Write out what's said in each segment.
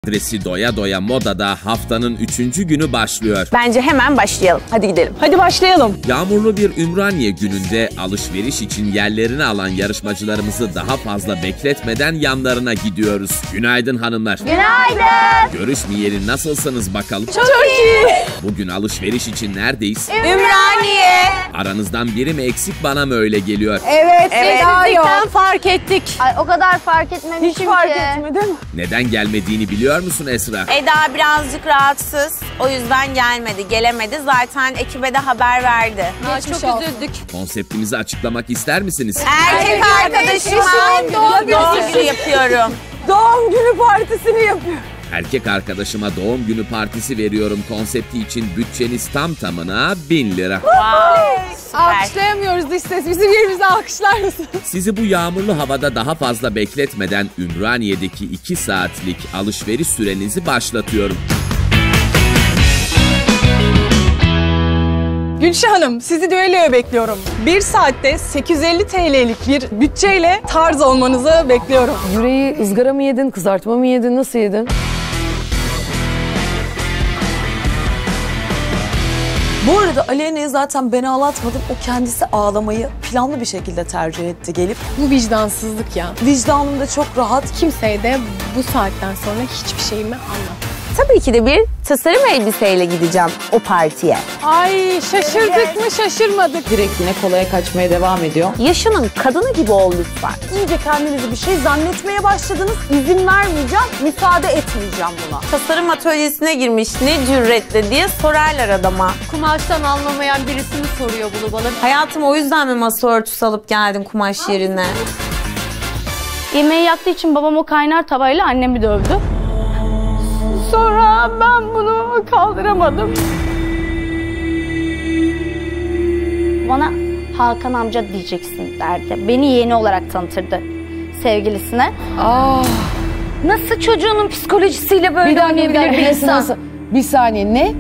Presi doya doya modada haftanın 3. günü başlıyor. Bence hemen başlayalım. Hadi gidelim. Hadi başlayalım. Yağmurlu bir Ümraniye gününde alışveriş için yerlerini alan yarışmacılarımızı daha fazla bekletmeden yanlarına gidiyoruz. Günaydın hanımlar. Günaydın. Görüşmeyeli nasılsınız bakalım? Çok iyi. Bugün alışveriş için neredeyiz? Ümraniye. Aranızdan biri mi eksik, bana mı öyle geliyor? Evet. Eda yok. Fark ettik. Ay o kadar fark etmemişim Hiç fark ki. etmedim. Neden gelmediğini biliyor musun Esra? Eda birazcık rahatsız. O yüzden gelmedi, gelemedi. Zaten ekibe de haber verdi. Çok üzüldük. Konseptimizi açıklamak ister misiniz? Erkek arkadaşıma doğum günü yapıyorum. Doğum günü partisini yapıyor. Erkek arkadaşıma doğum günü partisi veriyorum konsepti için bütçeniz tam tamına 1000 lira. Süper. Alkışlayamıyoruz dış ses. Bizi birbirimize alkışlar mısın? Sizi bu yağmurlu havada daha fazla bekletmeden Ümraniye'deki 2 saatlik alışveriş sürenizi başlatıyorum. Gülşah Hanım, sizi düelloya bekliyorum. 1 saatte 850 TL'lik bir bütçeyle tarz olmanızı bekliyorum. Yüreği ızgara mı yedin, kızartma mı yedin, nasıl yedin? Bu arada Aleyna'yı zaten ben ağlatmadım. O kendisi ağlamayı planlı bir şekilde tercih etti gelip. Bu vicdansızlık ya. Vicdanım da çok rahat. Kimseye de bu saatten sonra hiçbir şeyimi anlat. Tabii ki de bir tasarım elbiseyle gideceğim o partiye. Ay şaşırdık mı şaşırmadık. Direkt yine kolaya kaçmaya devam ediyor. Yaşının kadını gibi ol lütfen. İyice kendinizi bir şey zannetmeye başladınız. İzin vermeyeceğim, müsaade etmeyeceğim buna. Tasarım atölyesine girmiş, ne cüretle diye sorarlar adama. Kumaştan anlamayan birisini soruyor bunu bana. Hayatım, o yüzden mi masa örtüsü alıp geldin kumaş yerine? Yemeği yaktığı için babam o kaynar tavayla annemi dövdü. Sonra ben bunu kaldıramadım. Bana Hakan amca diyeceksin derdi. Beni yeğeni olarak tanıtırdı sevgilisine. Nasıl çocuğunun psikolojisiyle böyle oynayabilir bir insan? Nasıl? Bir saniye, ne?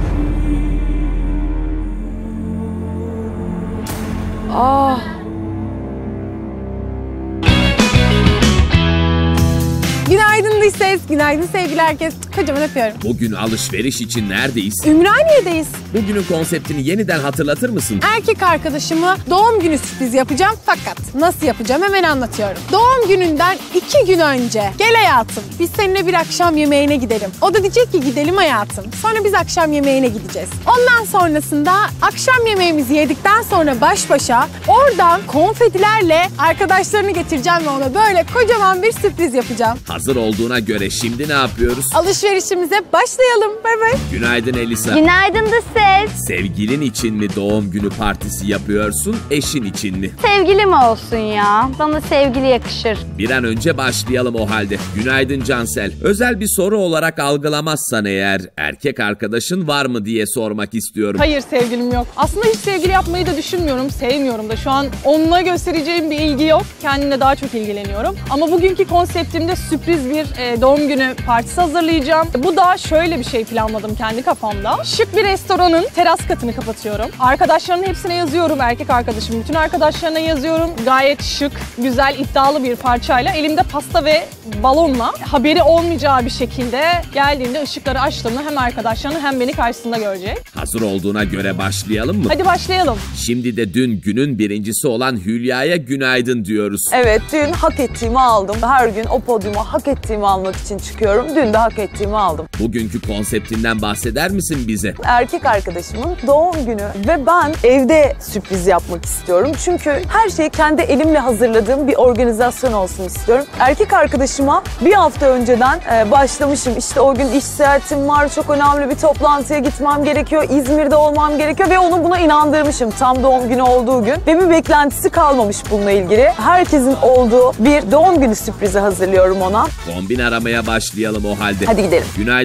Günaydın dış ses, günaydın sevgili herkes. Kocaman öpüyorum. Bugün alışveriş için neredeyiz? Ümraniye'deyiz. Bugünün konseptini yeniden hatırlatır mısın? Erkek arkadaşıma doğum günü sürprizi yapacağım fakat nasıl yapacağım hemen anlatıyorum. Doğum gününden 2 gün önce gel hayatım biz seninle bir akşam yemeğine gidelim. O da diyecek ki gidelim hayatım. Sonra biz akşam yemeğine gideceğiz. Ondan sonrasında akşam yemeğimizi yedikten sonra baş başa oradan konfetilerle arkadaşlarını getireceğim ve ona böyle kocaman bir sürpriz yapacağım. Hazır olduğuna göre şimdi ne yapıyoruz? Alışverişimize başlayalım. Bay bay. Günaydın Elisa. Günaydın da ses. Sevgilin için mi doğum günü partisi yapıyorsun, eşin için mi? Sevgilim olsun ya. Bana sevgili yakışır. Bir an önce başlayalım o halde. Günaydın Cansel. Özel bir soru olarak algılamazsan eğer erkek arkadaşın var mı diye sormak istiyorum. Hayır sevgilim yok. Aslında hiç sevgili yapmayı da düşünmüyorum. Sevmiyorum da. Şu an onunla göstereceğim bir ilgi yok. Kendimle daha çok ilgileniyorum. Ama bugünkü konseptimde sürpriz bir doğum günü partisi hazırlayacağım. Bu da şöyle bir şey planladım kendi kafamda. Şık bir restoranın teras katını kapatıyorum. Arkadaşlarımın hepsine yazıyorum. Erkek arkadaşım bütün arkadaşlarına yazıyorum. Gayet şık, güzel, iddialı bir parçayla elimde pasta ve balonla haberi olmayacağı bir şekilde geldiğinde ışıkları açtığımda hem arkadaşlarını hem beni karşısında görecek. Hazır olduğuna göre başlayalım mı? Hadi başlayalım. Şimdi de dün günün birincisi olan Hülya'ya günaydın diyoruz. Evet, dün hak ettiğimi aldım. Her gün o podyuma hak ettiğimi almak için çıkıyorum. Dün de hak ettiğimi aldım. Bugünkü konseptinden bahseder misin bize? Erkek arkadaşımın doğum günü ve ben evde sürpriz yapmak istiyorum. Çünkü her şeyi kendi elimle hazırladığım bir organizasyon olsun istiyorum. Erkek arkadaşıma bir hafta önceden başlamışım. İşte o gün iş seyahatim var, çok önemli bir toplantıya gitmem gerekiyor, İzmir'de olmam gerekiyor ve onu buna inandırmışım tam doğum günü olduğu gün. Ve bir beklentisi kalmamış bununla ilgili. Herkesin olduğu bir doğum günü sürprizi hazırlıyorum ona. Kombin aramaya başlayalım o halde. Hadi gidelim. Günaydın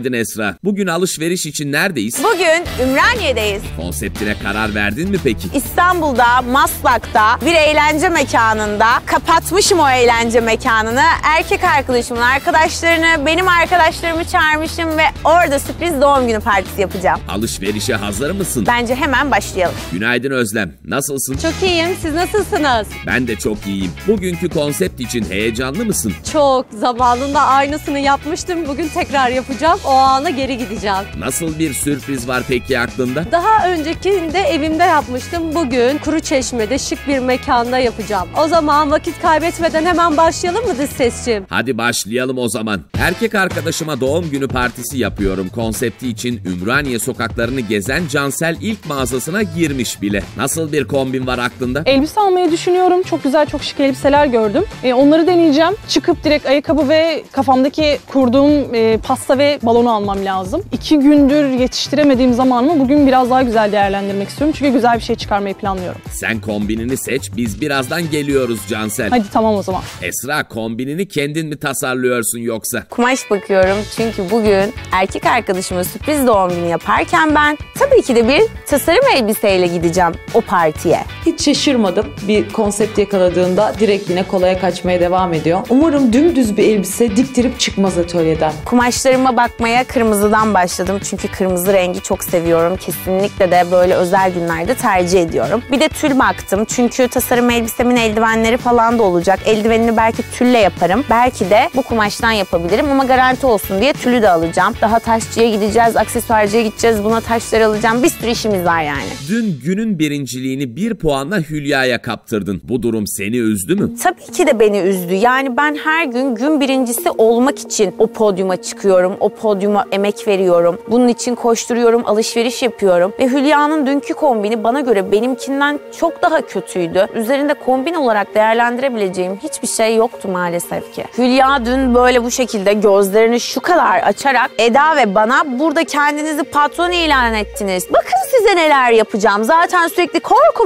Günaydın Esra. Bugün alışveriş için neredeyiz? Bugün Ümraniye'deyiz. Konseptine karar verdin mi peki? İstanbul'da, Maslak'ta bir eğlence mekanında kapatmışım o eğlence mekanını. Erkek arkadaşımın arkadaşlarını, benim arkadaşlarımı çağırmışım ve orada sürpriz doğum günü partisi yapacağım. Alışverişe hazır mısın? Bence hemen başlayalım. Günaydın Özlem. Nasılsın? Çok iyiyim. Siz nasılsınız? Ben de çok iyiyim. Bugünkü konsept için heyecanlı mısın? Çok. Zamanında aynısını yapmıştım. Bugün tekrar yapacağım. O ana geri gideceğim. Nasıl bir sürpriz var peki aklında? Daha öncekinde evimde yapmıştım. Bugün Kuruçeşme'de şık bir mekanda yapacağım. O zaman vakit kaybetmeden hemen başlayalım mı dış sesçim? Hadi başlayalım o zaman. Erkek arkadaşıma doğum günü partisi yapıyorum konsepti için Ümraniye sokaklarını gezen Cansel ilk mağazasına girmiş bile. Nasıl bir kombin var aklında? Elbise almayı düşünüyorum. Çok güzel, çok şık elbiseler gördüm. Onları deneyeceğim. Çıkıp direkt ayakkabı ve kafamdaki kurduğum pasta ve balonu almam lazım. 2 gündür yetiştiremediğim zamanımı bugün biraz daha güzel değerlendirmek istiyorum. Çünkü güzel bir şey çıkarmayı planlıyorum. Sen kombinini seç, biz birazdan geliyoruz Cansel. Hadi tamam o zaman. Esra, kombinini kendin mi tasarlıyorsun yoksa? Kumaş bakıyorum çünkü bugün erkek arkadaşıma sürpriz doğum günü yaparken ben tabii ki de bir tasarım elbiseyle gideceğim o partiye. Hiç şaşırmadım. Bir konsept yakaladığında direkt yine kolaya kaçmaya devam ediyor. Umarım dümdüz bir elbise diktirip çıkmaz atölyeden. Kumaşlarıma bakmaya kırmızıdan başladım çünkü kırmızı rengi çok seviyorum. Kesinlikle de böyle özel günlerde tercih ediyorum. Bir de tül baktım çünkü tasarım elbisemin eldivenleri falan da olacak. Eldivenini belki tülle yaparım. Belki de bu kumaştan yapabilirim ama garanti olsun diye tülü de alacağım. Daha taşçıya gideceğiz, aksesuarcıya gideceğiz. Buna taşları alacağım. Bir sürü işimiz var yani. Dün günün birinciliğini 1 puanla Hülya'ya kaptırdın. Bu durum seni üzdü mü? Tabii ki de beni üzdü. Yani ben her gün birincisi olmak için o podyuma çıkıyorum. O podyuma emek veriyorum. Bunun için koşturuyorum, alışveriş yapıyorum. Ve Hülya'nın dünkü kombini bana göre benimkinden çok daha kötüydü. Üzerinde kombin olarak değerlendirebileceğim hiçbir şey yoktu maalesef ki. Hülya dün böyle bu şekilde gözlerini şu kadar açarak Eda ve bana burada kendinizi patron ilan ettiniz. Bakın size neler yapacağım. Zaten sürekli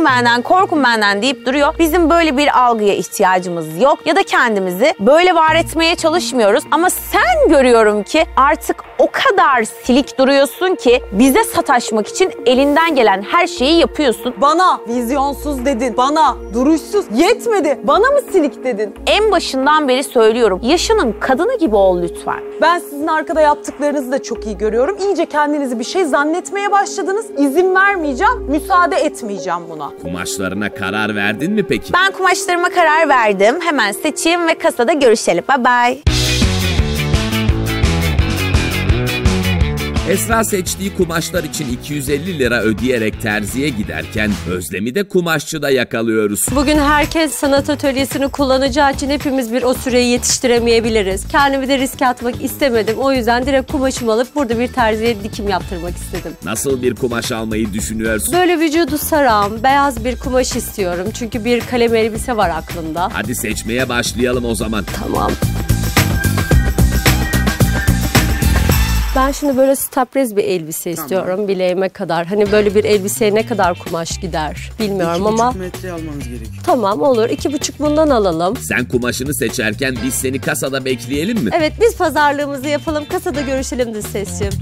korkun benden deyip duruyor. Bizim böyle bir algıya ihtiyacımız yok. Ya da kendimizi böyle var etmeye çalışmıyoruz. Ama sen görüyorum ki artık o kadar silik duruyorsun ki bize sataşmak için elinden gelen her şeyi yapıyorsun. Bana vizyonsuz dedin, bana duruşsuz, yetmedi, bana mı silik dedin? En başından beri söylüyorum. Yaşının kadını gibi ol lütfen. Ben sizin arkada yaptıklarınızı da çok iyi görüyorum. İyice kendinizi bir şey zannetmeye başladınız. İzin vermeyeceğim, müsaade etmeyeceğim buna. Kumaşlarına karar verdin mi peki? Ben kumaşlarıma karar verdim. Hemen seçeyim ve kasada görüşelim. Bye bye. Esra seçtiği kumaşlar için 250 lira ödeyerek terziye giderken Özlem'i de kumaşçıda yakalıyoruz. Bugün herkes sanat atölyesini kullanacağı için hepimiz o süreyi yetiştiremeyebiliriz. Kendimi de riske atmak istemedim. O yüzden direkt kumaşımı alıp burada bir terziye dikim yaptırmak istedim. Nasıl bir kumaş almayı düşünüyorsun? Böyle vücudu saran, beyaz bir kumaş istiyorum. Çünkü bir kalem elbise var aklımda. Hadi seçmeye başlayalım o zaman. Tamam. Ben şimdi böyle straplez bir elbise istiyorum bileğime kadar. Hani böyle bir elbiseye ne kadar kumaş gider bilmiyorum ama. 2,5 metre almanız gerekiyor. Tamam olur. 2,5 bundan alalım. Sen kumaşını seçerken biz seni kasada bekleyelim mi? Evet biz pazarlığımızı yapalım. Kasada görüşelim dış sesçim.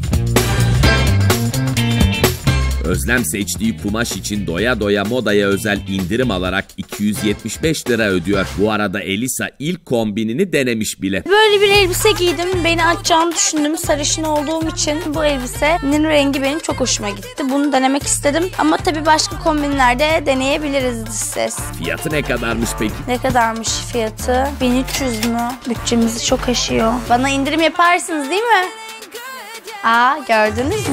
Özlem seçtiği kumaş için doya doya modaya özel indirim alarak 275 lira ödüyor. Bu arada Elisa ilk kombinini denemiş bile. Böyle bir elbise giydim. Beni açacağını düşündüm. Sarışın olduğum için bu elbisenin rengi benim çok hoşuma gitti. Bunu denemek istedim. Ama tabii başka kombinlerde deneyebiliriz dış ses. Fiyatı ne kadarmış peki? Ne kadarmış fiyatı? 1300 mü? Bütçemizi çok aşıyor. Bana indirim yaparsınız değil mi? Aa gördünüz mü?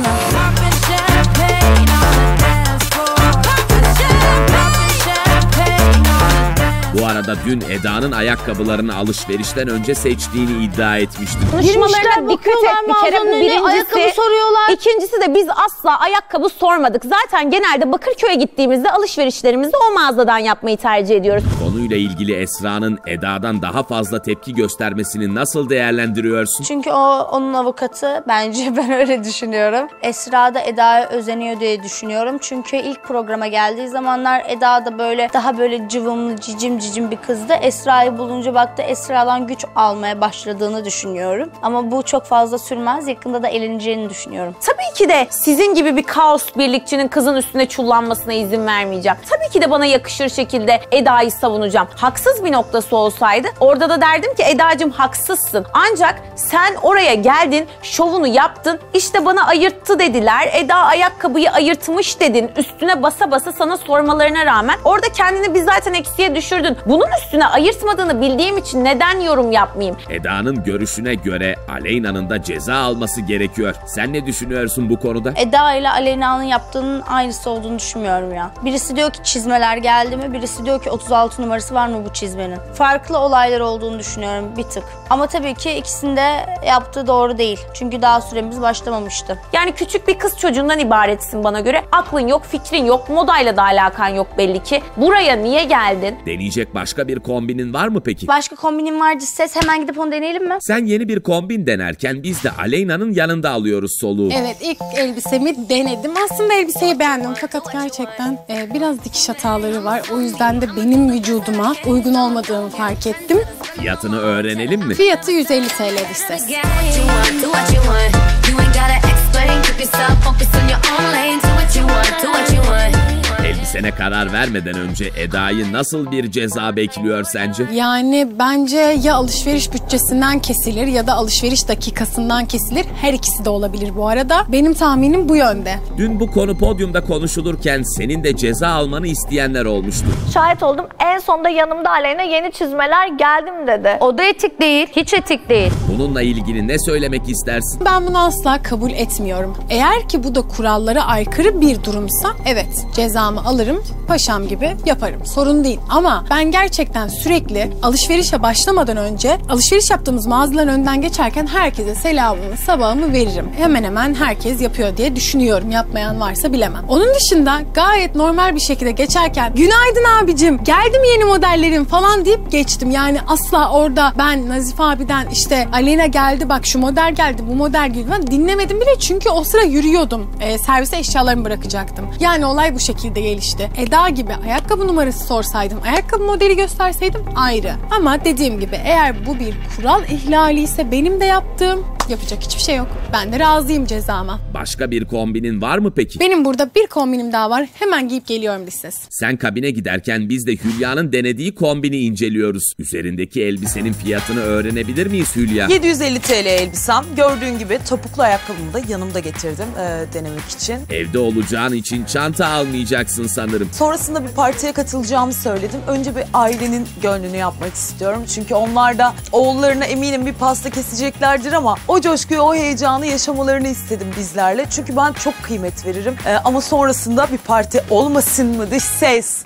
Bu arada dün Eda'nın ayakkabılarını alışverişten önce seçtiğini iddia etmiştin. Konuşmalarına dikkat et bir kere, bu birincisi. Ayakkabı soruyorlar. İkincisi de biz asla ayakkabı sormadık. Zaten genelde Bakırköy'e gittiğimizde alışverişlerimizi o mağazadan yapmayı tercih ediyoruz. Konuyla ilgili Esra'nın Eda'dan daha fazla tepki göstermesini nasıl değerlendiriyorsun? Çünkü o onun avukatı. Bence ben öyle düşünüyorum. Esra da Eda'ya özeniyor diye düşünüyorum. Çünkü ilk programa geldiği zamanlar Eda da böyle daha böyle cıvımlı cicim sevdiğim bir kızdı. Esra'yı bulunca baktı, Esra'dan güç almaya başladığını düşünüyorum. Ama bu çok fazla sürmez. Yakında da eleneceğini düşünüyorum. Tabii ki de sizin gibi bir kaos birlikçinin kızın üstüne çullanmasına izin vermeyeceğim. Tabii ki de bana yakışır şekilde Eda'yı savunacağım. Haksız bir noktası olsaydı orada da derdim ki Eda'cığım haksızsın. Ancak sen oraya geldin, şovunu yaptın, işte bana ayırttı dediler. Eda ayakkabıyı ayırtmış dedin. Üstüne basa basa sana sormalarına rağmen orada kendini biz zaten eksiye düşürdün. Bunun üstüne ayırtmadığını bildiğim için neden yorum yapmayayım? Eda'nın görüşüne göre Aleyna'nın da ceza alması gerekiyor. Sen ne düşünüyorsun bu konuda? Eda ile Aleyna'nın yaptığının aynısı olduğunu düşünmüyorum ya. Birisi diyor ki çizmeler geldi mi? Birisi diyor ki 36 numarası var mı bu çizmenin? Farklı olaylar olduğunu düşünüyorum bir tık. Ama tabii ki ikisinin de yaptığı doğru değil. Çünkü daha süremiz başlamamıştı. Yani küçük bir kız çocuğundan ibaretsin bana göre. Aklın yok, fikrin yok, modayla da alakan yok belli ki. Buraya niye geldin? Deneyecek başka bir kombinin var mı peki? Başka kombinim vardı ses. Hemen gidip onu deneyelim mi? Sen yeni bir kombin denerken biz de Aleyna'nın yanında alıyoruz soluğu. Evet, ilk elbisemi denedim. Aslında elbiseyi beğendim fakat gerçekten biraz dikiş hataları var. O yüzden de benim vücuduma uygun olmadığını fark ettim. Fiyatını öğrenelim mi? Fiyatı 150 TL dış ses. Elbisene karar vermeden önce Eda'yı nasıl bir ceza bekliyor sence? Yani bence ya alışveriş bütçesinden kesilir ya da alışveriş dakikasından kesilir. Her ikisi de olabilir bu arada. Benim tahminim bu yönde. Dün bu konu podyumda konuşulurken senin de ceza almanı isteyenler olmuştu. Şahit oldum. En sonunda yanımda Aleyna yeni çizmeler geldim dedi. O da etik değil. Hiç etik değil. Bununla ilgili ne söylemek istersin? Ben bunu asla kabul etmiyorum. Eğer ki bu da kurallara aykırı bir durumsa evet cezamı alırım, paşam gibi yaparım. Sorun değil. Ama ben gerçekten sürekli alışverişe başlamadan önce alışveriş yaptığımız mağazaların önden geçerken herkese selamımı, sabahımı veririm. Hemen hemen herkes yapıyor diye düşünüyorum. Yapmayan varsa bilemem. Onun dışında gayet normal bir şekilde geçerken günaydın abicim, geldi mi yeni modellerin falan deyip geçtim. Yani asla orada ben Nazif abiden işte Aleyna geldi bak şu model geldi bu model geldi ben dinlemedim bile çünkü o sıra yürüyordum. Servise eşyalarımı bırakacaktım. Yani olay bu şekilde gelişti. Eda gibi ayakkabı numarası sorsaydım, ayakkabı modeli gösterseydim ayrı. Ama dediğim gibi eğer bu bir kural ihlali ise benim de yaptığım yapacak hiçbir şey yok. Ben de razıyım cezama. Başka bir kombinin var mı peki? Benim burada bir kombinim daha var. Hemen giyip geliyorum lises. Sen kabine giderken biz de Hülya'nın denediği kombini inceliyoruz. Üzerindeki elbisenin fiyatını öğrenebilir miyiz Hülya? 750 TL elbisem. Gördüğün gibi topuklu ayakkabımı da yanımda getirdim denemek için. Evde olacağın için çanta almayacaksın sanırım. Sonrasında bir partiye katılacağımı söyledim. Önce bir ailenin gönlünü yapmak istiyorum. Çünkü onlar da oğullarına eminim bir pasta keseceklerdir ama o coşkuyu, o heyecanı yaşamalarını istedim bizlerle. Çünkü ben çok kıymet veririm. Ama sonrasında bir parti olmasın mı dış ses?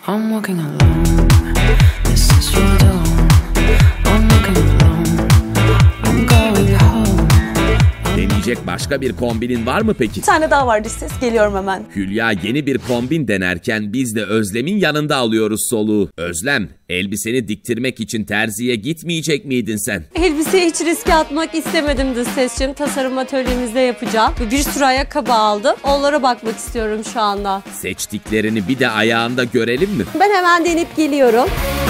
Deneyecek başka bir kombinin var mı peki? Bir tane daha var dış ses. Geliyorum hemen. Hülya yeni bir kombin denerken biz de Özlem'in yanında alıyoruz soluğu. Özlem, elbiseni diktirmek için terziye gitmeyecek miydin sen? Elbiseyi hiç riske atmak istemedim de sesçim. Tasarım atölyemizde yapacağım. Bir sürü ayakkabı aldım. Onlara bakmak istiyorum şu anda. Seçtiklerini bir de ayağında görelim mi? Ben hemen deneyip geliyorum.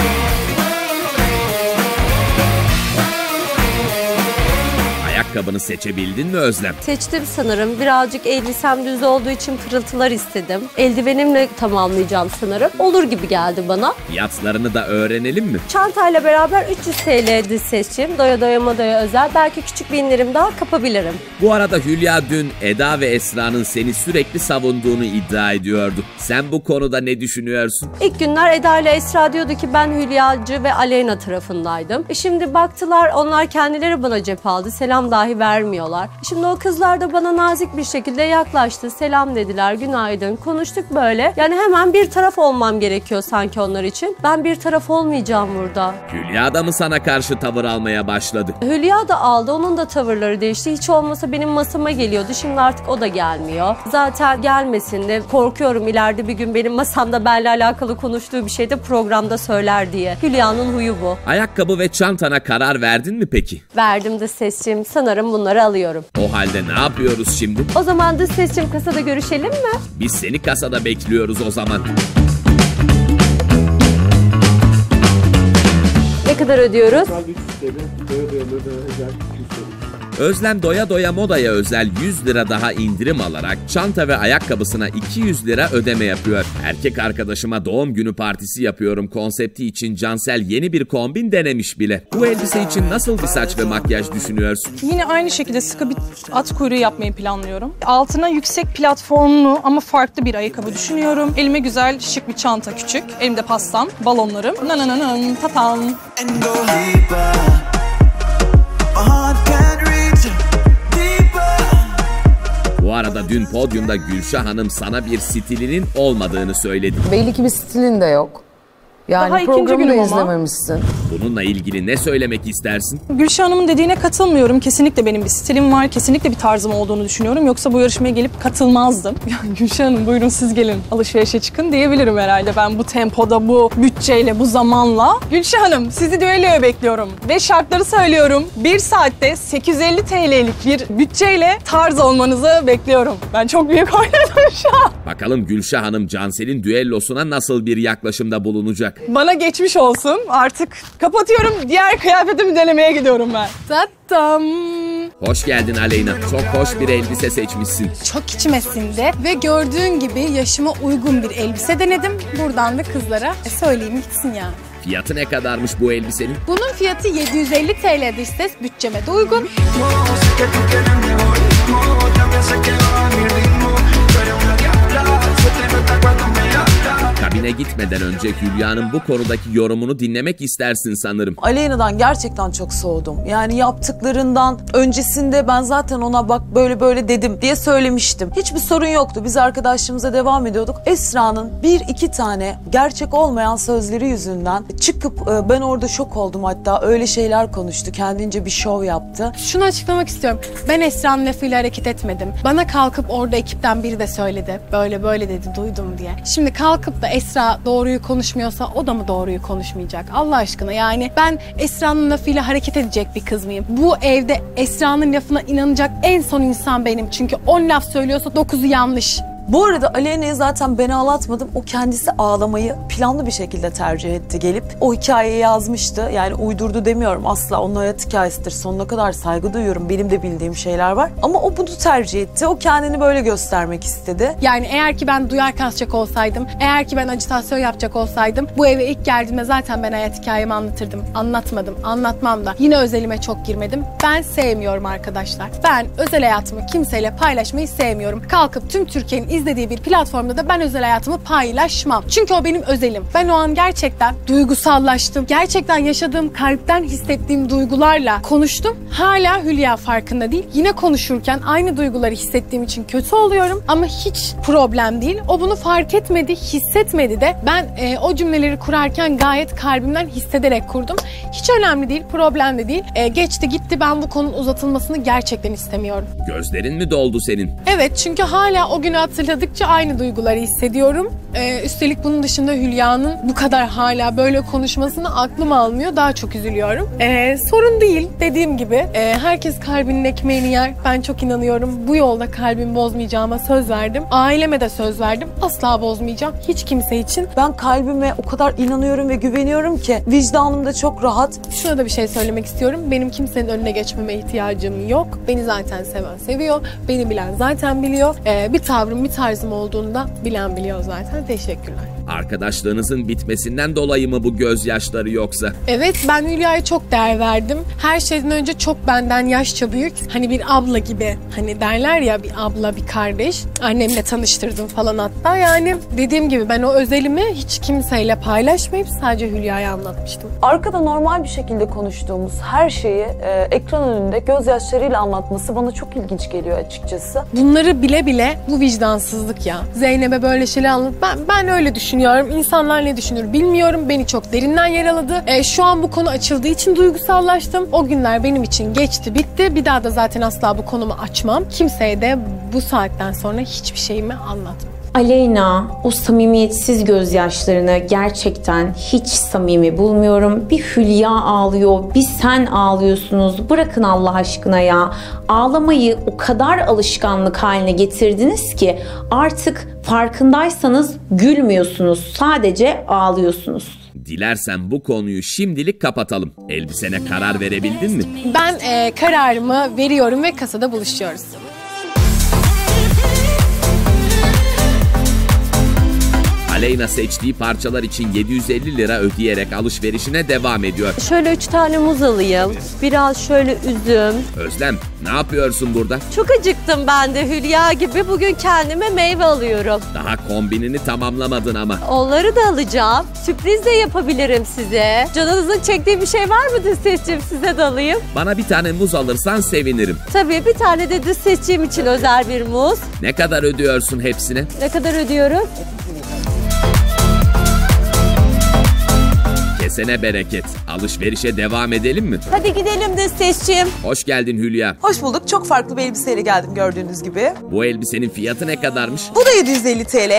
Ayakkabını seçebildin mi Özlem? Seçtim sanırım. Birazcık elbisem düz olduğu için pırıltılar istedim. Eldivenimle tamamlayacağım sanırım. Olur gibi geldi bana. Fiyatlarını da öğrenelim mi? Çantayla beraber 300 TL'di seçim. Doya doya modaya özel. Belki küçük bir indirim daha kapabilirim. Bu arada Hülya dün Eda ve Esra'nın seni sürekli savunduğunu iddia ediyordu. Sen bu konuda ne düşünüyorsun? İlk günler Eda ile Esra diyordu ki ben Hülyacı ve Aleyna tarafındaydım. Şimdi baktılar onlar kendileri bana cep aldı. Selam dahi vermiyorlar. Şimdi o kızlar da bana nazik bir şekilde yaklaştı. Selam dediler, günaydın. Konuştuk böyle. Yani hemen bir taraf olmam gerekiyor sanki onlar için. Ben bir taraf olmayacağım burada. Hülya da mı sana karşı tavır almaya başladı? Hülya da aldı. Onun da tavırları değişti. Hiç olmasa benim masama geliyordu. Şimdi artık o da gelmiyor. Zaten gelmesin de korkuyorum ileride bir gün benim masamda benimle alakalı konuştuğu bir şey de programda söyler diye. Hülya'nın huyu bu. Ayakkabı ve çantana karar verdin mi peki? Verdim de sesçim. Sanırım bunları alıyorum. O halde ne yapıyoruz şimdi? O zaman da sesçim kasada görüşelim mi? Biz seni kasada bekliyoruz o zaman. kadar ödüyoruz? Özlem doya doya modaya özel 100 lira daha indirim alarak çanta ve ayakkabısına 200 lira ödeme yapıyor. Erkek arkadaşıma doğum günü partisi yapıyorum konsepti için Cansel yeni bir kombin denemiş bile. Bu elbise için nasıl bir saç ve makyaj düşünüyorsun? Yine aynı şekilde sıkı bir at kuyruğu yapmayı planlıyorum. Altına yüksek platformlu ama farklı bir ayakkabı düşünüyorum. Elime güzel şık bir çanta küçük. Elimde pastam, balonlarım. Nanananam, tatam. Bu arada dün podyumda Gülşah Hanım sana bir stilinin olmadığını söyledi. Belli ki bir stilin de yok. Daha Yani ikinci programı da günüm ama. izlememişsin. Bununla ilgili ne söylemek istersin? Gülşah Hanım'ın dediğine katılmıyorum. Kesinlikle benim bir stilim var. Kesinlikle bir tarzım olduğunu düşünüyorum. Yoksa bu yarışmaya gelip katılmazdım. Yani Gülşah Hanım buyurun siz gelin alışverişe çıkın diyebilirim herhalde. Ben bu tempoda, bu bütçeyle, bu zamanla. Gülşah Hanım sizi düelloya bekliyorum. Ve şartları söylüyorum. 1 saatte 850 TL'lik bir bütçeyle tarz olmanızı bekliyorum. Ben çok büyük oynadım şu an. Bakalım Gülşah Hanım Cansel'in düellosuna nasıl bir yaklaşımda bulunacak? Bana geçmiş olsun. Artık kapatıyorum. Diğer kıyafetimi denemeye gidiyorum ben. Tatam. Hoş geldin Aleyna. Çok hoş bir elbise seçmişsin. Çok içime sindi ve gördüğün gibi yaşıma uygun bir elbise denedim. Buradan da kızlara söyleyeyim gitsin yani. Fiyatı ne kadarmış bu elbisenin? Bunun fiyatı 750 TL dış ses, bütçeme de uygun. Kabine gitmeden önce Hülya'nın bu konudaki yorumunu dinlemek istersin sanırım. Aleyna'dan gerçekten çok soğudum. Yani yaptıklarından öncesinde ben zaten ona bak böyle böyle dedim diye söylemiştim. Hiçbir sorun yoktu. Biz arkadaşlığımıza devam ediyorduk. Esra'nın 1-2 tane gerçek olmayan sözleri yüzünden çıkıp ben orada şok oldum hatta. Öyle şeyler konuştu. Kendince bir şov yaptı. Şunu açıklamak istiyorum. Ben Esra'nın lafıyla hareket etmedim. Bana kalkıp orada ekipten biri de söyledi. Böyle böyle dedi, duydum diye. Şimdi kalkıp da Esra doğruyu konuşmuyorsa o da mı doğruyu konuşmayacak? Allah aşkına yani ben Esra'nın lafıyla hareket edecek bir kız mıyım? Bu evde Esra'nın lafına inanacak en son insan benim. Çünkü 10 laf söylüyorsa 9'u yanlış. Bu arada Aleyna'ya zaten ben ağlatmadım. O kendisi ağlamayı planlı bir şekilde tercih etti gelip. O hikayeyi yazmıştı. Yani uydurdu demiyorum asla. Onun hayat hikayesidir. Sonuna kadar saygı duyuyorum. Benim de bildiğim şeyler var. Ama o bunu tercih etti. O kendini böyle göstermek istedi. Yani eğer ki ben duyar kasacak olsaydım, eğer ki ben ajitasyon yapacak olsaydım bu eve ilk geldiğimde zaten ben hayat hikayemi anlatırdım. Anlatmadım, anlatmam da. Yine özelime çok girmedim. Ben sevmiyorum arkadaşlar. Ben özel hayatımı kimseyle paylaşmayı sevmiyorum. Kalkıp tüm Türkiye'nin izlediği bir platformda da ben özel hayatımı paylaşmam. Çünkü o benim özelim. Ben o an gerçekten duygusallaştım. Gerçekten yaşadığım, kalpten hissettiğim duygularla konuştum. Hala Hülya farkında değil. Yine konuşurken aynı duyguları hissettiğim için kötü oluyorum. Ama hiç problem değil. O bunu fark etmedi, hissetmedi de. Ben o cümleleri kurarken gayet kalbimden hissederek kurdum. Hiç önemli değil, problem de değil. Geçti gitti, ben bu konunun uzatılmasını gerçekten istemiyorum. Gözlerin mi doldu senin? Evet, çünkü hala o günü hatırladıkça aynı duyguları hissediyorum. Üstelik bunun dışında Hülya'nın bu kadar hala böyle konuşmasını aklım almıyor. Daha çok üzülüyorum. Sorun değil. Dediğim gibi herkes kalbinin ekmeğini yer. Ben çok inanıyorum. Bu yolda kalbimi bozmayacağıma söz verdim. Aileme de söz verdim. Asla bozmayacağım. Hiç kimse için. Ben kalbime o kadar inanıyorum ve güveniyorum ki vicdanım da çok rahat. Şuna da bir şey söylemek istiyorum. Benim kimsenin önüne geçmeme ihtiyacım yok. Beni zaten seven seviyor. Beni bilen zaten biliyor. Bir tavrım, bir tarzım olduğunda bilen biliyor zaten. Teşekkürler. Arkadaşlığınızın bitmesinden dolayı mı bu gözyaşları yoksa? Evet, ben Hülya'ya çok değer verdim. Her şeyden önce çok benden yaşça büyük. Hani bir abla gibi. Hani derler ya, bir abla, bir kardeş. Annemle tanıştırdım falan hatta. Yani dediğim gibi ben o özelimi hiç kimseyle paylaşmayıp sadece Hülya'ya anlatmıştım. Arkada normal bir şekilde konuştuğumuz her şeyi ekran önünde gözyaşlarıyla anlatması bana çok ilginç geliyor açıkçası. Bunları bile bile bu vicdansızlık ya. Zeynep'e böyle şeyler anlat. Ben öyle düşünüyorum. İnsanlar ne düşünür bilmiyorum. Beni çok derinden yaraladı. Şu an bu konu açıldığı için duygusallaştım. O günler benim için geçti, bitti. Bir daha da zaten asla bu konumu açmam. Kimseye de bu saatten sonra hiçbir şeyimi anlatmam. Aleyna, o samimiyetsiz gözyaşlarını gerçekten hiç samimi bulmuyorum. Bir Hülya ağlıyor, bir sen ağlıyorsunuz. Bırakın Allah aşkına ya. Ağlamayı o kadar alışkanlık haline getirdiniz ki artık farkındaysanız gülmüyorsunuz, sadece ağlıyorsunuz. Dilersen bu konuyu şimdilik kapatalım. Elbisene karar verebildin mi? Ben kararımı veriyorum ve kasada buluşuyoruz. Aleyna seçtiği parçalar için 750 lira ödeyerek alışverişine devam ediyor. Şöyle 3 tane muz alayım. Biraz şöyle üzüm. Özlem, ne yapıyorsun burada? Çok acıktım ben de Hülya gibi. Bugün kendime meyve alıyorum. Daha kombinini tamamlamadın ama. Onları da alacağım. Sürpriz de yapabilirim size. Canınızın çektiği bir şey var mı dış sesçim, size de alayım? Bana bir tane muz alırsan sevinirim. Tabii, bir tane de dış sesçim için özel bir muz. Ne kadar ödüyorsun hepsine? Ne kadar ödüyorum? Kesene bereket. Alışverişe devam edelim mi? Hadi gidelim dış sesçim. Hoş geldin Hülya. Hoş bulduk. Çok farklı bir elbiseyle geldim gördüğünüz gibi. Bu elbisenin fiyatı ne kadarmış? Bu da 750 TL.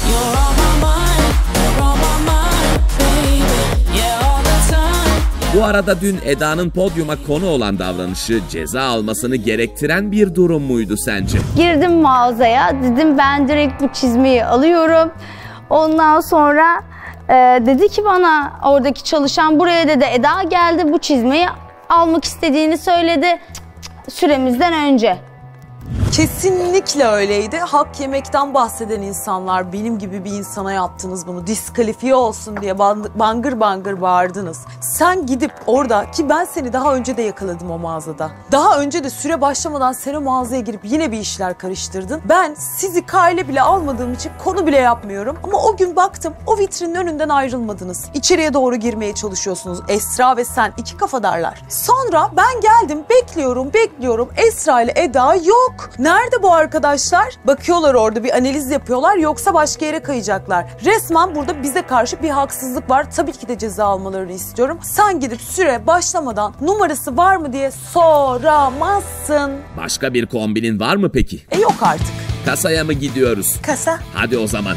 Bu arada dün Eda'nın podyuma konu olan davranışı ceza almasını gerektiren bir durum muydu sence? Girdim mağazaya, dedim ben direkt bu çizmeyi alıyorum. Ondan sonra dedi ki bana oradaki çalışan, buraya dedi Eda geldi, bu çizmeyi almak istediğini söyledi süremizden önce. Kesinlikle öyleydi. Hak yemekten bahseden insanlar, benim gibi bir insana yaptınız bunu, diskalifiye olsun diye bangır bangır bağırdınız. Sen gidip orada, ki ben seni daha önce de yakaladım o mağazada. Daha önce de süre başlamadan sen o mağazaya girip yine bir işler karıştırdın. Ben sizi kale bile almadığım için konu bile yapmıyorum. Ama o gün baktım, o vitrinin önünden ayrılmadınız. İçeriye doğru girmeye çalışıyorsunuz. Esra ve sen iki kafadarlar. Sonra ben geldim, bekliyorum. Esra ile Eda yok. Nerede bu arkadaşlar? Bakıyorlar, orada bir analiz yapıyorlar, yoksa başka yere kayacaklar. Resmen burada bize karşı bir haksızlık var. Tabii ki de ceza almalarını istiyorum. Sen gidip süre başlamadan numarası var mı diye soramazsın. Başka bir kombinin var mı peki? Yok artık. Kasaya mı gidiyoruz? Kasa. Hadi o zaman.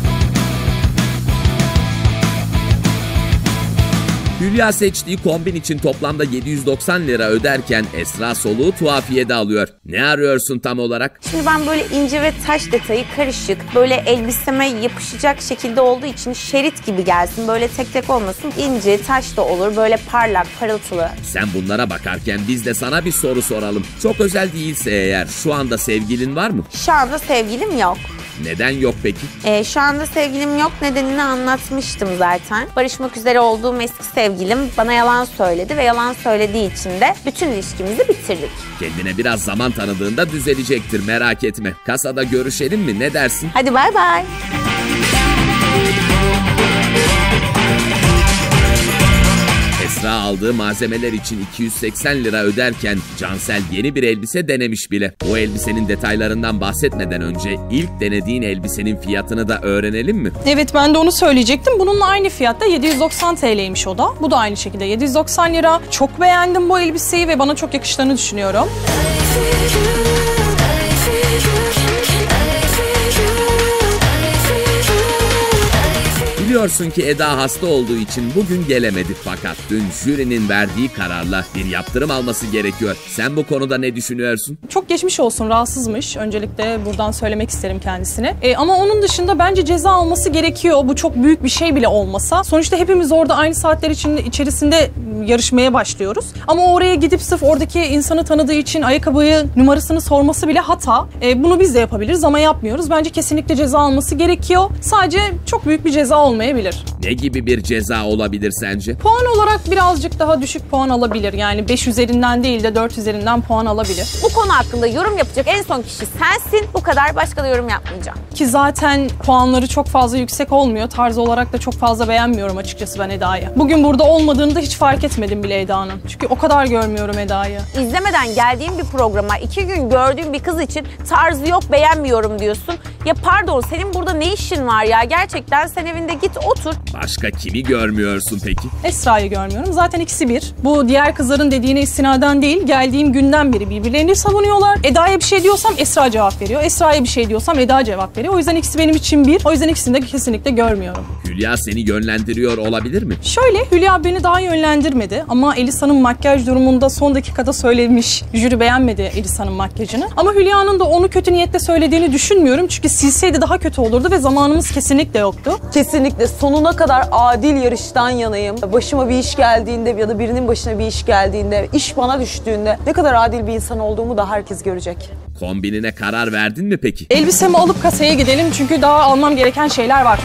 Hülya seçtiği kombin için toplamda 790 lira öderken Esra soluğu tuhafiyede alıyor. Ne arıyorsun tam olarak? Şimdi ben böyle ince ve taş detayı karışık, böyle elbiseme yapışacak şekilde olduğu için şerit gibi gelsin. Böyle tek tek olmasın, ince, taş da olur, böyle parlak, parıltılı. Sen bunlara bakarken biz de sana bir soru soralım. Çok özel değilse eğer, şu anda sevgilin var mı? Şu anda sevgilim yok. Neden yok peki? Şu anda sevgilim yok, nedenini anlatmıştım zaten. Barışmak üzere olduğum eski sevgilim bana yalan söyledi ve yalan söylediği için de bütün ilişkimizi bitirdik. Kendine biraz zaman tanıdığında düzelecektir, merak etme. Kasada görüşelim mi, ne dersin? Hadi bay bay. Esra aldığı malzemeler için 280 lira öderken Cansel yeni bir elbise denemiş bile. O elbisenin detaylarından bahsetmeden önce ilk denediğin elbisenin fiyatını da öğrenelim mi? Evet, ben de onu söyleyecektim. Bununla aynı fiyatta 790 TL'ymiş o da. Bu da aynı şekilde 790 lira. Çok beğendim bu elbiseyi ve bana çok yakıştığını düşünüyorum. Biliyorsun ki Eda hasta olduğu için bugün gelemedi, fakat dün jürinin verdiği kararla bir yaptırım alması gerekiyor. Sen bu konuda ne düşünüyorsun? Çok geçmiş olsun, rahatsızmış. Öncelikle buradan söylemek isterim kendisine. Ama onun dışında bence ceza alması gerekiyor. Bu çok büyük bir şey bile olmasa. Sonuçta hepimiz orada aynı saatler içerisinde yarışmaya başlıyoruz. Ama oraya gidip sırf oradaki insanı tanıdığı için ayakkabıyı, numarasını sorması bile hata. Bunu biz de yapabiliriz ama yapmıyoruz. Bence kesinlikle ceza alması gerekiyor. Sadece çok büyük bir ceza olmayabilir. Ne gibi bir ceza olabilir sence? Puan olarak birazcık daha düşük puan alabilir. Yani 5 üzerinden değil de 4 üzerinden puan alabilir. Bu konu hakkında yorum yapacak en son kişi sensin. Bu kadar, başka da yorum yapmayacağım. Ki zaten puanları çok fazla yüksek olmuyor. Tarzı olarak da çok fazla beğenmiyorum açıkçası ben Eda'yı. Bugün burada olmadığını da hiç fark etmedim bile Eda'nın. Çünkü o kadar görmüyorum Eda'yı. İzlemeden geldiğim bir programa 2 gün gördüğüm bir kız için tarzı yok, beğenmiyorum diyorsun. Ya pardon, senin burada ne işin var ya? Gerçekten sen evinde git otur. Başka kimi görmüyorsun peki? Esra'yı görmüyorum. Zaten ikisi bir. Bu diğer kızların dediğine istinaden değil, geldiğim günden beri birbirlerini savunuyorlar. Eda'ya bir şey diyorsam Esra cevap veriyor. Esra'ya bir şey diyorsam Eda cevap veriyor. O yüzden ikisi benim için bir. O yüzden ikisini de kesinlikle görmüyorum. Hülya seni yönlendiriyor olabilir mi? Şöyle, Hülya beni daha yönlendirmedi ama Elisa'nın makyaj durumunda son dakikada söylemiş. Jüri beğenmedi Elisa'nın makyajını. Ama Hülya'nın da onu kötü niyetle söylediğini düşünmüyorum. Çünkü silseydi daha kötü olurdu ve zamanımız kesinlikle yoktu. Kesinlikle sonuna kadar adil yarıştan yanayım. Başıma bir iş geldiğinde ya da birinin başına bir iş geldiğinde, iş bana düştüğünde ne kadar adil bir insan olduğumu da herkes görecek. Kombinine karar verdin mi peki? Elbisemi alıp kasaya gidelim çünkü daha almam gereken şeyler var.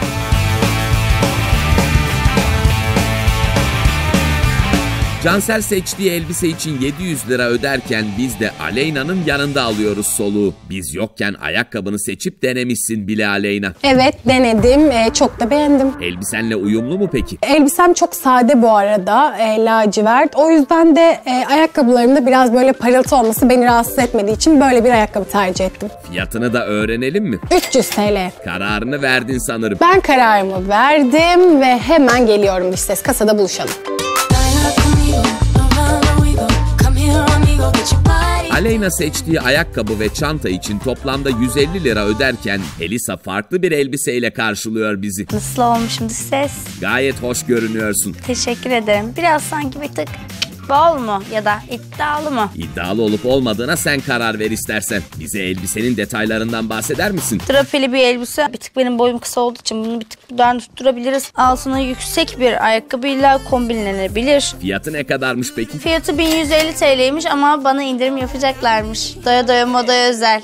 Cansel seçtiği elbise için 700 lira öderken biz de Aleyna'nın yanında alıyoruz soluğu. Biz yokken ayakkabını seçip denemişsin bile Aleyna. Evet, denedim. Çok da beğendim. Elbisenle uyumlu mu peki? Elbisem çok sade bu arada. Lacivert. O yüzden de ayakkabılarımda biraz böyle parıltı olması beni rahatsız etmediği için böyle bir ayakkabı tercih ettim. Fiyatını da öğrenelim mi? 300 TL. Kararını verdin sanırım. Ben kararımı verdim ve hemen geliyorum dış ses. Kasada buluşalım. Aleyna seçtiği ayakkabı ve çanta için toplamda 150 lira öderken Elisa farklı bir elbiseyle karşılıyor bizi. Nasıl olmuşum dış ses? Gayet hoş görünüyorsun. Teşekkür ederim. Biraz sanki bir tık bol mu ya da iddialı mı? İddialı olup olmadığına sen karar ver istersen. Bize elbisenin detaylarından bahseder misin? Trafeli bir elbise. Bir tık benim boyum kısa olduğu için bunu bir tık buradan tutturabiliriz. Altına yüksek bir ayakkabıyla kombinlenebilir. Fiyatı ne kadarmış peki? Fiyatı 1150 TL'ymiş ama bana indirim yapacaklarmış. Doya doya modaya özel.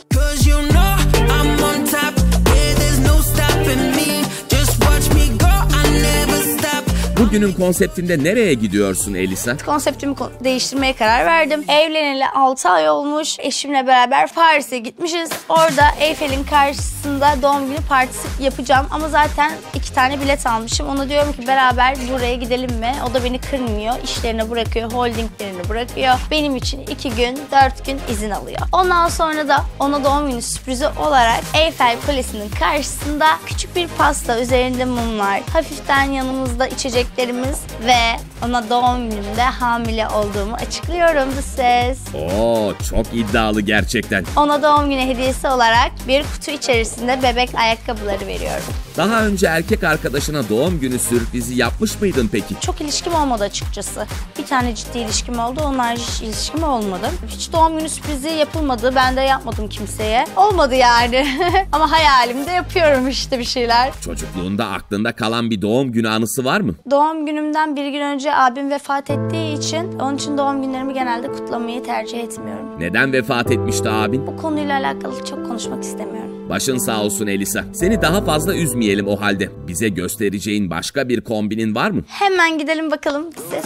Bugünün konseptinde nereye gidiyorsun Elisa? Konseptimi değiştirmeye karar verdim. Evleneli 6 ay olmuş. Eşimle beraber Paris'e gitmişiz. Orada Eyfel'in karşısında doğum günü partisi yapacağım. Ama zaten 2 tane bilet almışım. Ona diyorum ki beraber buraya gidelim mi? O da beni kırmıyor. İşlerini bırakıyor, holdinglerini bırakıyor. Benim için 2 gün, 4 gün izin alıyor. Ondan sonra da ona doğum günü sürprizi olarak Eyfel Kulesi'nin karşısında küçük bir pasta, üzerinde mumlar, hafiften yanımızda içecek ve ona doğum günümde hamile olduğumu açıklıyorum bu ses. Oo, çok iddialı gerçekten. Ona doğum günü hediyesi olarak bir kutu içerisinde bebek ayakkabıları veriyorum. Daha önce erkek arkadaşına doğum günü sürprizi yapmış mıydın peki? Çok ilişkim olmadı açıkçası. Bir tane ciddi ilişkim oldu, onlar hiç ilişkim olmadı. Hiç doğum günü sürprizi yapılmadı, ben de yapmadım kimseye. Olmadı yani. Ama hayalimde yapıyorum işte bir şeyler. Çocukluğunda aklında kalan bir doğum günü anısı var mı? Doğum günümden bir gün önce abim vefat ettiği için onun için doğum günlerimi genelde kutlamayı tercih etmiyorum. Neden vefat etmişti abin? Bu konuyla alakalı çok konuşmak istemiyorum. Başın sağ olsun Elisa. Seni daha fazla üzmeyelim o halde. Bize göstereceğin başka bir kombinin var mı? Hemen gidelim bakalım. Ses.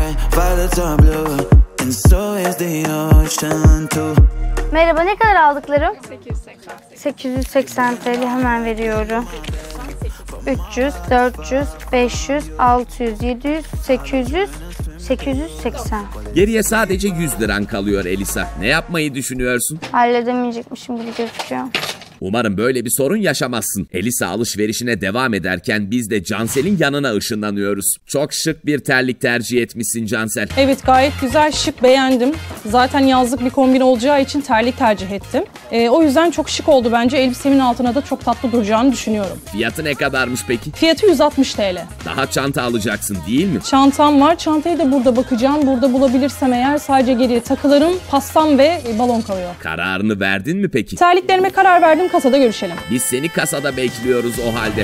Merhaba, ne kadar aldıklarım? 880 TL hemen veriyorum. 300, 400, 500, 600, 700, 800, 880. Geriye sadece 100 liran kalıyor Elisa. Ne yapmayı düşünüyorsun? Halledemeyecekmişim gibi gözüküyor. Umarım böyle bir sorun yaşamazsın. Elisa alışverişine devam ederken biz de Cansel'in yanına ışınlanıyoruz. Çok şık bir terlik tercih etmişsin Cansel. Evet, gayet güzel, şık, beğendim. Zaten yazlık bir kombin olacağı için terlik tercih ettim. O yüzden çok şık oldu bence. Elbisemin altına da çok tatlı duracağını düşünüyorum. Fiyatı ne kadarmış peki? Fiyatı 160 TL. Daha çanta alacaksın değil mi? Çantam var. Çantayı da burada bakacağım. Burada bulabilirsem eğer sadece geriye takılarım, pastam ve balon kalıyor. Kararını verdin mi peki? Terliklerime karar verdim. Kasada görüşelim. Biz seni kasada bekliyoruz o halde.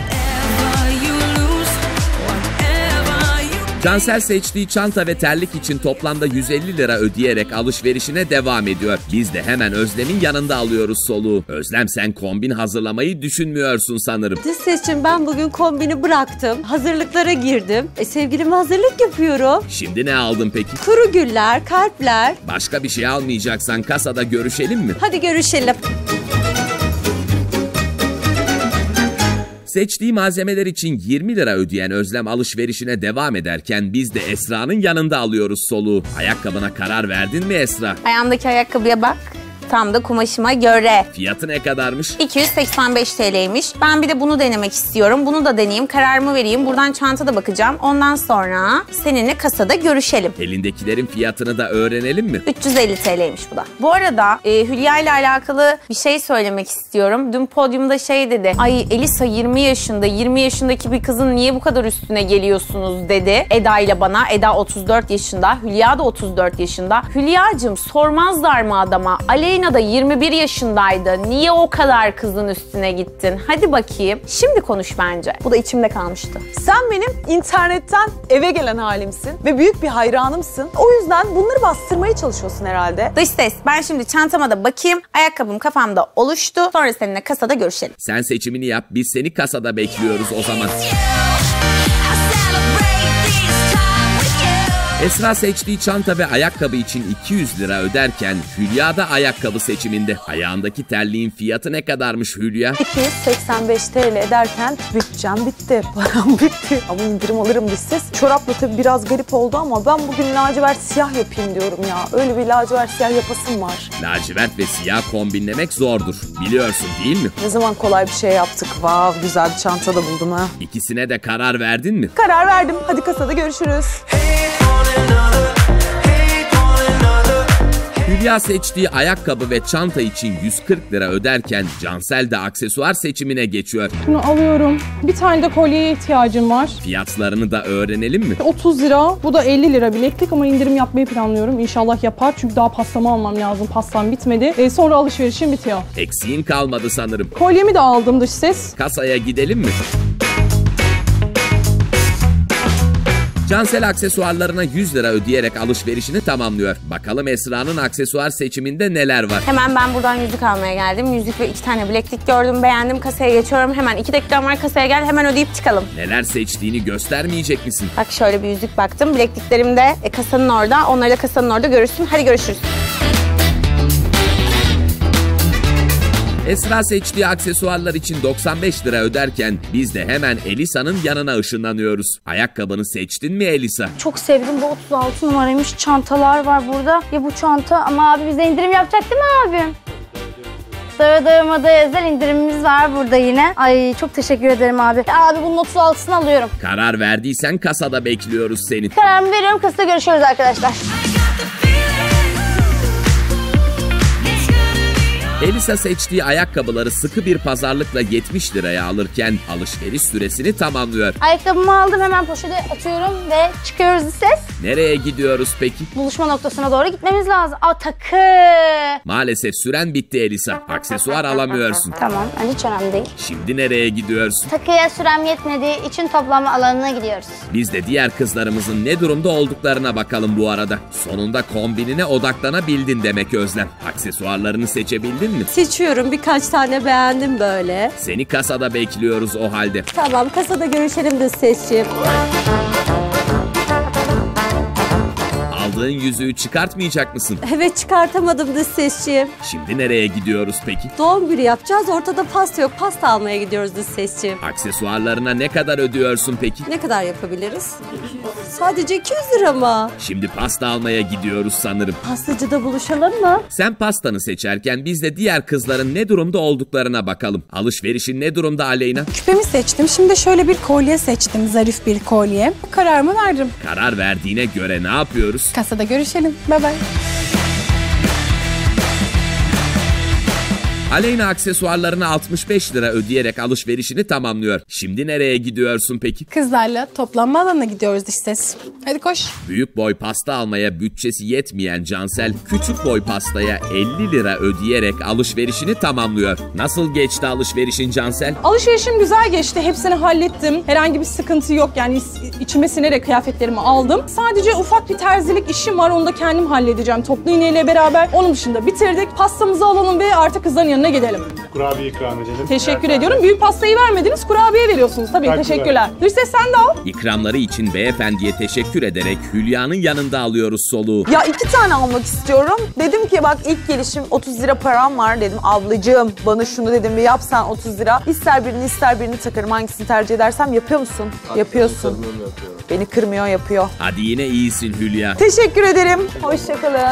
Cansel seçtiği çanta ve terlik için toplamda 150 lira ödeyerek alışverişine devam ediyor. Biz de hemen Özlem'in yanında alıyoruz soluğu. Özlem, sen kombin hazırlamayı düşünmüyorsun sanırım. Dış sesçim, ben bugün kombini bıraktım. Hazırlıklara girdim. Sevgilime hazırlık yapıyorum. Şimdi ne aldın peki? Kuru güller, kalpler. Başka bir şey almayacaksan kasada görüşelim mi? Hadi görüşelim. Seçtiği malzemeler için 20 lira ödeyen Özlem alışverişine devam ederken biz de Esra'nın yanında alıyoruz soluğu. Ayakkabına karar verdin mi Esra? Ayağımdaki ayakkabıya bak. Tam da kumaşıma göre. Fiyatı ne kadarmış? 285 TL'ymiş. Ben bir de bunu denemek istiyorum. Bunu da deneyeyim, kararımı vereyim. Buradan çantada bakacağım. Ondan sonra seninle kasada görüşelim. Elindekilerin fiyatını da öğrenelim mi? 350 TL'ymiş bu da. Bu arada Hülya ile alakalı bir şey söylemek istiyorum. Dün podyumda şey dedi. Ay Elisa 20 yaşında. 20 yaşındaki bir kızın niye bu kadar üstüne geliyorsunuz dedi. Eda ile bana. Eda 34 yaşında. Hülya da 34 yaşında. Hülyacığım sormazlar mı adama? Aleyna da 21 yaşındaydı. Niye o kadar kızın üstüne gittin? Hadi bakayım. Şimdi konuş bence. Bu da içimde kalmıştı. Sen benim internetten eve gelen halimsin ve büyük bir hayranımsın. O yüzden bunları bastırmaya çalışıyorsun herhalde. Dış ses. Ben şimdi çantama da bakayım. Ayakkabım kafamda oluştu. Sonra seninle kasada görüşelim. Sen seçimini yap, biz seni kasada bekliyoruz o zaman. Esra seçtiği çanta ve ayakkabı için 200 lira öderken Hülya da ayakkabı seçiminde. Ayağındaki terliğin fiyatı ne kadarmış Hülya? 285 TL ederken bütçem bitti, param bitti. Ama indirim alırım dış ses. Çorapla tabii biraz garip oldu ama ben bugün lacivert siyah yapayım diyorum ya. Öyle bir lacivert siyah yapasım var. Lacivert ve siyah kombinlemek zordur. Biliyorsun değil mi? Ne zaman kolay bir şey yaptık. Vav, güzel bir çanta da buldum ha. İkisine de karar verdin mi? Karar verdim. Hadi kasada görüşürüz. Hülya seçtiği ayakkabı ve çanta için 140 lira öderken Cansel de aksesuar seçimine geçiyor. Bunu alıyorum. Bir tane de kolyeye ihtiyacım var. Fiyatlarını da öğrenelim mi? 30 lira. Bu da 50 lira bileklik ama indirim yapmayı planlıyorum. İnşallah yapar çünkü daha pastamı almam lazım. Pastam bitmedi. Sonra alışverişim bitiyor. Eksiğin kalmadı sanırım. Kolyemi de aldım dış ses. Kasaya gidelim mi? Cansel aksesuarlarına 100 lira ödeyerek alışverişini tamamlıyor. Bakalım Esra'nın aksesuar seçiminde neler var? Hemen ben buradan yüzük almaya geldim. Yüzük ve 2 tane bileklik gördüm, beğendim. Kasaya geçiyorum. Hemen 2 dakikam var, kasaya gel. Hemen ödeyip çıkalım. Neler seçtiğini göstermeyecek misin? Bak şöyle bir yüzük baktım. Bilekliklerim de kasanın orada. Onları da kasanın orada görürsün. Hadi görüşürüz. Esra seçtiği aksesuarlar için 95 lira öderken biz de hemen Elisa'nın yanına ışınlanıyoruz. Ayakkabını seçtin mi Elisa? Çok sevdim. Bu 36 numaraymış. Çantalar var burada. Ya bu çanta ama abi bize indirim yapacak değil mi abim? Dağıdığımada özel indirimimiz var burada yine. Ay çok teşekkür ederim abi. Abi bunun 36'sını alıyorum. Karar verdiysen kasada bekliyoruz seni. Kararımı veriyorum. Kasada görüşürüz arkadaşlar. Elisa seçtiği ayakkabıları sıkı bir pazarlıkla 70 liraya alırken alışveriş süresini tamamlıyor. Ayakkabımı aldım, hemen poşete atıyorum ve çıkıyoruz ses. Nereye gidiyoruz peki? Buluşma noktasına doğru gitmemiz lazım. Takı. Maalesef süren bitti Elisa. Aksesuar alamıyorsun. Tamam, hiç önemli değil. Şimdi nereye gidiyorsun? Takıya sürem yetmediği için toplama alanına gidiyoruz. Biz de diğer kızlarımızın ne durumda olduklarına bakalım bu arada. Sonunda kombinine odaklanabildin demek Özlem. Aksesuarlarını seçebildin mi? Seçiyorum. Birkaç tane beğendim böyle. Seni kasada bekliyoruz o halde. Tamam, kasada görüşelim de sesçiğim. Aldığın yüzüğü çıkartmayacak mısın? Evet, çıkartamadım da sesçiğim. Şimdi nereye gidiyoruz peki? Doğum günü yapacağız. Ortada pasta yok. Pasta almaya gidiyoruz da sesçiğim. Aksesuarlarına ne kadar ödüyorsun peki? Ne kadar yapabiliriz? Sadece 200 lira mı? Şimdi pasta almaya gidiyoruz sanırım. Pastacıda buluşalım mı? Sen pastanı seçerken biz de diğer kızların ne durumda olduklarına bakalım. Alışverişin ne durumda Aleyna? Küpemi seçtim. Şimdi şöyle bir kolye seçtim. Zarif bir kolye. Kararımı verdim. Karar verdiğine göre ne yapıyoruz? Kasada görüşelim. Bye bye. Aleyna aksesuarlarına 65 lira ödeyerek alışverişini tamamlıyor. Şimdi nereye gidiyorsun peki? Kızlarla toplanma alanına gidiyoruz dış ses. Hadi koş. Büyük boy pasta almaya bütçesi yetmeyen Cansel, küçük boy pastaya 50 lira ödeyerek alışverişini tamamlıyor. Nasıl geçti alışverişin Cansel? Alışverişim güzel geçti. Hepsini hallettim. Herhangi bir sıkıntı yok. Yani içime sinerek kıyafetlerimi aldım. Sadece ufak bir terzilik işim var. Onu da kendim halledeceğim. Toplu iğneyle beraber. Onun dışında bitirdik. Pastamızı alalım ve artık kızların yanına gidelim. Kurabiye ikram edelim. Teşekkür ediyorum. Büyük pastayı vermediniz. Kurabiye veriyorsunuz. Tabii teşekkürler. Dış ses sen de al. İkramları için beyefendiye teşekkür ederek Hülya'nın yanında alıyoruz soluğu. Ya 2 tane almak istiyorum. Dedim ki bak ilk gelişim 30 lira param var dedim. Ablacığım bana şunu dedim bir yap sen 30 lira. İster birini takarım. Hangisini tercih edersem yapıyor musun? Yapıyorsun. Beni kırmıyor yapıyor. Hadi yine iyisin Hülya. Teşekkür ederim. Hoşçakalın.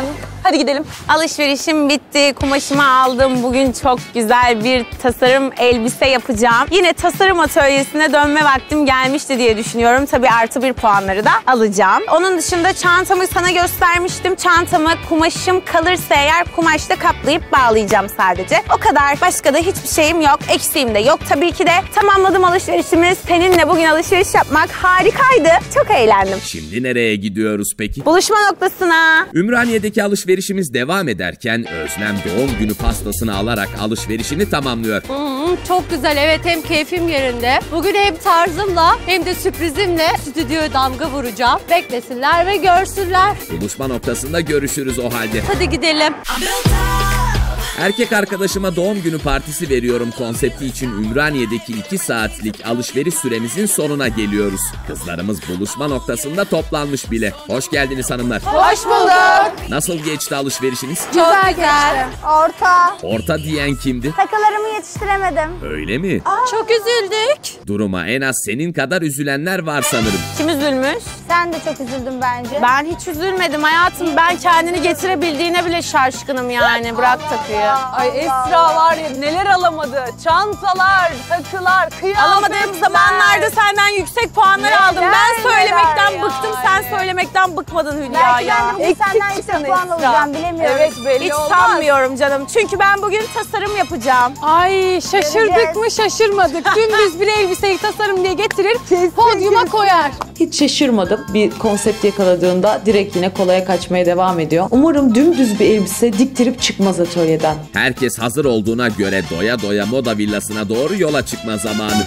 Hadi gidelim. Alışverişim bitti, kumaşımı aldım. Bugün çok güzel bir tasarım elbise yapacağım. Yine tasarım atölyesine dönme vaktim gelmişti diye düşünüyorum. Tabii +1 puanları da alacağım. Onun dışında çantamı sana göstermiştim. Çantamı kumaşım kalırsa eğer kumaşla kaplayıp bağlayacağım sadece. O kadar. Başka da hiçbir şeyim yok. Eksiğim de yok. Tabii ki de tamamladım alışverişimi. Seninle bugün alışveriş yapmak harikaydı. Çok eğlendim. Şimdi nereye gidiyoruz peki? Buluşma noktasına. Ümraniye'deki alışverişimiz devam ederken Özlem doğum günü pastasını alarak alışverişini tamamlıyor. Çok güzel, evet, hem keyfim yerinde. Bugün hem tarzımla hem de sürprizimle stüdyoya damga vuracağım. Beklesinler ve görsünler. Buluşma noktasında görüşürüz o halde. Hadi gidelim. Erkek arkadaşıma doğum günü partisi veriyorum konsepti için Ümraniye'deki 2 saatlik alışveriş süremizin sonuna geliyoruz. Kızlarımız buluşma noktasında toplanmış bile. Hoş geldiniz hanımlar. Hoş bulduk. Nasıl geçti alışverişiniz? Çok güzel. Orta. Orta diyen kimdi? Takılarımı yetiştiremedim. Öyle mi? Çok üzüldük. Duruma en az senin kadar üzülenler var sanırım. Kim üzülmüş? Sen de çok üzüldün bence. Ben hiç üzülmedim hayatım. Ben kendini getirebildiğine bile şaşkınım yani. Bırak takıyı. Ay Esra var ya neler alamadı. Çantalar, takılar, kıyafetler. Alamadığım zamanlarda senden yüksek puanlar aldım. Ben söylemekten ya. bıktım. Sen söylemekten bıkmadın Hülya Belki ya. ben de bugün senden yüksek puan alacağım, bilemiyorum. Evet belli Hiç olmaz. sanmıyorum canım. Çünkü ben bugün tasarım yapacağım. Ay şaşırdık mı şaşırmadık. Dümdüz bir elbiseyi tasarım diye getirir, podyuma koyar. Hiç şaşırmadım. Bir konsept yakaladığında direkt yine kolaya kaçmaya devam ediyor. Umarım dümdüz bir elbise diktirip çıkmaz atölyeden. Herkes hazır olduğuna göre doya doya moda villasına doğru yola çıkma zamanı.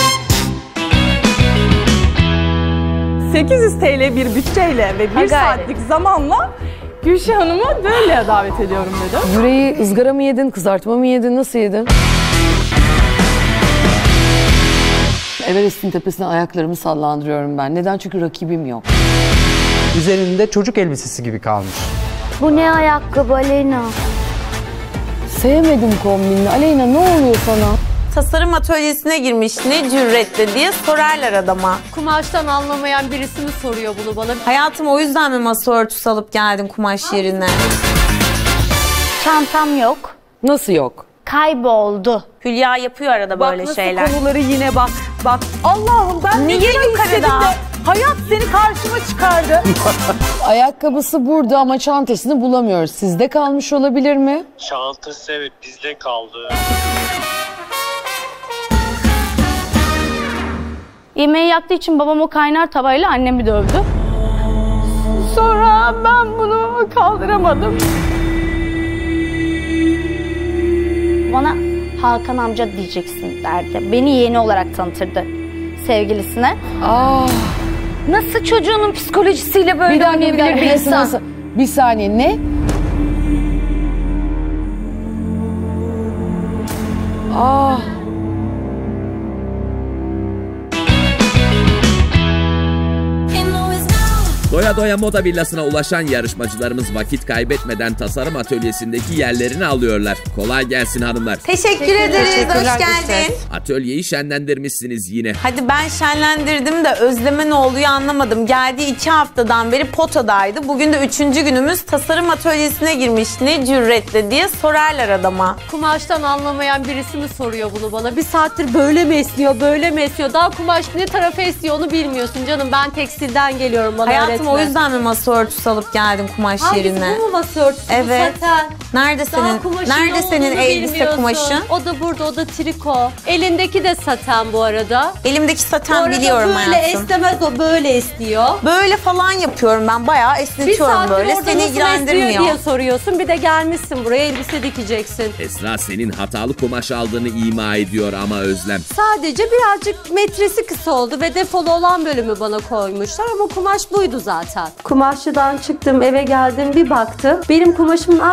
800 TL bir bütçeyle ve 1 saatlik zamanla Gülşah Hanım'ı böyle davet ediyorum dedim. Yüreği ızgara mı yedin, kızartma mı yedin, nasıl yedin? Everest'in tepesine ayaklarımı sallandırıyorum ben. Neden? Çünkü rakibim yok. Üzerinde çocuk elbisesi gibi kalmış. Bu ne ayakkabı Aleyna? Sevmedim kombinini. Aleyna ne oluyor sana? Tasarım atölyesine girmiş ne cüretle diye sorarlar adama. Kumaştan anlamayan birisi mi soruyor bunu bana? Hayatım o yüzden mi masa örtüsü alıp geldin kumaş yerine? Çantam yok. Nasıl yok? Kayboldu. Hülya yapıyor arada böyle nasıl şeyler. konuları yine bak. Bak Allah'ım ben Niye ne kadar yukarıda? istedim de hayat seni karşıma çıkardı. Ayakkabısı burada ama çantasını bulamıyoruz. Sizde kalmış olabilir mi? Çantası evet bizde kaldı. Yemeği yaktığı için babam o kaynar tavayla annemi dövdü. Sonra ben bunu kaldıramadım. Bana Hakan amca diyeceksin derdi. Beni yeğeni olarak tanıtırdı sevgilisine. Nasıl çocuğunun psikolojisiyle böyle oynayabilir bir insan? Nasıl? Bir saniye ne? Doya doya moda villasına ulaşan yarışmacılarımız vakit kaybetmeden tasarım atölyesindeki yerlerini alıyorlar. Kolay gelsin hanımlar. Teşekkür ederiz. Hoş geldin. Atölyeyi şenlendirmişsiniz yine. Hadi ben şenlendirdim de Özlem'e ne oluyor anlamadım. Geldiği 2 haftadan beri potadaydı. Bugün de 3. günümüz tasarım atölyesine girmiş. Ne cüretle diye sorarlar adama. Kumaştan anlamayan birisi mi soruyor bunu bana? Bir saattir böyle mi esniyor, böyle mi esniyor? Daha kumaş ne tarafa esiyor onu bilmiyorsun canım. Ben tekstilden geliyorum, bana Hayatım öğretme. o yüzden mi masa örtüsü alıp geldin kumaş yerine? Hangisi, bu mu masa örtüsü? Evet. Bu saten. Nerede Daha senin elbise bilmiyorsun. kumaşın? O da burada, o da triko. Elindeki de saten bu arada. Elimdeki Bu saten arada biliyorum böyle hayatım. esnemez, o böyle esniyor. Böyle falan yapıyorum ben. Bayağı Bir esnetiyorum saattir böyle. orada Seni nasıl esniyor ilgilendirmiyor. diye soruyorsun. Bir de gelmişsin buraya elbise dikeceksin. Esra senin hatalı kumaş aldığını ima ediyor ama Özlem. Sadece birazcık metresi kısa oldu ve defolu olan bölümü bana koymuşlar ama kumaş buydu zaten. Kumaşçıdan çıktım, eve geldim, bir baktım. Benim kumaşımın aynısı ama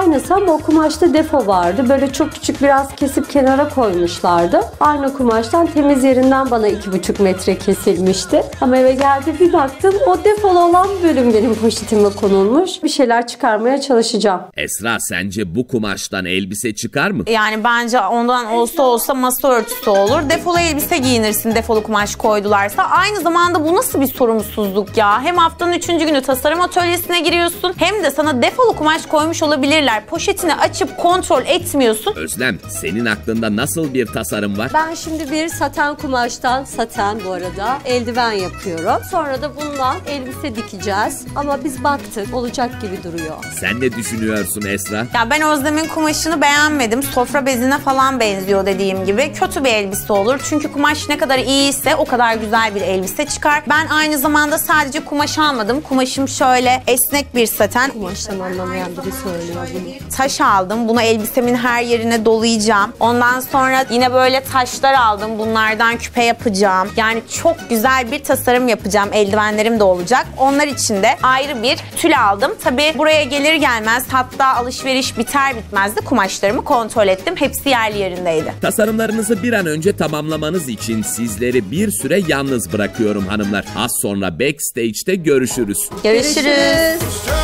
ama o kumaşta defo vardı. Böyle çok küçük biraz kesip kenara koymuşlardı. Aynı kumaştan temiz yerinden bana 2,5 metre kesilmişti. Ama eve geldi bir baktım o defolu olan bölüm benim poşetime konulmuş. Bir şeyler çıkarmaya çalışacağım. Esra, sence bu kumaştan elbise çıkar mı? Yani bence ondan olsa masa örtüsü olur. Defolu elbise giyinirsin, defolu kumaş koydularsa. Aynı zamanda bu nasıl bir sorumsuzluk ya? Hem haftanın 3. günü tasarım atölyesine giriyorsun, hem de sana defolu kumaş koymuş olabilirler. Poşetini açıp kontrol etmiyorsun. Özlem, senin aklında nasıl bir tasarım var? Ben şimdi bir saten kumaştan, saten bu arada, eldiven yapıyorum. Sonra da bundan elbise dikeceğiz. Ama biz baktık, olacak gibi duruyor. Sen ne düşünüyorsun Esra? Ya ben Özlem'in kumaşını beğenmedim. Sofra bezine falan benziyor dediğim gibi. Kötü bir elbise olur. Çünkü kumaş ne kadar iyiyse o kadar güzel bir elbise çıkar. Ben aynı zamanda sadece kumaş almadım. Kumaşım şöyle esnek bir saten. Kumaştan anlamayan biri söylüyor bunu. Taş aldım. Bunu elbisemin her yerine dolayacağım. Ondan sonra yine böyle taşlar aldım. Bunlardan küpe yapacağım. Yani çok güzel bir tasarım yapacağım. Eldivenlerim de olacak. Onlar için de ayrı bir tül aldım. Tabii buraya gelir gelmez, hatta alışveriş biter bitmez de kumaşlarımı kontrol ettim. Hepsi yerli yerindeydi. Tasarımlarınızı bir an önce tamamlamanız için sizleri bir süre yalnız bırakıyorum hanımlar. Az sonra backstage'te görüşürüz. Görüşürüz.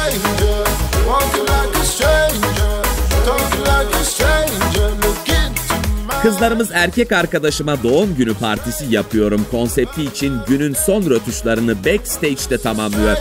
Kızlarımız erkek arkadaşıma doğum günü partisi yapıyorum konsepti için günün son rötuşlarını backstage'te tamamlıyor.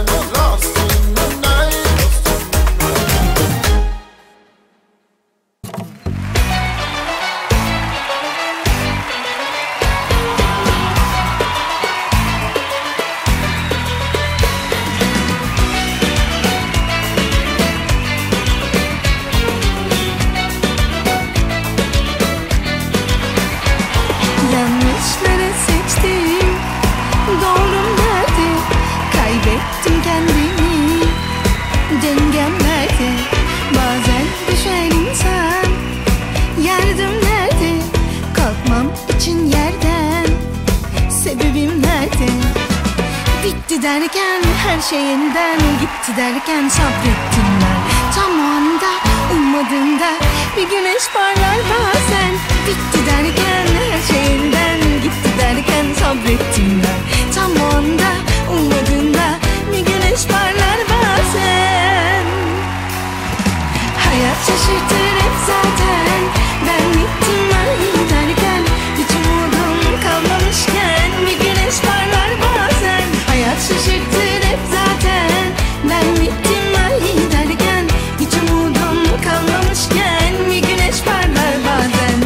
Yanlışları seçtim, doğrum nerede? Kaybettim kendimi, dengem nerede? Bazen düşer insan, yardım nerede? Kalkmam için yerden, sebebim nerede? Bitti derken her şeyinden, gitti derken sabrettim ben. Tam o anda ummadığımda bir güneş parlar bazen. Bitti derken her şeyinden, gitti derken sabrettim ben. Tam o anda ummadığımda bir güneş parlar bazen. Hayat şaşırtır hep zaten. Ben bittim ay derken, hiç umudum kalmamışken bir güneş parlar bazen. Hayat şaşırtır hep zaten. Ben bittim ay derken, hiç umudum kalmamışken bir güneş parlar bazen.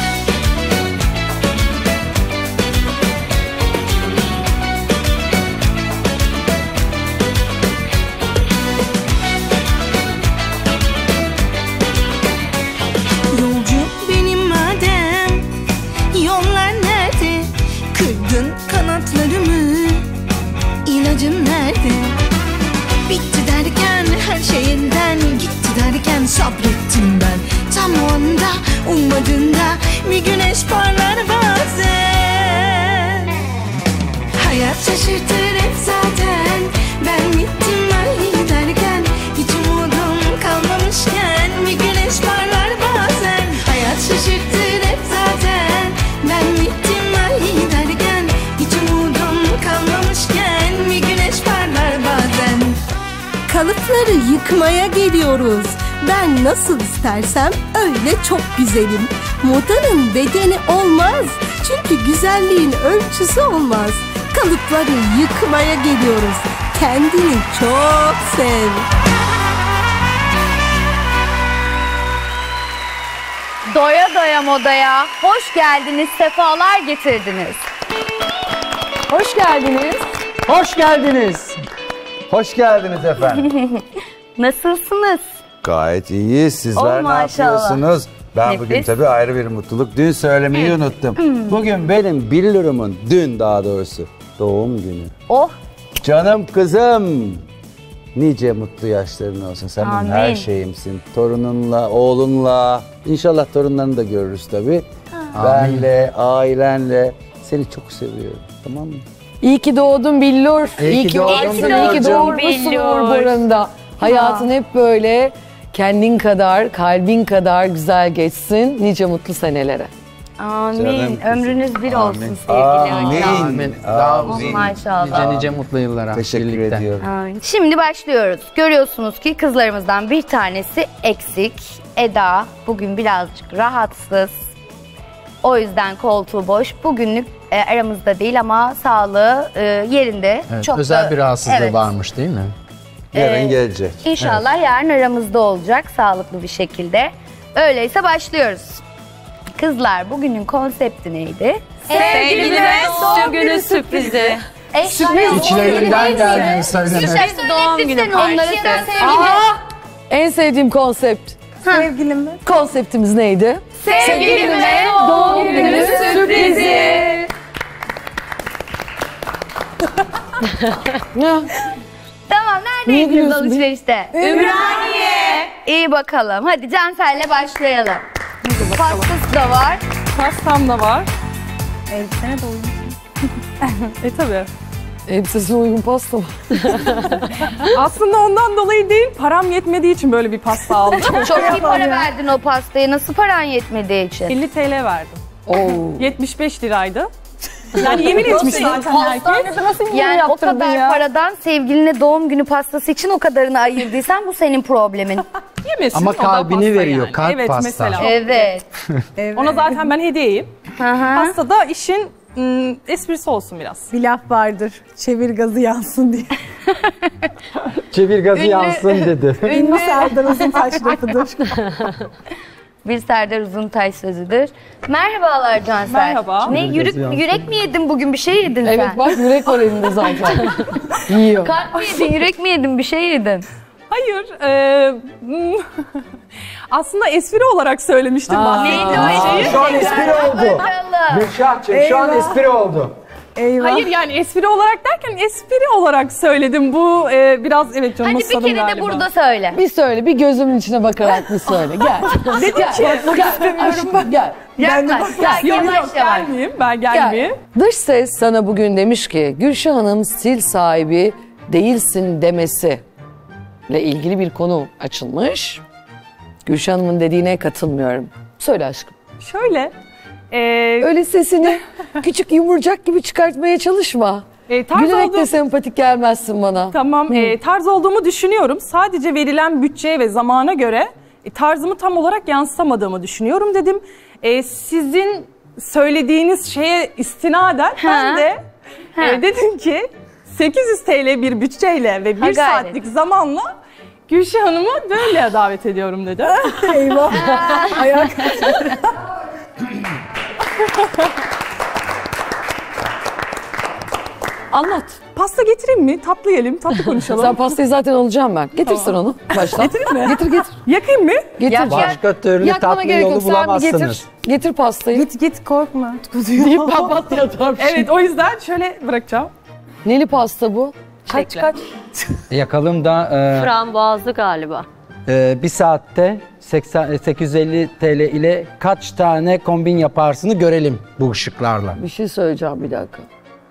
Yolcu benim madem, yollar nerede? Kırdın kanatlarımı, ilacın nerede? Bitti derken her şeyinden, gitti derken sabrettim ben. Tam o anda ummadığında bir güneş parlar bazen. Hayat şaşırtır hep zaten. Ben bittim ay derken, hiç umudum kalmamışken bir güneş parlar bazen. Hayat şaşırtır hep zaten. Ben bittim ay derken, hiç umudum kalmamışken bir güneş parlar bazen. Kalıpları yıkmaya geliyoruz. Ben nasıl istersem öyle çok güzelim. Modanın bedeni olmaz. Çünkü güzelliğin ölçüsü olmaz. Kalıpları yıkmaya geliyoruz. Kendini çok sev. Doya doya modaya hoş geldiniz, sefalar getirdiniz. Hoş geldiniz. Hoş geldiniz. Hoş geldiniz efendim. Nasılsınız? Gayet iyi. Sizler Oh, ne yapıyorsunuz? Ben Nefis. bugün tabii ayrı bir mutluluk. Dün söylemeyi unuttum. Bugün benim Billur'umun, dün daha doğrusu, doğum günü. Oh. Canım kızım. Nice mutlu yaşların olsun. Sen benim Amin. her şeyimsin. Torununla, oğlunla. İnşallah torunlarını da görürüz tabii. Benle, ailenle. Seni çok seviyorum. Tamam mı? İyi ki doğdun Billur. İyi ki doğdun varsın, Billur. iyi ki doğurmuşsun Billur. Uğur Boran'da. Hayatın hep böyle kendin kadar, kalbin kadar güzel geçsin. Nice mutlu senelere. Amin. Ömrünüz bir olsun sevgili Amin. Amin. Maşallah. Nice mutlu yıllara. Teşekkür ediyorum. Amin. Şimdi başlıyoruz. Görüyorsunuz ki kızlarımızdan bir tanesi eksik. Eda bugün birazcık rahatsız. O yüzden koltuğu boş. Bugünlük aramızda değil ama sağlığı yerinde. Evet, Çok özel bir rahatsızlığı evet. varmış değil mi? Yarın gelecek. İnşallah yarın aramızda olacak sağlıklı bir şekilde. Öyleyse başlıyoruz. Kızlar bugünün konsepti neydi? Sevgilime doğum günü sürprizi. İçlerinden geldiğini söylemek. Doğum günü onlara En sevdiğim konsept. Sevgilime. Konseptimiz neydi? Sevgilime doğum günü sürprizi. Tamam, neredeydiniz alışverişte? Ümraniye. İyi bakalım. Hadi Cansel'le başlayalım. Pastası da var. Pastam da var. Elbisene de uygun. Tabii. Elbisesine uygun pasta mı? Aslında ondan dolayı değil, param yetmediği için böyle bir pasta aldım. Çok iyi para verdin o pastaya. Nasıl paran yetmediği için? 50 TL verdim. Oo. 75 liraydı. Yani yemin etmiş zaten herkes. Yani o kadar paradan sevgiline doğum günü pastası için o kadarını ayırdıysan bu senin problemin. Yemesin, Ama o da kalbini pasta veriyor, yani. kalp evet, pasta. Mesela. Evet. Ona zaten ben hediyeyim. Pasta da işin esprisi olsun biraz. Bir laf vardır. Çevir gazı yansın diye. Çevir gazı yansın dedi. Ünlü Serdar Uzuntaş lafıdır. Bir Serdar Uzuntaş sözüdür. Merhabalar Cansel. Merhaba. Ne yürek mi yedin bugün? Bir şey yedin sen? Evet bak yürek var elinde zaten. Yiyor. Kalp mi yedin, yürek mi yedin? Bir şey yedin. Hayır. Aslında espri olarak söylemiştim ben. Neydi o şeyi? Şu an espri oldu. Gülşah'cığım şu an espri oldu. Eyvah. Hayır yani espri olarak derken espri olarak söyledim. Bu biraz evet canım Hadi bir kere de burada söyle. Bir söyle, bir gözümün içine bakarak bir söyle. Gel. Dedim ki Gel. Yaklaş, yavaş. gelmeyeyim. Ben gelmeyeyim. Dış ses sana bugün demiş ki Gülşah Hanım stil sahibi değilsin demesi ile ilgili bir konu açılmış. Gülşah Hanım'ın dediğine katılmıyorum. Söyle aşkım. Şöyle. Öyle sesini küçük yumurcak gibi çıkartmaya çalışma. Tarz Gülerek de sempatik gelmezsin bana. Tamam, tarz olduğumu düşünüyorum. Sadece verilen bütçeye ve zamana göre tarzımı tam olarak yansıtamadığımı düşünüyorum dedim. Sizin söylediğiniz şeye istinaden ben de dedim ki 800 TL bir bütçeyle ve 1 saatlik zamanla Gülşah Hanım'ı böyle davet ediyorum dedim. Eyvah. Ayak. Anlat. Pasta getireyim mi? Tatlı yiyelim, tatlı konuşalım. Sen pastayı zaten alacağım ben. Getirsin onu. Başla. Getireyim mi? Getir. Yakayım mı? Getir. Başka türlü Yakmana tatlı gerek yolu yok. Sen bir bulamazsınız. getir. Getir pastayı. Git korkma. Deyip papatya atarım. Evet, o yüzden şöyle bırakacağım. Neli pasta bu? Kaç? Yakalım da Frambuazlı galiba. bir saatte 850 TL ile kaç tane kombin yaparsını görelim bu ışıklarla. Bir şey söyleyeceğim bir dakika.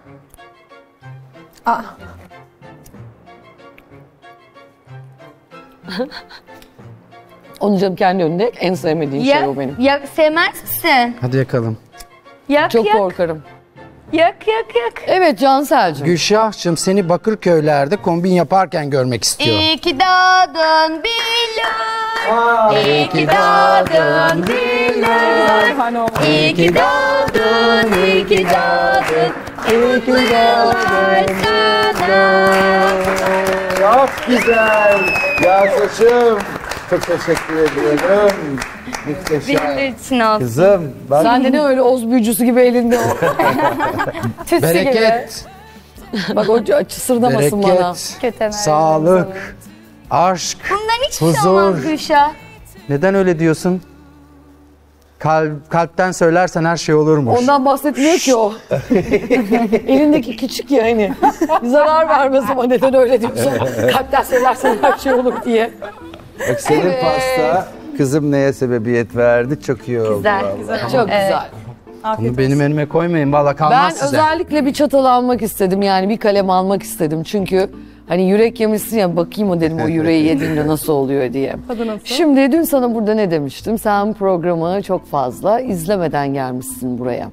Onu canım kendi önünde en sevmediğim şey o benim. Sevmez misin? Hadi yakalım. Çok korkarım. Yak. Evet Cansel'cim. Gülşah'cığım seni Bakırköylerde kombin yaparken görmek istiyorum. İyi ki doğdun Bilal. İyi ki doğdun Bilal. İyi ki doğdun, iyi ki doğdun. İyi ki doğdun sana. Çok güzel. Ya saçım. Çok teşekkür ediyorum. Muhteşem. Benim için olsun. Kızım. Bak. Sen de ne öyle oz büyücüsü gibi elinde o. Tütsü Bereket, gibi. Bak o sırdamasın bana. bereket, sağlık, aşk, Bundan hiçbir şey huzur. olmaz Gülşah. Neden öyle diyorsun? Kalpten söylersen her şey olurmuş. Ondan bahsetmiyor ki o. Elindeki küçük ya hani. Zarar vermez ama neden öyle diyorsun? Kalpten söylersen her şey olur diye. Bak senin pasta kızım neye sebebiyet verdi? Çok iyi oldu. Güzel. Çok güzel. Bunu benim önüme koymayın. Valla kalmaz Ben size. özellikle bir çatal almak istedim. Yani bir kalem almak istedim. Çünkü Hani yürek yemişsin ya, bakayım o dedim o yüreği yediğimde nasıl oluyor diye. Tadı nasıl? Şimdi dün sana burada ne demiştim? Sen programı çok fazla izlemeden gelmişsin buraya.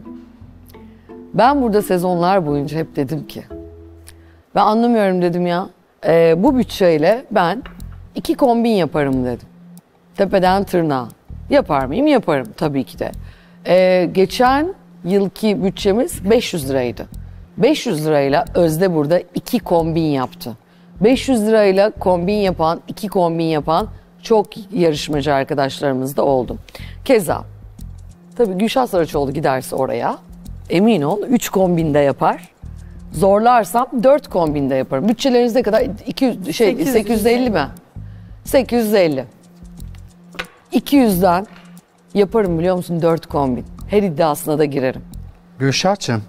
Ben burada sezonlar boyunca hep dedim ki, ben anlamıyorum dedim ya. Bu bütçeyle ben 2 kombin yaparım dedim. Tepeden tırnağa. Yapar mıyım? Yaparım tabii ki de. Geçen yılki bütçemiz 500 liraydı. 500 lirayla Özde burada 2 kombin yaptı. 500 lirayla kombin yapan, 2 kombin yapan çok yarışmacı arkadaşlarımız da oldu. Keza tabii Gülşah Saraçoğlu giderse oraya emin ol 3 kombinde yapar. Zorlarsam 4 kombinde yaparım. Bütçeleriniz ne kadar? 850 mi? 850. 200'den yaparım biliyor musun 4 kombin. Her iddiasına da girerim. Gülşah'cığım,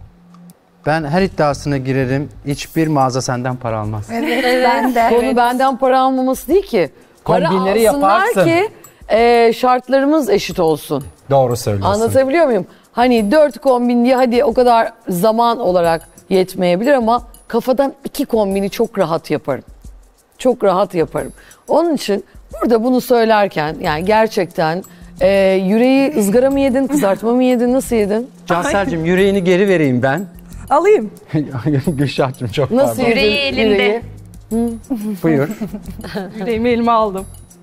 ben her iddiasına girerim. Hiçbir mağaza senden para almaz. Evet, ben de. Konu benden para almaması değil ki. Para Kombinleri alsınlar yaparsın. ki şartlarımız eşit olsun. Doğru söylüyorsun. Anlatabiliyor muyum? Hani 4 kombin diye hadi o kadar zaman olarak yetmeyebilir ama kafadan 2 kombini çok rahat yaparım. Çok rahat yaparım. Onun için burada bunu söylerken yani gerçekten yüreği ızgara mı yedin, kızartma mı yedin, nasıl yedin? Cansel'cim yüreğini geri vereyim ben. Alayım. Gülşah'cığım çok Nasıl pardon. yüreği elinde? Buyur. Yüreğimi elime aldım.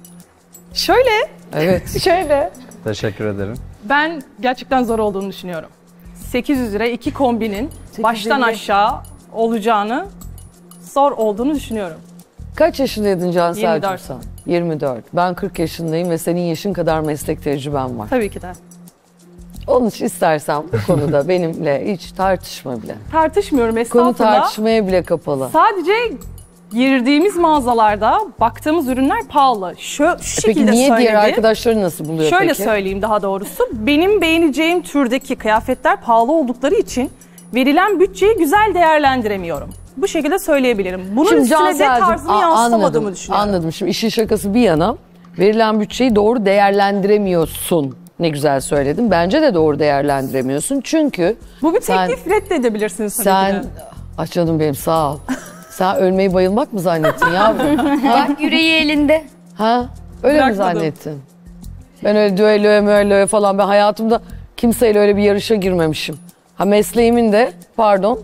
Şöyle. Evet. Şöyle. Teşekkür ederim. Ben gerçekten zor olduğunu düşünüyorum. 800 lira 2 kombinin baştan aşağı olacağını, zor olduğunu düşünüyorum. Kaç yaşındaydın Cansel'cim 24. sen? 24. Ben 40 yaşındayım ve senin yaşın kadar meslek tecrübem var. Tabii ki de. Onun için istersen bu konuda benimle hiç tartışma bile. Tartışmıyorum Konu estağfurullah. tartışmaya bile kapalı. Sadece girdiğimiz mağazalarda baktığımız ürünler pahalı. Şu şekilde Peki niye söyledim. diğer arkadaşları nasıl buluyor Şöyle peki? söyleyeyim daha doğrusu. Benim beğeneceğim türdeki kıyafetler pahalı oldukları için verilen bütçeyi güzel değerlendiremiyorum. Bu şekilde söyleyebilirim. Bunun Şimdi üstüne de Cansel'cim, tarzımı yansıtamadığımı düşünüyorum. Anladım. Şimdi işin şakası bir yana, verilen bütçeyi doğru değerlendiremiyorsun. Ne güzel söyledin. Bence de doğru değerlendiremiyorsun. Çünkü bu bir teklif, reddedebilirsiniz tabii sen, ki de. ah canım benim sağ ol. Sen ölmeyi bayılmak mı zannettin yavrum? Bak yüreği elinde. Ha? Öyle mi Bırakmadım. zannettin? Ben öyle düelloya falan, ben hayatımda kimseyle öyle bir yarışa girmemişim. Ha mesleğimin de pardon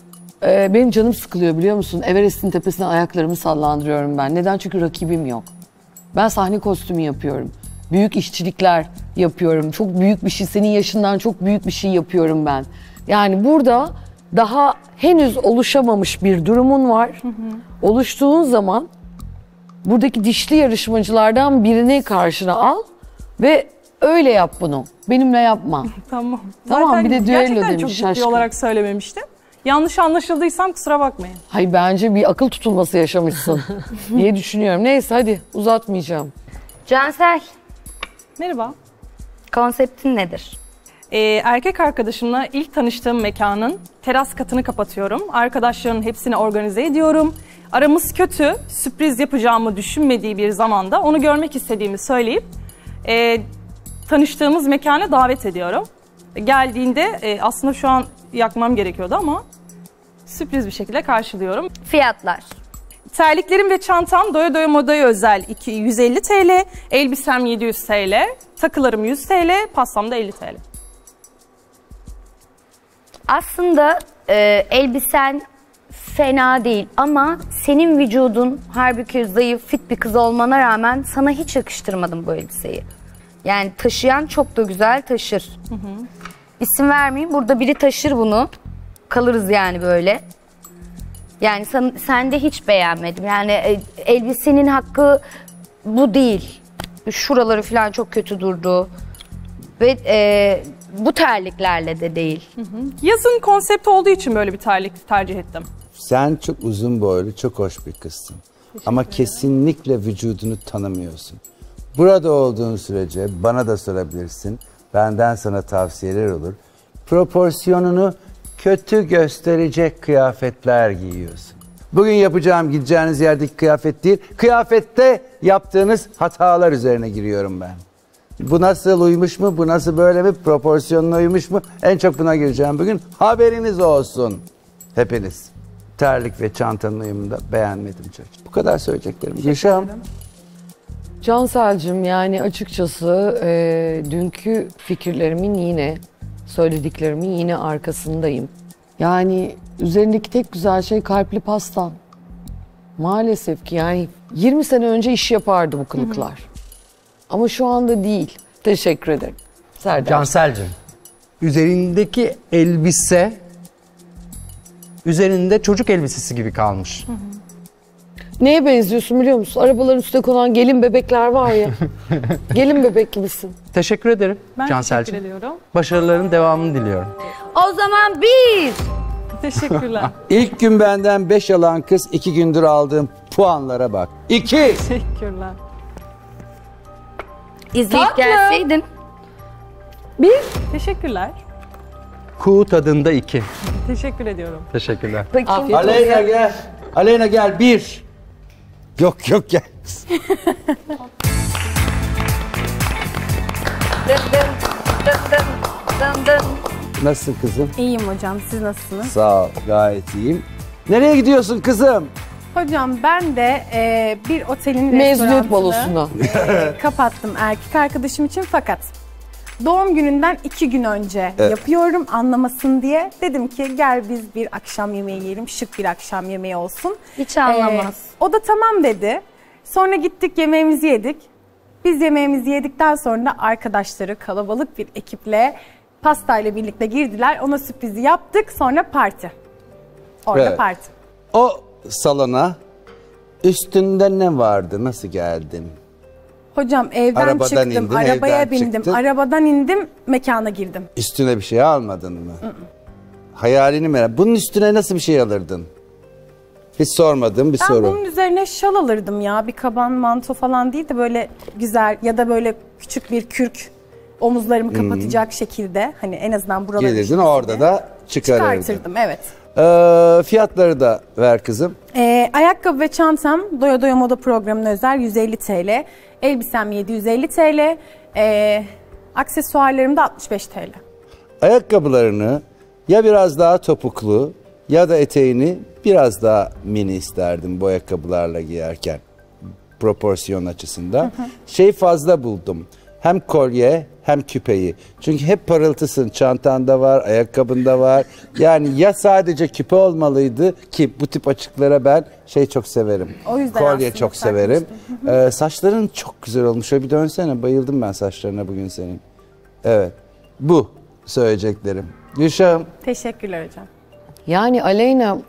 benim canım sıkılıyor biliyor musun? Everest'in tepesine ayaklarımı sallandırıyorum ben. Neden? Çünkü rakibim yok. Ben sahne kostümü yapıyorum. Büyük işçilikler yapıyorum. Çok büyük bir şey, senin yaşından çok büyük bir şey yapıyorum ben. Yani burada daha henüz oluşamamış bir durumun var. Oluştuğun zaman buradaki dişli yarışmacılardan birini karşına al ve öyle yap bunu. Benimle yapma. Tamam. Tamam, Zaten bir de düello gerçekten demiş çok ciddi aşkım. olarak söylememiştim. Yanlış anlaşıldıysam kusura bakmayın. Hayır, bence bir akıl tutulması yaşamışsın diye düşünüyorum. Neyse hadi uzatmayacağım. Cansel, Merhaba. konseptin nedir? Erkek arkadaşımla ilk tanıştığım mekanın teras katını kapatıyorum. Arkadaşların hepsini organize ediyorum. Aramız kötü, sürpriz yapacağımı düşünmediği bir zamanda onu görmek istediğimi söyleyip tanıştığımız mekana davet ediyorum. Geldiğinde aslında şu an yakmam gerekiyordu ama sürpriz bir şekilde karşılıyorum. Fiyatlar. Terliklerim ve çantam Doya Doya Moda'ya özel 150 TL, elbisem 700 TL, takılarım 100 TL, pastam da 50 TL. Aslında elbisen fena değil ama senin vücudun halbuki zayıf, fit bir kız olmana rağmen sana hiç yakıştırmadım bu elbiseyi. Yani taşıyan çok da güzel taşır. İsim vermeyeyim, burada biri taşır bunu. Kalırız yani böyle. Yani sen de hiç beğenmedim. Yani elbisenin hakkı bu değil. Şuraları falan çok kötü durdu. Ve bu terliklerle de değil. Yazın konsept olduğu için böyle bir terlik tercih ettim. Sen çok uzun boylu, çok hoş bir kızsın. Ama kesinlikle vücudunu tanımıyorsun. Burada olduğun sürece bana da sorabilirsin. Benden sana tavsiyeler olur. Proporsiyonunu kötü gösterecek kıyafetler giyiyorsun. Bugün yapacağım gideceğiniz yerdeki kıyafet değil, kıyafette yaptığınız hatalar üzerine giriyorum ben. Bu nasıl uymuş mu, bu nasıl böyle mi, proporsiyonuna uymuş mu? En çok buna gireceğim bugün. Haberiniz olsun hepiniz. terlik ve çantanın uyumunu da beğenmedim çok. Bu kadar söyleyeceklerim. Gülşah'ım. Cansel'cim yani açıkçası dünkü fikirlerimin yine, söylediklerimin yine arkasındayım. Yani üzerindeki tek güzel şey kalpli pastan. Maalesef ki yani 20 sene önce iş yapardı bu kılıklar. Ama şu anda değil. Teşekkür ederim. Serdar. Cansel'cim, üzerindeki elbise üzerinde çocuk elbisesi gibi kalmış. Neye benziyorsun biliyor musun? Arabaların üstüne konan gelin bebekler var ya. Gelin bebek gibisin. Teşekkür ederim Ben Cansel'cim. teşekkür ediyorum. Başarıların devamını diliyorum. O zaman bir. Teşekkürler. İlk gün benden 5 alan kız 2 gündür aldığım puanlara bak. 2. Teşekkürler. İzleyip gelseydin. Bir. Teşekkürler. Kuğu tadında 2. Teşekkür ediyorum. Teşekkürler. Aleyna gel. Aleyna gel 1. Yok gel. Nasılsın kızım? İyiyim hocam, siz nasılsınız? Sağ ol, gayet iyiyim. Nereye gidiyorsun kızım? Hocam ben de bir otelin Mezuniyet restoranını balosuna. kapattım erkek arkadaşım için fakat doğum gününden 2 gün önce yapıyorum anlamasın diye. Dedim ki gel biz bir akşam yemeği yiyelim, şık bir akşam yemeği olsun. Hiç anlamaz. O da tamam dedi. Sonra gittik yemeğimizi yedik. Biz yemeğimizi yedikten sonra arkadaşları kalabalık bir ekiple pastayla birlikte girdiler. Ona sürprizi yaptık. Sonra parti. Orada Evet. parti. O salona üstünde ne vardı? Nasıl geldin? Hocam evden Arabadan çıktım, indin, arabaya evden bindim, çıktın. arabadan indim, mekana girdim. Üstüne bir şey almadın mı? Hayalini merak. Bunun üstüne nasıl bir şey alırdın? Hiç sormadığım bir Ben soru. bunun üzerine şal alırdım ya. Bir kaban, manto falan değil de böyle güzel ya da böyle küçük bir kürk omuzlarımı kapatacak şekilde. Hani en azından buraları Gelirdin orada da çıkarırdın. çıkartırdım. Evet. Fiyatları da ver kızım. Ayakkabı ve çantam Doya Doya Moda programına özel 150 TL. Elbisem 750 TL. Aksesuarlarım da 65 TL. Ayakkabılarını ya biraz daha topuklu ya da eteğini biraz daha mini isterdim bu ayakkabılarla giyerken. Proporsiyon açısından. Şey fazla buldum. Hem kolye hem küpeyi. Çünkü hep parıltısın. Çantanda var, ayakkabında var. Yani ya sadece küpe olmalıydı ki bu tip açıklara ben çok severim. O yüzden kolye aslında çok severim. Saçların çok güzel olmuş. Şöyle bir dönsene. Bayıldım ben saçlarına bugün senin. Evet. Bu söyleyeceklerim. Gülşah'ım. Teşekkürler hocam. Yani Aleyna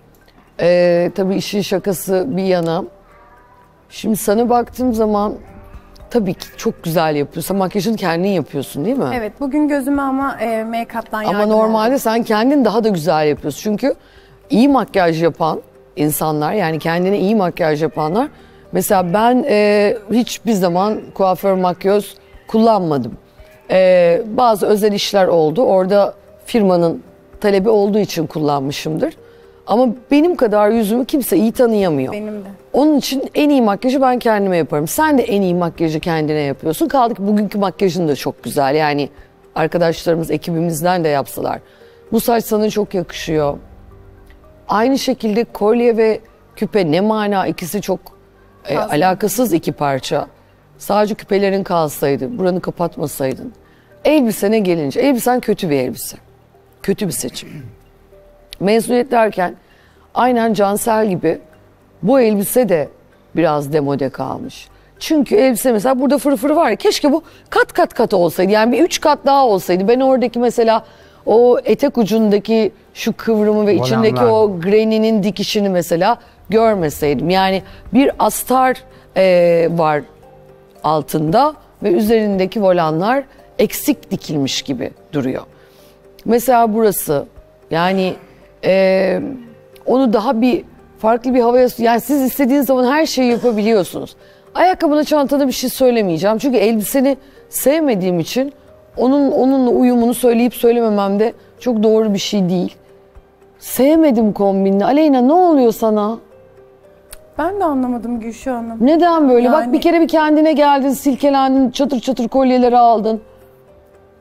tabii işin şakası bir yana. Şimdi sana baktığım zaman tabii ki çok güzel yapıyorsun. Makyajını kendin yapıyorsun değil mi? Evet bugün gözüme ama make-up'tan Ama yardım normalde aldım. sen kendin daha da güzel yapıyorsun. Çünkü iyi makyaj yapan insanlar yani kendine iyi makyaj yapanlar. Mesela ben hiçbir zaman kuaför makyöz kullanmadım. Bazı özel işler oldu. Orada firmanın talebi olduğu için kullanmışımdır. Ama benim kadar yüzümü kimse iyi tanıyamıyor. Benim de. Onun için en iyi makyajı ben kendime yaparım. Sen de en iyi makyajı kendine yapıyorsun. Kaldı ki bugünkü makyajın da çok güzel. Yani arkadaşlarımız ekibimizden de yapsalar. Bu saç sana çok yakışıyor. Aynı şekilde kolye ve küpe ne mana ikisi çok alakasız iki parça. Sadece küpelerin kalsaydı, buranı kapatmasaydın. Elbisene gelince, elbisen kötü bir elbise. Kötü bir seçim. Mezuniyet derken aynen Cansel gibi bu elbise de biraz demode kalmış. Çünkü elbise mesela burada fırfırı var ya keşke bu kat olsaydı. Yani bir 3 kat daha olsaydı. Ben oradaki mesela o etek ucundaki şu kıvrımı ve içindeki o greninin dikişini mesela görmeseydim. Yani bir astar var altında ve üzerindeki volanlar eksik dikilmiş gibi duruyor. Mesela burası yani onu daha bir farklı bir havaya... Yani siz istediğiniz zaman her şeyi yapabiliyorsunuz. Ayakkabına, çantana bir şey söylemeyeceğim. Çünkü elbiseni sevmediğim için onunla uyumunu söyleyip söylememem de çok doğru bir şey değil. Sevmedim kombinini. Aleyna ne oluyor sana? Ben de anlamadım Gülşah Hanım. Neden böyle? Yani... Bak bir kere bir kendine geldin, silkelendin, çatır çatır kolyeleri aldın.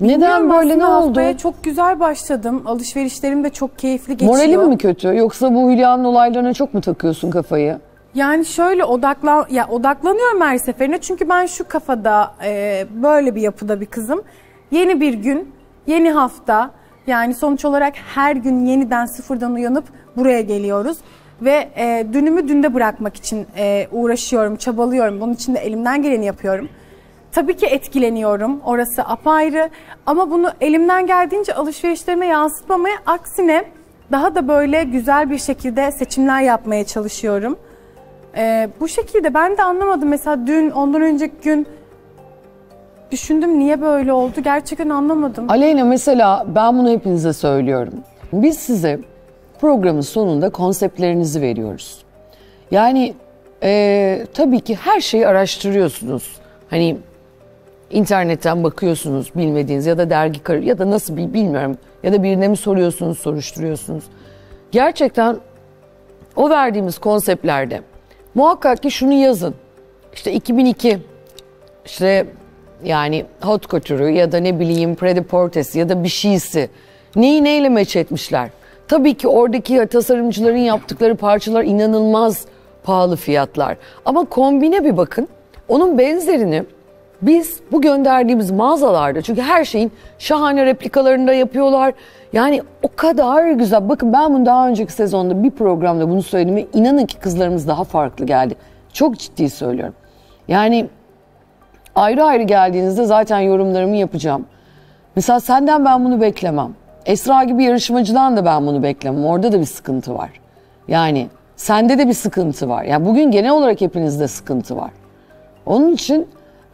Neden böyle, ne Aslında oldu? haftaya çok güzel başladım. Alışverişlerim de çok keyifli geçiyor. Moralin mi kötü? Yoksa bu Hülya'nın olaylarına çok mu takıyorsun kafayı? Yani şöyle odaklanıyorum her seferinde. Çünkü ben şu kafada böyle bir yapıda bir kızım. Yeni bir gün, yeni hafta. Yani sonuç olarak her gün yeniden sıfırdan uyanıp buraya geliyoruz. Ve dünümü dünde bırakmak için uğraşıyorum, çabalıyorum. Bunun için de elimden geleni yapıyorum. Tabii ki etkileniyorum. Orası apayrı. Ama bunu elimden geldiğince alışverişlerime yansıtmamaya, aksine daha da böyle güzel bir şekilde seçimler yapmaya çalışıyorum. Bu şekilde ben de anlamadım. Mesela dün, ondan önceki gün düşündüm niye böyle oldu. Gerçekten anlamadım. Aleyna, mesela ben bunu hepinize söylüyorum. Biz size programın sonunda konseptlerinizi veriyoruz. Yani tabii ki her şeyi araştırıyorsunuz. Hani internetten bakıyorsunuz bilmediğiniz ya da dergi ya da nasıl bilmiyorum. Ya da birine mi soruyorsunuz, soruşturuyorsunuz. Gerçekten o verdiğimiz konseptlerde muhakkak ki şunu yazın. İşte 2002, işte yani haute couture'u ya da ne bileyim Pret-a-Porter'si ya da bir şeysi. Neyi neyle meç etmişler? Tabii ki oradaki tasarımcıların yaptıkları parçalar inanılmaz pahalı fiyatlar. Ama kombine bir bakın. Onun benzerini biz bu gönderdiğimiz mağazalarda, çünkü her şeyin şahane replikalarında yapıyorlar. Yani o kadar güzel. Bakın ben bunu daha önceki sezonda bir programda bunu söyledim ve inanın ki kızlarımız daha farklı geldi. Çok ciddi söylüyorum. Yani ayrı ayrı geldiğinizde zaten yorumlarımı yapacağım. Mesela senden ben bunu beklemem. Esra gibi yarışmacıdan da ben bunu beklemem. Orada da bir sıkıntı var. Yani sende de bir sıkıntı var. Yani bugün genel olarak hepinizde sıkıntı var. Onun için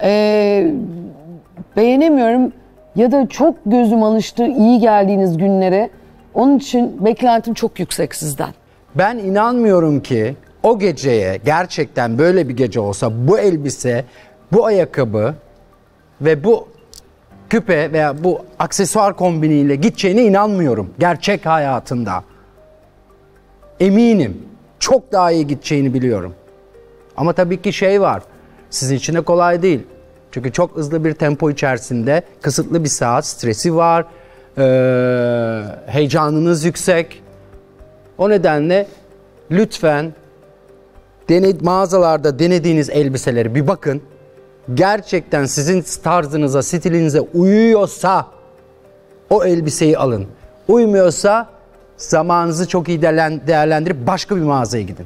beğenemiyorum ya da çok gözüm alıştı iyi geldiğiniz günlere. Onun için beklentim çok yüksek sizden. Ben inanmıyorum ki o geceye gerçekten böyle bir gece olsa bu elbise, bu ayakkabı ve bu küpe veya bu aksesuar kombiniyle gideceğine inanmıyorum gerçek hayatında. Eminim. Çok daha iyi gideceğini biliyorum. Ama tabii ki şey var. Sizin için de kolay değil. Çünkü çok hızlı bir tempo içerisinde, kısıtlı bir saat, stresi var. Heyecanınız yüksek. O nedenle lütfen mağazalarda denediğiniz elbiseleri bir bakın. Gerçekten sizin tarzınıza, stilinize uyuyorsa o elbiseyi alın. Uymuyorsa zamanınızı çok iyi değerlendirip başka bir mağazaya gidin.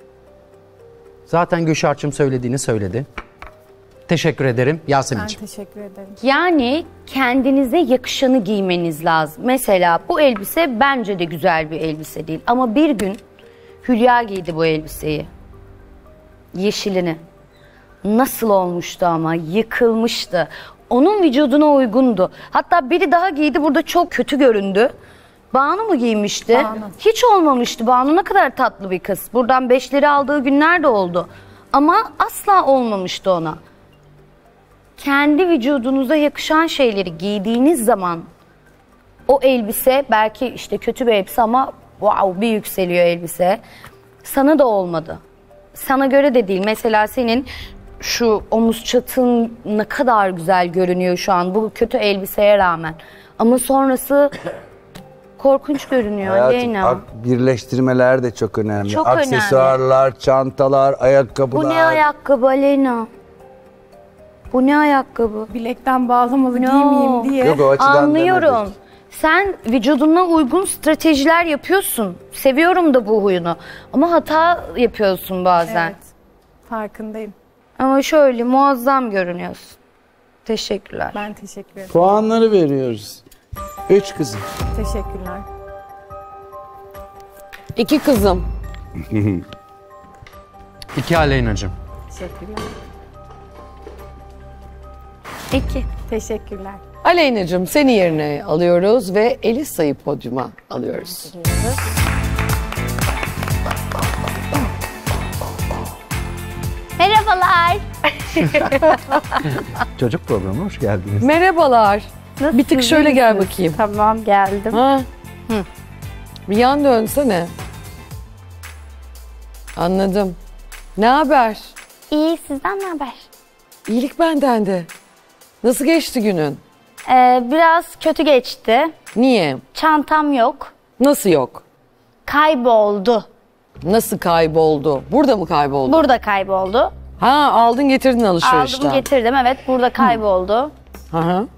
Zaten Gülşah'cığım söylediğini söyledi. Teşekkür ederim Yasemin'ciğim. Ben teşekkür ederim. Yani kendinize yakışanı giymeniz lazım. Mesela bu elbise bence de güzel bir elbise değil. Ama bir gün Hülya giydi bu elbiseyi. Yeşilini. Nasıl olmuştu ama, yıkılmıştı. Onun vücuduna uygundu. Hatta biri daha giydi, burada çok kötü göründü. Banu mu giymişti? Banu. Hiç olmamıştı. Banu ne kadar tatlı bir kız. Buradan 5'leri aldığı günler de oldu. Ama asla olmamıştı ona. Kendi vücudunuza yakışan şeyleri giydiğiniz zaman o elbise belki işte kötü bir elbise ama wow bir yükseliyor elbise. Sana da olmadı. Sana göre de değil. Mesela senin şu omuz çatın ne kadar güzel görünüyor şu an bu kötü elbiseye rağmen. Ama sonrası korkunç görünüyor Aleyna. Birleştirmeler de çok önemli. Çok Aksesuarlar, çantalar, ayakkabılar. Bu ne ayakkabı Aleyna? Bu ne ayakkabı? Bilekten bağlamalı giymeyeyim diye. Yok, o açıdan Anlıyorum. demedik. Sen vücuduna uygun stratejiler yapıyorsun. Seviyorum da bu huyunu. Ama hata yapıyorsun bazen. Evet. Farkındayım. Ama şöyle muazzam görünüyorsun. Teşekkürler. Ben teşekkür ederim. Puanları veriyoruz. 3 kızım. Teşekkürler. 2 kızım. 2 Aleyna'cığım. Teşekkürler. 2. Teşekkürler. Aleyna'cığım seni yerine alıyoruz ve Elisa'yı podyuma alıyoruz. Merhabalar. Çocuk programı hoş geldiniz. Merhabalar. Bir tık şöyle gel bakayım. Tamam geldim. Ha? Bir yan dönsene. Anladım. Ne haber? İyi sizden ne haber? İyilik benden de. Nasıl geçti günün? Biraz kötü geçti. Niye? Çantam yok. Nasıl yok? Kayboldu. Nasıl kayboldu? Burada mı kayboldu? Burada kayboldu. Ha, aldın getirdin alışverişten. Aldım getirdim, evet, burada kayboldu. Hı hı.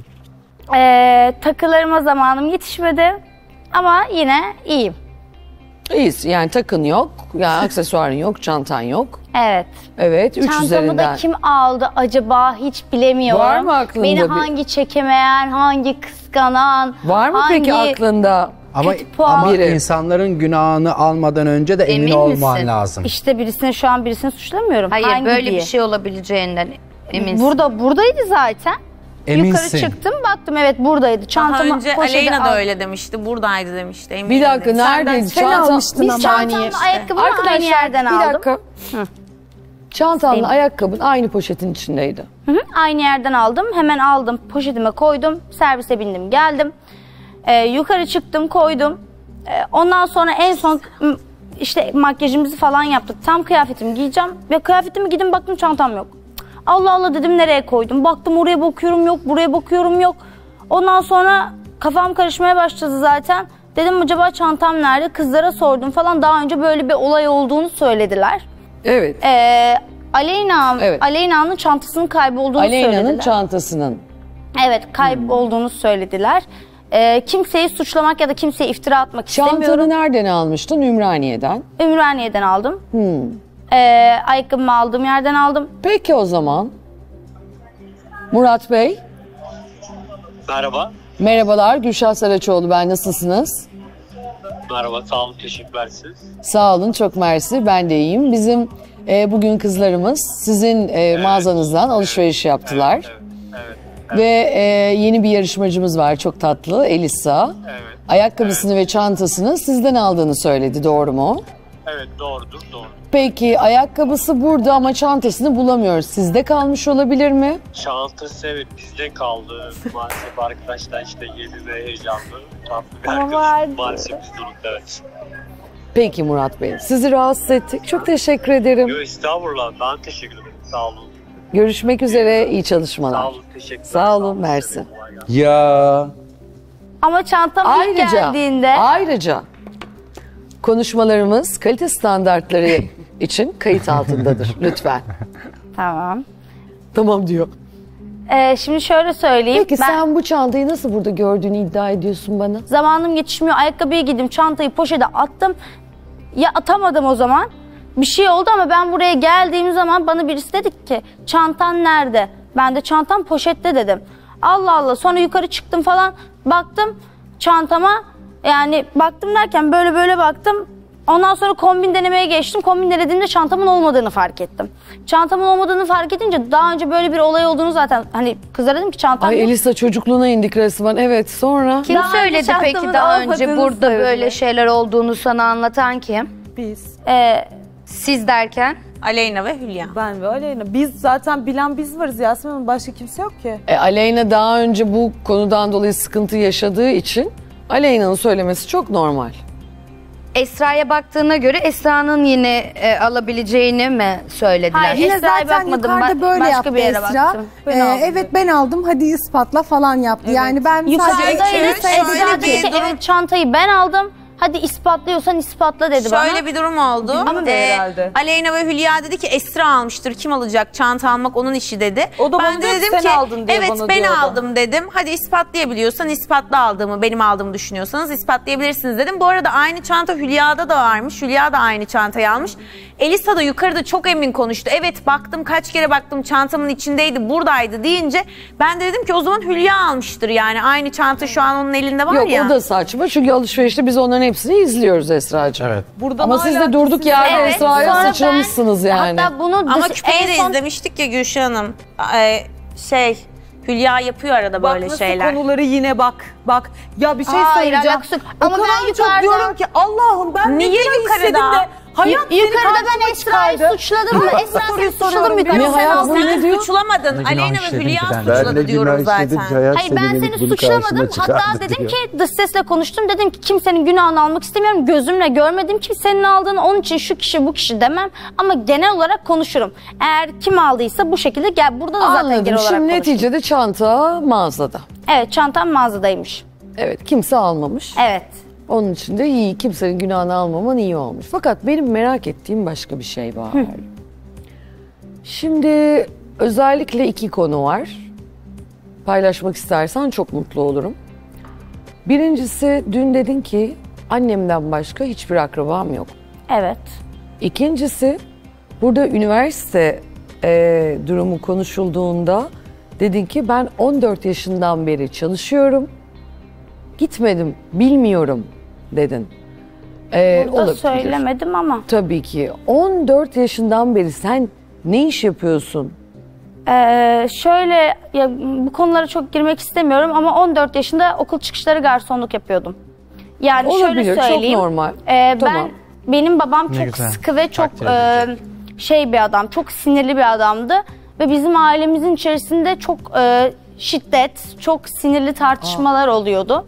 Takılarıma zamanım yetişmedi ama yine iyiyim. İyisin yani, takın yok, yani aksesuarın yok, çantan yok. Evet. Evet, 3 Çantamı üzerinden. da kim aldı acaba hiç bilemiyorum. Var mı aklında Beni bir- hangi çekemeyen, hangi kıskanan, Var mı peki aklında? Ama, puan- ama Biri. insanların günahını almadan önce de emin olman lazım. İşte birisini suçlamıyorum. Hayır, Hangi böyle diye. bir şey olabileceğinden eminsin. Buradaydı zaten. Eminsin. Yukarı çıktım, baktım, evet buradaydı. Çantamı Daha önce poşete Aleyna da aldım. öyle demişti. Buradaydı demişti. Eminim Bir dakika, demişti. neredeydi? Sen Çanta- almıştın Biz ama. çantamla ayakkabımı aynı yerden bir aldım. dakika. Çantanla ayakkabın aynı poşetin içindeydi. Hı hı, aynı yerden aldım. Hemen aldım, poşetime koydum. Servise bindim, geldim. Yukarı çıktım, koydum. Ondan sonra en son işte makyajımızı falan yaptık. Tam kıyafetimi giyeceğim. Ve kıyafetimi giydim, baktım çantam yok. Allah Allah dedim, nereye koydum? Baktım oraya bakıyorum, yok. Buraya bakıyorum, yok. Ondan sonra kafam karışmaya başladı zaten. Dedim acaba çantam nerede? Kızlara sordum falan. Daha önce böyle bir olay olduğunu söylediler. Evet. Aleyna'nın çantasının kaybolduğunu söylediler. Aleyna'nın çantasının. Evet, kaybolduğunu söylediler. Kimseyi suçlamak ya da kimseye iftira atmak Çantanı istemiyorum. nereden almıştın? Ümraniye'den. Ümraniye'den aldım. Ayakkabımı aldığım yerden aldım. Peki o zaman. Murat Bey. Merhaba. Merhabalar, Gülşah Saraçoğlu ben, nasılsınız? Merhaba, sağ olun, teşekkürler siz. Sağ olun, çok mersi, ben de iyiyim. Bizim bugün kızlarımız sizin mağazanızdan alışveriş yaptılar. Ve yeni bir yarışmacımız var, çok tatlı, Elisa. Ayakkabısını ve çantasını sizden aldığını söyledi, doğru mu? Evet, doğrudur, doğru. Peki ayakkabısı burada ama çantasını bulamıyoruz. Sizde kalmış olabilir mi? Çantası evet bizde kaldı. Maalesef arkadaşlar işte yeni ve heyecanlı. Tatlı bir Ama arkadaşım. vardı. Maalesef biz durumda, evet. Peki Murat Bey, sizi rahatsız ettik. Çok teşekkür ederim. Yo, estağfurullah, ben teşekkür ederim. Sağ olun. Görüşmek üzere, iyi çalışmalar. Sağ olun, teşekkürler. Sağ olun, mersi. Ya. Ama çantam ilk geldiğinde... Ayrıca konuşmalarımız kalite standartları için kayıt altındadır lütfen. Tamam. Tamam diyor. Şimdi şöyle söyleyeyim. Peki sen bu çantayı nasıl burada gördüğünü iddia ediyorsun bana? Zamanım yetişmiyor. Ayakkabıya giydim, çantayı poşete attım. Ya atamadım o zaman. Bir şey oldu ama ben buraya geldiğim zaman bana birisi dedi ki çantan nerede? Ben de çantam poşette dedim. Allah Allah, sonra yukarı çıktım falan, baktım çantama, yani baktım derken böyle baktım. Ondan sonra kombin denemeye geçtim. Kombin denediğimde çantamın olmadığını fark ettim. Çantamın olmadığını fark edince daha önce böyle bir olay olduğunu zaten hani kızlara dedim ki çantam Ay yok. Elisa çocukluğuna indik resmen. Evet, sonra? Kim Daha söyledi önce peki çantamın daha önce olmadığını burada söyledi. böyle şeyler olduğunu sana anlatan kim? Biz. Siz derken? Aleyna ve Hülya. Ben ve Aleyna. Biz zaten bilen biz varız Yasemin Hanım. Başka kimse yok ki. Aleyna daha önce bu konudan dolayı sıkıntı yaşadığı için Aleyna'nın söylemesi çok normal. Esra'ya baktığına göre Esra'nın yine alabileceğini mi söylediler? Hayır, Yine Esra'ya zaten bakmadım. yukarıda böyle Başka yaptı bir yere Esra. baktım. Ben aldım Evet ben aldım, hadi ispatla falan yaptı. Yani ben Yukarıda sadece Esra dedi ki evet çantayı ben aldım. Hadi ispatlıyorsan ispatla dedi bana. Şöyle bir durum oldu. Aleyna ve Hülya dedi ki Esra almıştır. Kim alacak? Çanta almak onun işi dedi. O da ben bana de diyor ki, dedim sen ki aldın diye evet bana ben diyordu. aldım dedim. Hadi ispatlayabiliyorsan ispatla aldığımı, benim aldığımı düşünüyorsanız ispatlayabilirsiniz dedim. Bu arada aynı çanta Hülya'da da varmış. Hülya da aynı çantayı almış. Elisa da yukarıda çok emin konuştu. Evet baktım, kaç kere baktım, çantamın içindeydi, buradaydı deyince ben de dedim ki o zaman Hülya almıştır yani. Aynı çanta şu an onun elinde var Yok ya. o da saçma çünkü alışverişte biz onların hepsini izliyoruz Esra'cığım. Evet. Buradan Ama siz hala de durduk yerde Evet, Esra'ya sonra ben- sıçramışsınız yani. Hatta bunu Ama küpeyi de izlemiştik ya Gülşah Hanım. Hülya yapıyor arada Bak böyle nasıl şeyler. konuları yine bak. Ya bir şey Hayır, söyleyeceğim. alakası yok. O Ama kadar ben çok yukarıda- diyorum ki Allah'ım ben Niye ne gibi yukarıda? hissedim de hayat beni Yukarıda ben karşıma Esra'yı çıkardı. suçladım mı? Ha, Esra soruyu seni suçladım soruyorum. yukarıda. Ne Sen hayat aldın. bu ne diyor? Suçlamadın. Ne günah Aleyna ve işledim Hülya ki ben? suçladı Ben ne diyoruz günah zaten. işledim ki hayat Hayır ben seni seni bunu suçlamadım. karşıma çıkardı Hatta dedim diyor. ki dış sesle konuştum. Dedim ki kimsenin günahını almak istemiyorum. Gözümle görmedim ki senin aldığını, onun için şu kişi bu kişi demem. Ama genel olarak konuşurum. Eğer kim aldıysa bu şekilde gel. Burada da zaten genel Anladım. olarak Şimdi konuşurum. neticede çanta mağazada. Evet, çantam mağazadaymış. Evet, kimse almamış. Evet. Onun için de iyi, kimsenin günahını almaman iyi olmuş. Fakat benim merak ettiğim başka bir şey var. Şimdi özellikle 2 konu var. Paylaşmak istersen çok mutlu olurum. Birincisi, dün dedin ki annemden başka hiçbir akrabam yok. Evet. İkincisi, burada üniversite durumu konuşulduğunda dedin ki ben 14 yaşından beri çalışıyorum. Gitmedim, bilmiyorum dedin. Burada Olabilir. söylemedim ama. Tabii ki. 14 yaşından beri sen ne iş yapıyorsun? Şöyle, ya, bu konulara çok girmek istemiyorum ama 14 yaşında okul çıkışları garsonluk yapıyordum. Yani Olabilir, şöyle söyleyeyim. çok normal. Tamam. Benim babam Ne çok güzel. sıkı ve çok Takdir şey bir adam, çok sinirli bir adamdı. Ve bizim ailemizin içerisinde çok şiddet, çok sinirli tartışmalar oluyordu.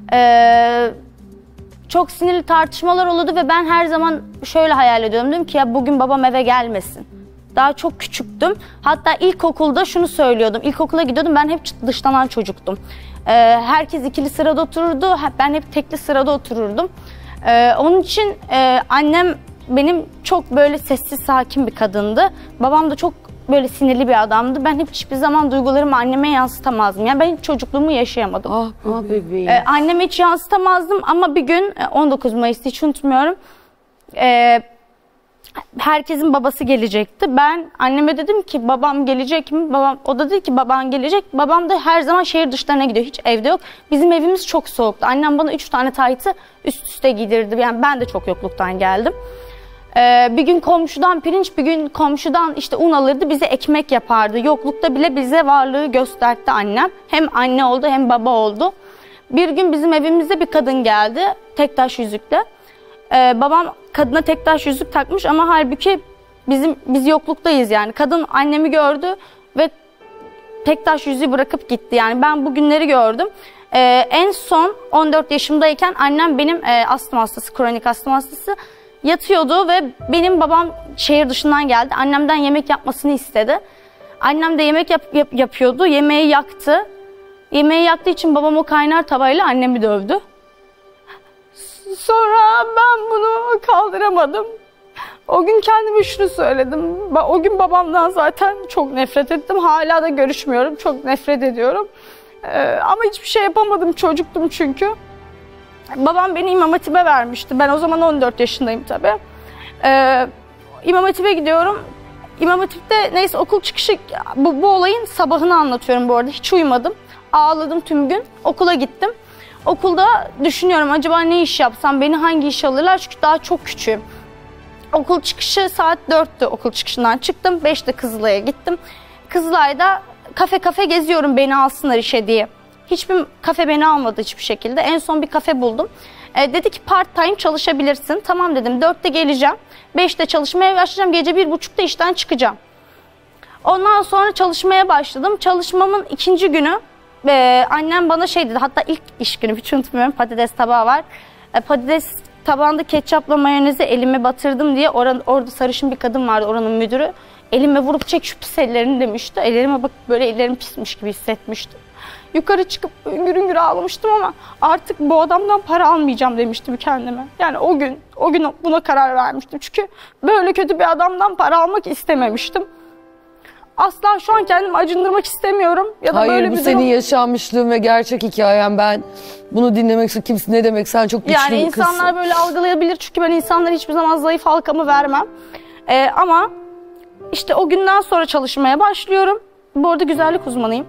Çok sinirli tartışmalar oluyordu ve ben her zaman şöyle hayal ediyordum. Dedim ki ya bugün babam eve gelmesin. Daha çok küçüktüm. Hatta ilkokulda şunu söylüyordum. İlkokula gidiyordum, ben hep dışlanan çocuktum. Herkes ikili sırada otururdu, ben hep tekli sırada otururdum. Onun için annem benim çok böyle sessiz, sakin bir kadındı. Babam da çok böyle sinirli bir adamdı. Ben hiçbir zaman duygularımı anneme yansıtamazdım. Yani ben hiç çocukluğumu yaşayamadım. Ah bebeğim. Anneme hiç yansıtamazdım ama bir gün 19 Mayıs'ta hiç unutmuyorum. Herkesin babası gelecekti. Ben anneme dedim ki babam gelecek mi? O da dedi ki baban gelecek. Babam da her zaman şehir dışlarına gidiyor. Hiç evde yok. Bizim evimiz çok soğuktu. Annem bana 3 tane taytı üst üste giydirdi. Yani ben de çok yokluktan geldim. Bir gün komşudan pirinç, bir gün komşudan işte un alırdı, bize ekmek yapardı. Yoklukta bile bize varlığı gösterdi annem. Hem anne oldu hem baba oldu. Bir gün bizim evimizde bir kadın geldi, tek taş yüzükle. Babam kadına tek taş yüzük takmış ama halbuki biz yokluktayız yani. Kadın annemi gördü ve tek taş yüzüğü bırakıp gitti. Yani ben bu günleri gördüm. En son 14 yaşımdayken annem benim astım hastası, kronik astım hastası. Yatıyordu ve benim babam şehir dışından geldi. Annemden yemek yapmasını istedi. Annem de yemek yapıyordu. Yemeği yaktı. Yemeği yaktığı için babam o kaynar tavayla annemi dövdü. Sonra ben bunu kaldıramadım. O gün kendime şunu söyledim. O gün babamdan zaten çok nefret ettim. Hala da görüşmüyorum. Çok nefret ediyorum. Ama hiçbir şey yapamadım. Çocuktum çünkü. Babam beni İmam Hatip'e vermişti. Ben o zaman 14 yaşındayım tabii. İmam Hatip'e gidiyorum. İmam Hatip'te neyse okul çıkışı, bu olayın sabahını anlatıyorum bu arada. Hiç uyumadım. Ağladım tüm gün. Okula gittim. Okulda düşünüyorum acaba ne iş yapsam, beni hangi iş alırlar çünkü daha çok küçüğüm. Okul çıkışı saat 4'tü, okul çıkışından çıktım. 5'te Kızılay'a gittim. Kızılay'da kafe geziyorum beni alsınlar işe diye. Hiçbir kafe beni almadı hiçbir şekilde. En son bir kafe buldum. Dedi ki part time çalışabilirsin. Tamam dedim, 4'te geleceğim. 5'te çalışmaya başlayacağım. Gece 1.30'da işten çıkacağım. Ondan sonra çalışmaya başladım. Çalışmamın 2. günü annem bana şey dedi. Hatta ilk iş günü hiç unutmuyorum. Patates tabağı var. Patates tabağında ketçapla mayonezi elime batırdım diye orada sarışın bir kadın vardı, oranın müdürü. Elime vurup çek şu pis ellerini demişti. Ellerime bakıp böyle ellerim pismiş gibi hissetmiştim. Yukarı çıkıp üngür üngür ağlamıştım ama artık bu adamdan para almayacağım demiştim kendime. Yani o gün buna karar vermiştim. Çünkü böyle kötü bir adamdan para almak istememiştim. Asla şu an kendimi acındırmak istemiyorum. Ya da Hayır, böyle bu bir senin durum... yaşanmışlığın ve gerçek hikayen. Ben bunu dinlemek istiyorum. Kimsin, ne demek, sen çok güçlü yani bir kızsın. insanlar böyle algılayabilir çünkü ben insanlara hiçbir zaman zayıf halkamı vermem. Ama işte o günden sonra çalışmaya başlıyorum. Bu arada güzellik uzmanıyım.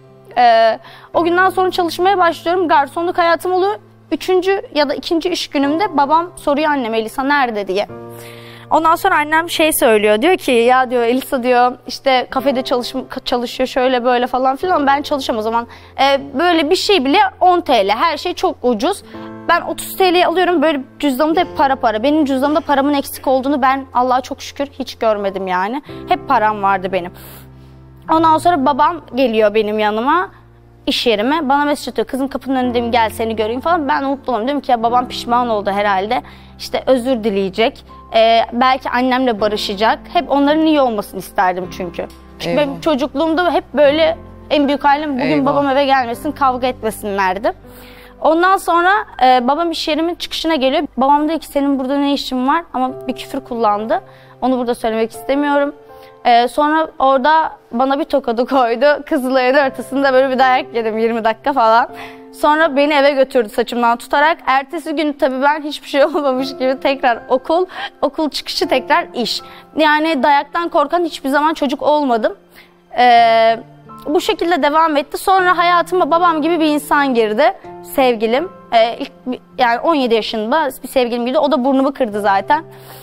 O günden sonra çalışmaya başlıyorum. Garsonluk hayatım oluyor. 3. ya da 2. iş günümde babam soruyor anneme, Elisa nerede diye. Ondan sonra annem şey söylüyor, diyor ki ya diyor Elisa diyor işte kafede çalışıyor şöyle böyle falan filan, ben çalışamam o zaman. Böyle bir şey bile 10 TL, her şey çok ucuz. Ben 30 TL'ye alıyorum, böyle cüzdanımda hep para. Benim cüzdanımda paramın eksik olduğunu ben Allah'a çok şükür hiç görmedim yani. Hep param vardı benim. Ondan sonra babam geliyor benim yanıma, iş yerime. Bana mesaj atıyor. Kızım kapının önündeyim, gel seni göreyim falan. Ben mutlu oldum. Diyorum ki ya babam pişman oldu herhalde. İşte özür dileyecek. Belki annemle barışacak. Hep onların iyi olmasını isterdim çünkü. Çünkü benim çocukluğumda hep böyle En büyük hayalim bugün Eyvah. babam eve gelmesin, kavga etmesinlerdi. Ondan sonra babam iş yerimin çıkışına geliyor. Babam dedi ki senin burada ne işin var? Ama bir küfür kullandı. Onu burada söylemek istemiyorum. Sonra orada bana bir tokadı koydu. Kızılay'ın ortasında böyle bir dayak yedim 20 dakika falan. Sonra beni eve götürdü saçımdan tutarak. Ertesi gün tabii ben hiçbir şey olmamış gibi tekrar okul çıkışı tekrar iş. Yani dayaktan korkan hiçbir zaman çocuk olmadım. Bu şekilde devam etti. Sonra hayatıma babam gibi bir insan girdi. Sevgilim. Yani 17 yaşında bir sevgilim girdi. O da burnumu kırdı zaten.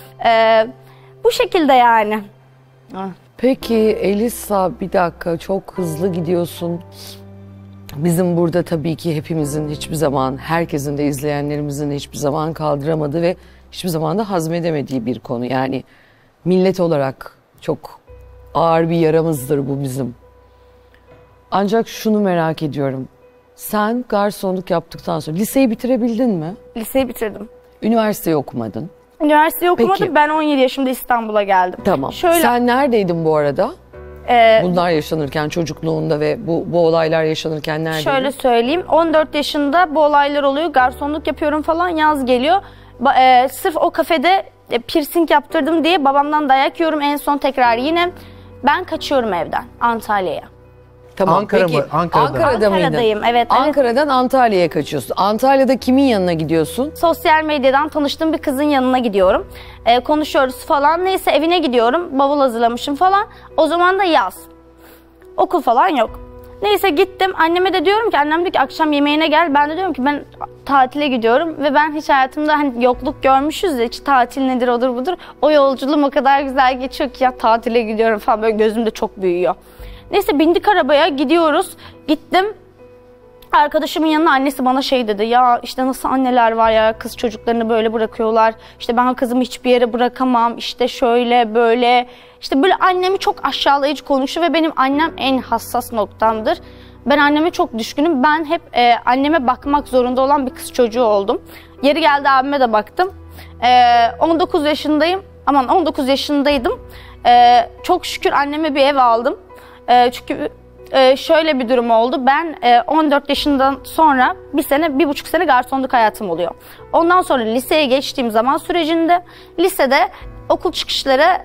Bu şekilde yani. Peki Elisa, bir dakika, çok hızlı gidiyorsun. Bizim burada tabii ki hepimizin hiçbir zaman, herkesin de izleyenlerimizin de hiçbir zaman kaldıramadığı ve hiçbir zaman da hazmedemediği bir konu. Yani millet olarak çok ağır bir yaramızdır bu bizim. Ancak şunu merak ediyorum. Sen garsonluk yaptıktan sonra liseyi bitirebildin mi? Liseyi bitirdim. Üniversiteyi okumadın. Üniversiteyi okumadım. Peki. Ben 17 yaşımda İstanbul'a geldim. Tamam. Sen neredeydin bu arada? Bunlar yaşanırken, çocukluğunda ve bu olaylar yaşanırken neredeydin? Şöyle söyleyeyim. 14 yaşında bu olaylar oluyor. Garsonluk yapıyorum falan, yaz geliyor. Sırf o kafede piercing yaptırdım diye babamdan dayak yiyorum. En son tekrar yine ben kaçıyorum evden Antalya'ya. Tamam, Ankara peki, mı? Ankara'da mıydın? Ankara'dayım, evet. Ankara'dan Antalya'ya kaçıyorsun. Antalya'da kimin yanına gidiyorsun? Sosyal medyadan tanıştığım bir kızın yanına gidiyorum. Konuşuyoruz falan. Neyse evine gidiyorum. Bavul hazırlamışım falan. O zaman da yaz. Okul falan yok. Neyse gittim. Anneme de diyorum ki, annem diyor ki akşam yemeğine gel. Ben de diyorum ki ben tatile gidiyorum. Ve ben hiç hayatımda hani yokluk görmüşüz ya. Hiç tatil nedir, odur budur. O yolculuğum o kadar güzel geçiyor ki ya tatile gidiyorum falan. Böyle gözümde çok büyüyor. Neyse bindik arabaya, gidiyoruz. Gittim. Arkadaşımın yanına annesi bana şey dedi. Ya işte nasıl anneler var ya, kız çocuklarını böyle bırakıyorlar. İşte ben kızımı hiçbir yere bırakamam. İşte şöyle böyle. İşte böyle annemi çok aşağılayıcı konuşuyor ve benim annem en hassas noktamdır. Ben anneme çok düşkünüm. Ben hep anneme bakmak zorunda olan bir kız çocuğu oldum. Yeri geldi abime de baktım. 19 yaşındayım. Aman 19 yaşındaydım. Çok şükür anneme bir ev aldım. Çünkü şöyle bir durum oldu. Ben 14 yaşından sonra bir buçuk sene garsonluk hayatım oluyor. Ondan sonra liseye geçtiğim zaman sürecinde lisede okul çıkışları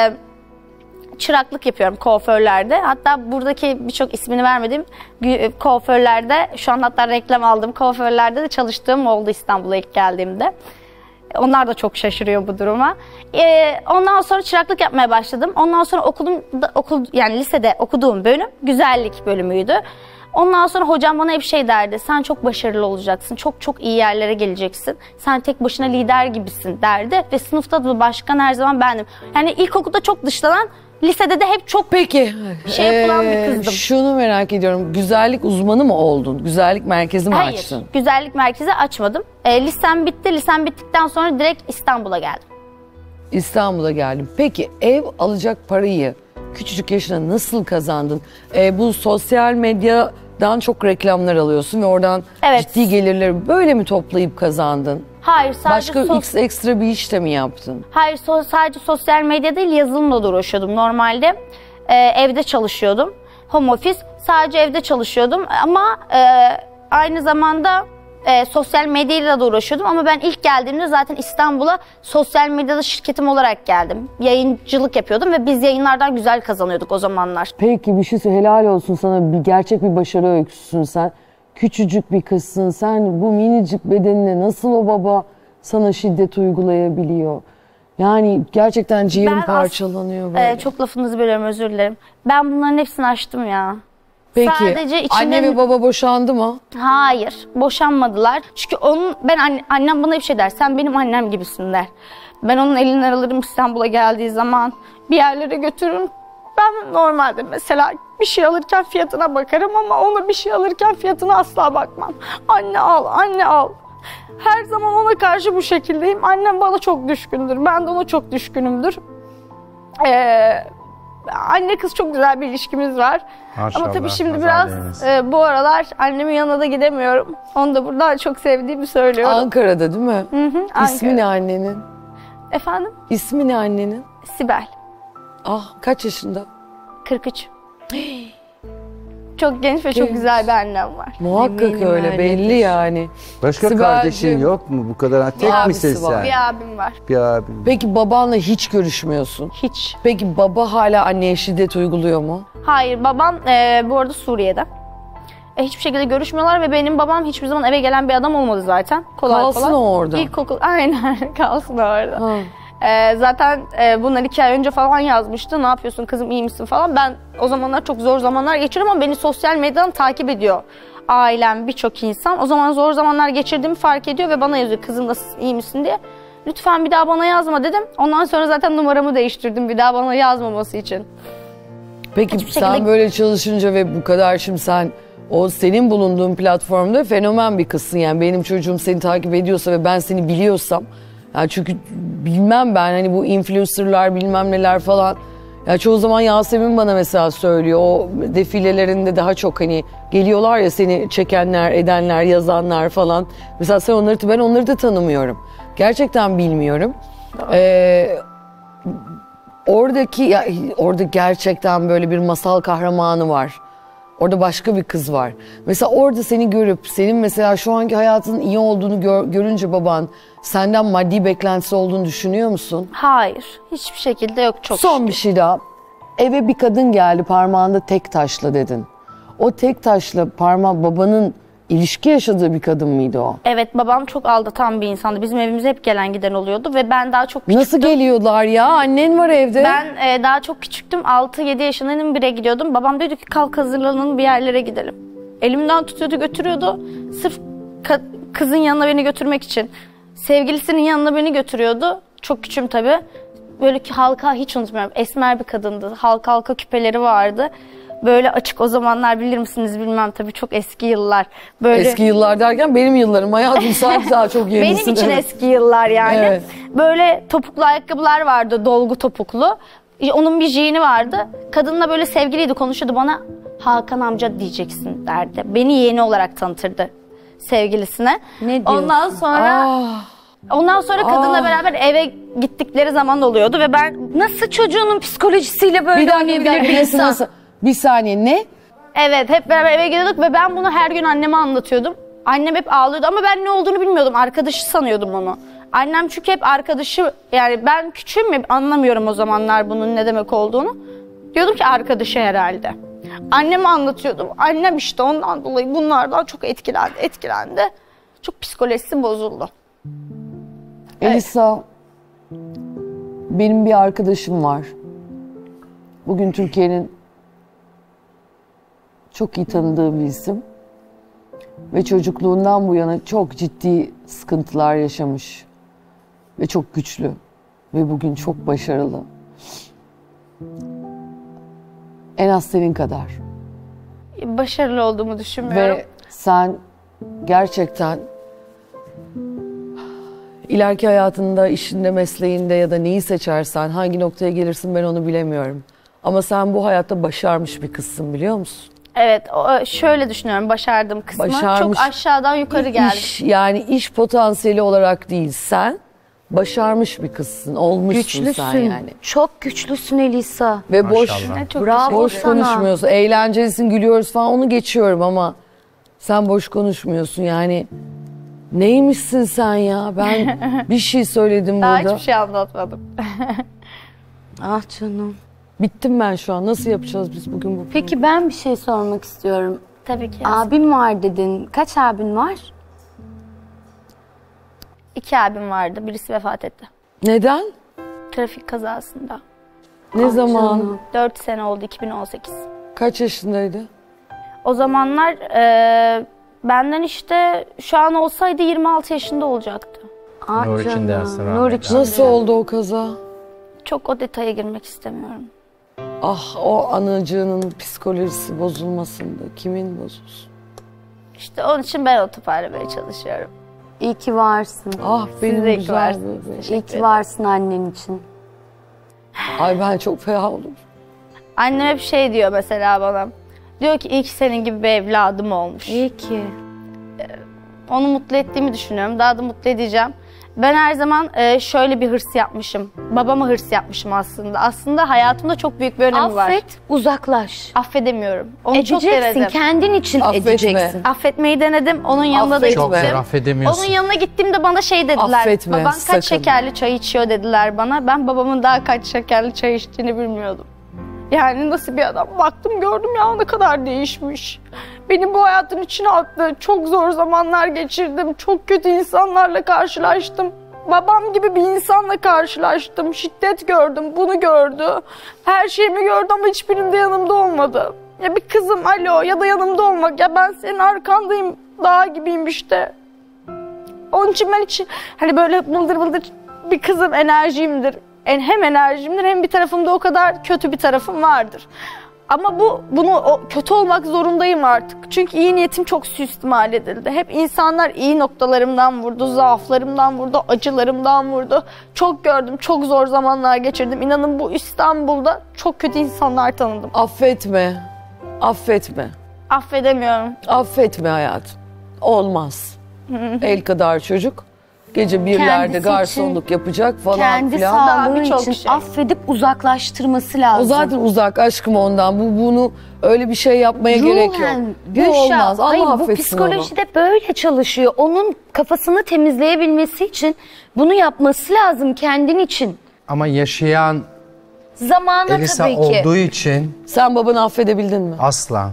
çıraklık yapıyorum kuaförlerde. Hatta buradaki birçok ismini vermediğim kuaförlerde, şu an hatta reklam aldığım kuaförlerde de çalıştığım oldu İstanbul'a ilk geldiğimde. Onlar da çok şaşırıyor bu duruma. Ondan sonra çıraklık yapmaya başladım. Ondan sonra yani lisede okuduğum bölüm güzellik bölümüydü. Ondan sonra hocam bana hep şey derdi. Sen çok başarılı olacaksın. Çok çok iyi yerlere geleceksin. Sen tek başına lider gibisin derdi. Ve sınıfta da başkan her zaman bendim. Yani ilkokulda çok dışlanan, lisede de hep çok yapılan bir kızdım. Şunu merak ediyorum. Güzellik uzmanı mı oldun? Güzellik merkezi mi açtın? Hayır. Güzellik merkezi açmadım. Lisem bitti. Lisem bittikten sonra direkt İstanbul'a geldim. İstanbul'a geldim. Peki ev alacak parayı küçücük yaşında nasıl kazandın? Bu sosyal medyadan çok reklamlar alıyorsun ve oradan ciddi gelirleri böyle mi toplayıp kazandın? Hayır, sadece Başka ekstra bir iş de mi yaptın? Hayır, sadece sosyal medya değil, yazılımla da uğraşıyordum normalde. Evde çalışıyordum. Home office, sadece evde çalışıyordum ama aynı zamanda sosyal medyayla da uğraşıyordum. Ama ben ilk geldiğimde zaten İstanbul'a sosyal medyada şirketim olarak geldim. Yayıncılık yapıyordum ve biz yayınlardan güzel kazanıyorduk o zamanlar. Peki bir şey söyle, helal olsun sana, gerçek bir başarı öyküsün sen. Küçücük bir kızsın sen, bu minicik bedenine nasıl o baba sana şiddet uygulayabiliyor? Yani gerçekten ciğerim parçalanıyor böyle. Çok lafınızı bölüyorum, özür dilerim. Ben bunların hepsini aştım ya. Peki Sadece anne ve baba boşandı mı? Hayır, boşanmadılar. Çünkü annem bana bir şey der. Sen benim annem gibisin der. Ben onun elinden alırım, İstanbul'a geldiği zaman bir yerlere götürürüm. Ben normalde mesela bir şey alırken fiyatına bakarım ama ona bir şey alırken fiyatına asla bakmam. Anne al, anne al. Her zaman ona karşı bu şekildeyim. Annem bana çok düşkündür. Ben de ona çok düşkünümdür. Anne kız çok güzel bir ilişkimiz var. Maşallah, ama tabii şimdi biraz bu aralar annemin yanına da gidemiyorum. Onu da buradan çok sevdiğimi söylüyorum. Ankara'da değil mi? Hı hı, İsmi ne annenin? Efendim? İsmi ne annenin? Sibel. Ah, kaç yaşında? 43. Çok genç ve çok güzel bir annem var. Muhakkak Eminim öyle belli öyledir. yani. Başka Sibel'cim, kardeşin yok mu? Bu kadar tek misin sen? Bir abim var. Bir abim. Peki babanla hiç görüşmüyorsun? Hiç. Peki baba hala anneye şiddet uyguluyor mu? Hayır, babam bu arada Suriye'de. Hiçbir şekilde görüşmüyorlar ve benim babam hiçbir zaman eve gelen bir adam olmadı zaten. Kalsın o orada. Aynen kalsın orada. Zaten bunlar 2 ay önce falan yazmıştı. Ne yapıyorsun kızım, iyi misin falan. Ben o zamanlar çok zor zamanlar geçiriyorum ama beni sosyal medyadan takip ediyor. Ailem, birçok insan. O zaman zor zamanlar geçirdiğimi fark ediyor ve bana yazıyor kızım nasılsın, iyi misin diye. Lütfen bir daha bana yazma dedim. Ondan sonra zaten numaramı değiştirdim bir daha bana yazmaması için. Peki sen böyle çalışınca ve bu kadar şimdi sen o senin bulunduğun platformda fenomen bir kızsın yani benim çocuğum seni takip ediyorsa ve ben seni biliyorsam yani çünkü bilmem ben hani bu influencerlar bilmem neler falan ya çoğu zaman Yasemin bana mesela söylüyor o defilelerinde daha çok hani geliyorlar ya seni çekenler edenler yazanlar falan mesela sen onları ben onları da tanımıyorum gerçekten bilmiyorum. Orada gerçekten böyle bir masal kahramanı var. Orada başka bir kız var. Mesela orada seni görüp senin mesela şu anki hayatının iyi olduğunu görünce baban senden maddi beklentisi olduğunu düşünüyor musun? Hayır. Hiçbir şekilde yok çok Son bir şey daha. Eve bir kadın geldi parmağında tek taşla dedin. O tek taşla babanın ilişki yaşadığı bir kadın mıydı o? Evet babam çok aldatan bir insandı. Bizim evimize hep gelen giden oluyordu ve ben daha çok küçüktüm. Nasıl geliyorlar ya? Annen var evde. Ben daha çok küçüktüm. 6-7 yaşındaydım bire gidiyordum. Babam dedi ki kalk hazırlanın bir yerlere gidelim. Elimden tutuyordu götürüyordu. Sırf kızın yanına beni götürmek için. Sevgilisinin yanına beni götürüyordu. Çok küçüğüm tabii. Böyle ki halka hiç unutmuyorum. Esmer bir kadındı. Halka küpeleri vardı. Böyle açık o zamanlar bilir misiniz bilmem tabii çok eski yıllar. Böyle... Eski yıllar derken benim yıllarım hayatım sen daha çok yenisin. Benim için eski yıllar yani. Evet. Böyle topuklu ayakkabılar vardı dolgu topuklu. Onun bir jean'i vardı. Kadınla böyle sevgiliydi konuşuyordu bana Hakan amca diyeceksin derdi. Beni yeğeni olarak tanıtırdı sevgilisine. Ne diyorsun? Ondan sonra kadınla beraber eve gittikleri zaman oluyordu ve ben nasıl çocuğunun psikolojisiyle böyle oynayabilir nasıl? Bir saniye ne? Evet hep beraber eve gidiyorduk ve ben bunu her gün anneme anlatıyordum. Annem hep ağlıyordu ama ben ne olduğunu bilmiyordum. Arkadaşı sanıyordum onu. Annem çünkü hep arkadaşı yani ben küçüğüm ya anlamıyorum o zamanlar bunun ne demek olduğunu. Diyordum ki arkadaşı herhalde. Anneme anlatıyordum. Annem işte ondan dolayı bunlardan çok etkilendi. Çok psikolojisi bozuldu. Elisa, benim bir arkadaşım var. Bugün Türkiye'nin çok iyi tanıdığı bir isim. Ve çocukluğundan bu yana çok ciddi sıkıntılar yaşamış. Ve çok güçlü. Ve bugün çok başarılı. En az senin kadar. Başarılı olduğumu düşünmüyorum. Ve sen gerçekten ileriki hayatında, işinde, mesleğinde ya da neyi seçersen, hangi noktaya gelirsin ben onu bilemiyorum. Ama sen bu hayatta başarmış bir kızsın biliyor musun? Evet, şöyle düşünüyorum başardığım kısmı. Çok aşağıdan yukarı geldim. Yani iş potansiyeli olarak değil, sen başarmış bir kızsın, olmuşsun sen yani. Çok güçlüsün Elisa. Ve boş konuşmuyorsun, eğlencelisin, gülüyoruz falan onu geçiyorum ama sen boş konuşmuyorsun yani. Neymişsin sen ya? Ben bir şey söyledim Daha burada. hiçbir şey anlatmadım. Ah canım. Bittim ben şu an. Nasıl yapacağız biz bugün bu? Peki ben bir şey sormak istiyorum. Tabii ki. Abim var dedin. Kaç abin var? 2 abim vardı. Birisi vefat etti. Neden? Trafik kazasında. Ne zaman? Canım. 4 sene oldu 2018. Kaç yaşındaydı? O zamanlar benden işte şu an olsaydı 26 yaşında olacaktı. Nur için dersin. Nasıl oldu o kaza? Çok o detaya girmek istemiyorum. Ah o anacığının psikolojisi bozulmasın da kimin bozulsun? İşte onun için ben onu toparlamaya çalışıyorum. İyi ki varsın. Ah benim de güzel bebeğim. İyi ki varsın annen için. Ay ben çok fena oldum. Annem hep şey diyor mesela bana. Diyor ki iyi ki senin gibi bir evladım olmuş. İyi ki. Onu mutlu ettiğimi düşünüyorum. Daha da mutlu edeceğim. Ben her zaman şöyle bir hırs yapmışım. Babama hırs yapmışım aslında. Aslında hayatımda çok büyük bir önemi var. Affet, uzaklaş. Affedemiyorum. Onu çok Edeceksin, denedim. kendin için edeceksin. Affetmeyi denedim. Onun yanına da Çok gittim. zor, affedemiyorsun. Onun yanına gittiğimde bana şey dediler. Affetme, Baban sakın. kaç şekerli çay içiyor dediler bana. Ben babamın daha kaç şekerli çay içtiğini bilmiyordum. Yani nasıl bir adam? Baktım gördüm ya ne kadar değişmiş. Beni bu hayatın içine attı. Çok zor zamanlar geçirdim. Çok kötü insanlarla karşılaştım. Babam gibi bir insanla karşılaştım. Şiddet gördüm, bunu gördü. Her şeyimi gördü ama hiçbirinde yanımda olmadı. Ya bir kızım alo ya da yanımda olmak. Ya ben senin arkandayım, dağ gibiyim işte. Onun için ben hiç hani böyle bıldır bıldır bir kızım enerjiyimdir. Hem enerjimdir hem bir tarafımda o kadar kötü bir tarafım vardır. Ama kötü olmak zorundayım artık. Çünkü iyi niyetim çok suistimal edildi. Hep insanlar iyi noktalarımdan vurdu, zaaflarımdan vurdu, acılarımdan vurdu. Çok gördüm, çok zor zamanlar geçirdim. İnanın bu İstanbul'da çok kötü insanlar tanıdım. Affetme. Affetme. Affedemiyorum. Affetme hayatım. Olmaz. El kadar çocuk. Gece birlerde Kendisi garsonluk için, yapacak falan kendi filan. sağlığı birçok için şey. affedip uzaklaştırması lazım. O zaten uzak aşkım ondan. Bunu öyle bir şey yapmaya gerek yok. Bu Gülşah, olmaz. Allah hayır, bu affetsin onu. psikolojide böyle çalışıyor. Onun kafasını temizleyebilmesi için bunu yapması lazım kendin için. Ama yaşayan Zamanla Elisa tabii ki. olduğu için Sen babanı affedebildin mi? asla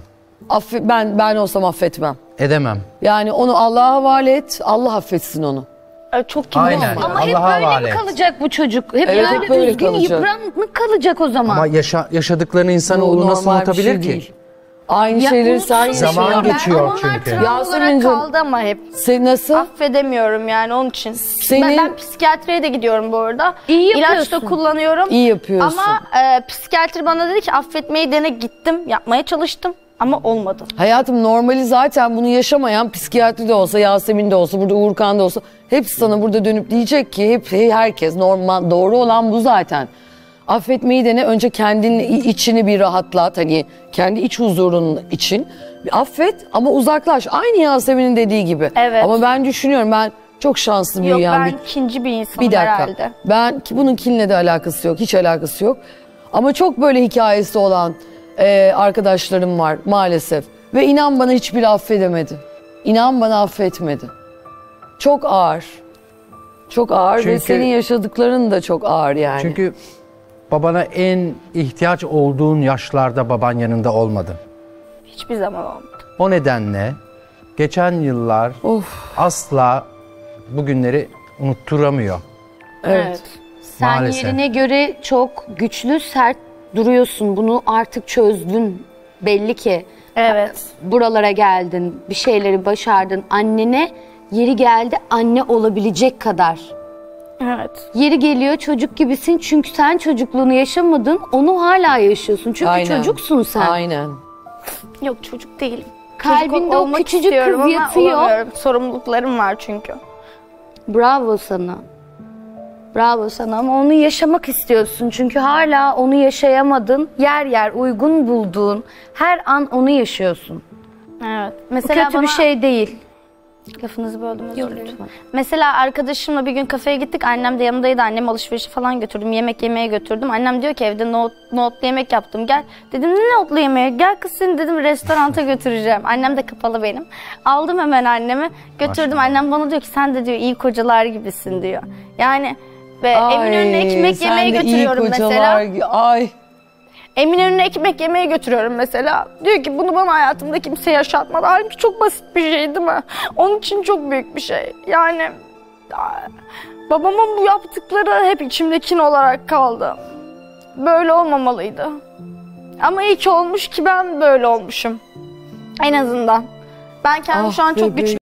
Ben olsam affetmem. edemem. Yani onu Allah'a havale et. Allah affetsin onu. Çok kibar Aynen. olmalı. Ama hep Allah'a böyle havale mi et. kalacak bu çocuk? Hep Evet, böyle hep böyle üzgün, kalacak. yıpranık kalacak o zaman. Ama yaşadıklarını insan Bu nasıl normal bir unutabilir şey ki? değil. Aynı Ya şeyleri unutsun sen işte. Zaman yaşıyorsun. geçiyor Onlar çünkü. travma olarak Yasemin'cim, kaldı ama hep. Sen nasıl? Affedemiyorum yani onun için. Ben psikiyatriye de gidiyorum bu arada. İyi İlaç da yapıyorsun. kullanıyorum. İyi yapıyorsun. Ama psikiyatri bana dedi ki affetmeyi dene, gittim. Yapmaya çalıştım ama olmadı. Hayatım normali zaten bunu yaşamayan psikiyatri de olsa, Yasemin de olsa, burada Uğurkan da olsa hepsi sana burada dönüp diyecek ki herkes normal, doğru olan bu zaten. Affetmeyi dene, önce kendini içini bir rahatlat, hani kendi iç huzurun için bir affet ama uzaklaş. Aynı Yasemin'in dediği gibi. Evet. Ama ben düşünüyorum, ben çok şanslı Yok büyüyen ben ikinci bir insanım bir dakika. herhalde. Ben bunun kinle de alakası yok, hiç alakası yok. Ama çok böyle hikayesi olan arkadaşlarım var maalesef. Ve inan bana hiçbiri affedemedi. İnan bana affetmedi. Çok ağır. Çok ağır ve Çünkü- senin yaşadıkların da çok ağır yani. Çünkü babana en ihtiyaç olduğun yaşlarda baban yanında olmadı. Hiçbir zaman olmadı. O nedenle geçen yıllar asla bugünleri unutturamıyor. Evet. Sen Maalesef. yerine göre çok güçlü, sert duruyorsun. Bunu artık çözdün. Belli ki. Evet. Buralara geldin, bir şeyleri başardın. Annene yeri geldi anne olabilecek kadar. Evet. Yeri geliyor çocuk gibisin çünkü sen çocukluğunu yaşamadın, onu hala yaşıyorsun. Çünkü Aynen. çocuksun sen. Aynen. Yok çocuk değilim. Kalbinde Çocuk o olmak küçücük istiyorum kız ama yatıyor. olamıyorum. Sorumluluklarım var çünkü. Bravo sana. Bravo sana ama onu yaşamak istiyorsun. Çünkü hala onu yaşayamadın. Yer yer uygun bulduğun her an onu yaşıyorsun. Evet. Bu Mesela kötü bir şey değil. Lafınızı böldüm özür Yok, dilerim. lütfen. Mesela arkadaşımla bir gün kafeye gittik. Annem de yanımdaydı. Annem alışverişe falan götürdüm. Yemek yemeye götürdüm. Annem diyor ki evde nohutlu yemek yaptım. Gel. Dedim ne nohutlu yemeği? Gel kız seni dedim restoranta götüreceğim. Annem de kapalı benim. Aldım hemen annemi. Götürdüm. Annem bana diyor ki sen de diyor iyi kocalar gibisin diyor. Yani ve Eminönü'ne ekmek sen yemeye de iyi götürüyorum kocalar mesela. Ay. Eminönü'ne ekmek yemeye götürüyorum mesela. Diyor ki bunu bana hayatımda kimse yaşatmadı. Halbuki çok basit bir şey değil mi? Onun için çok büyük bir şey. Yani babamın bu yaptıkları hep içimde kin olarak kaldı. Böyle olmamalıydı. Ama iyi ki olmuş ki ben böyle olmuşum. En azından. Ben kendimi şu an çok bebeğim. güçlü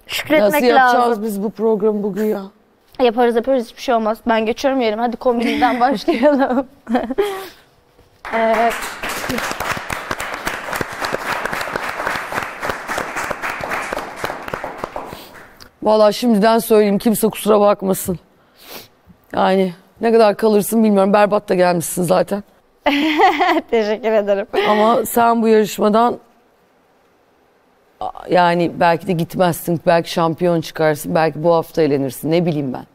Şükretmek Nasıl yapacağız lazım. biz bu programı bugün ya? Yaparız hiçbir şey olmaz. Ben geçiyorum yerim. Hadi kombininden başlayalım. Evet. Vallahi şimdiden söyleyeyim, kimse kusura bakmasın. Yani ne kadar kalırsın bilmiyorum. Berbat da gelmişsin zaten. Teşekkür ederim. Ama sen bu yarışmadan yani belki de gitmezsin, belki şampiyon çıkarsın, belki bu hafta elenirsin. Ne bileyim ben.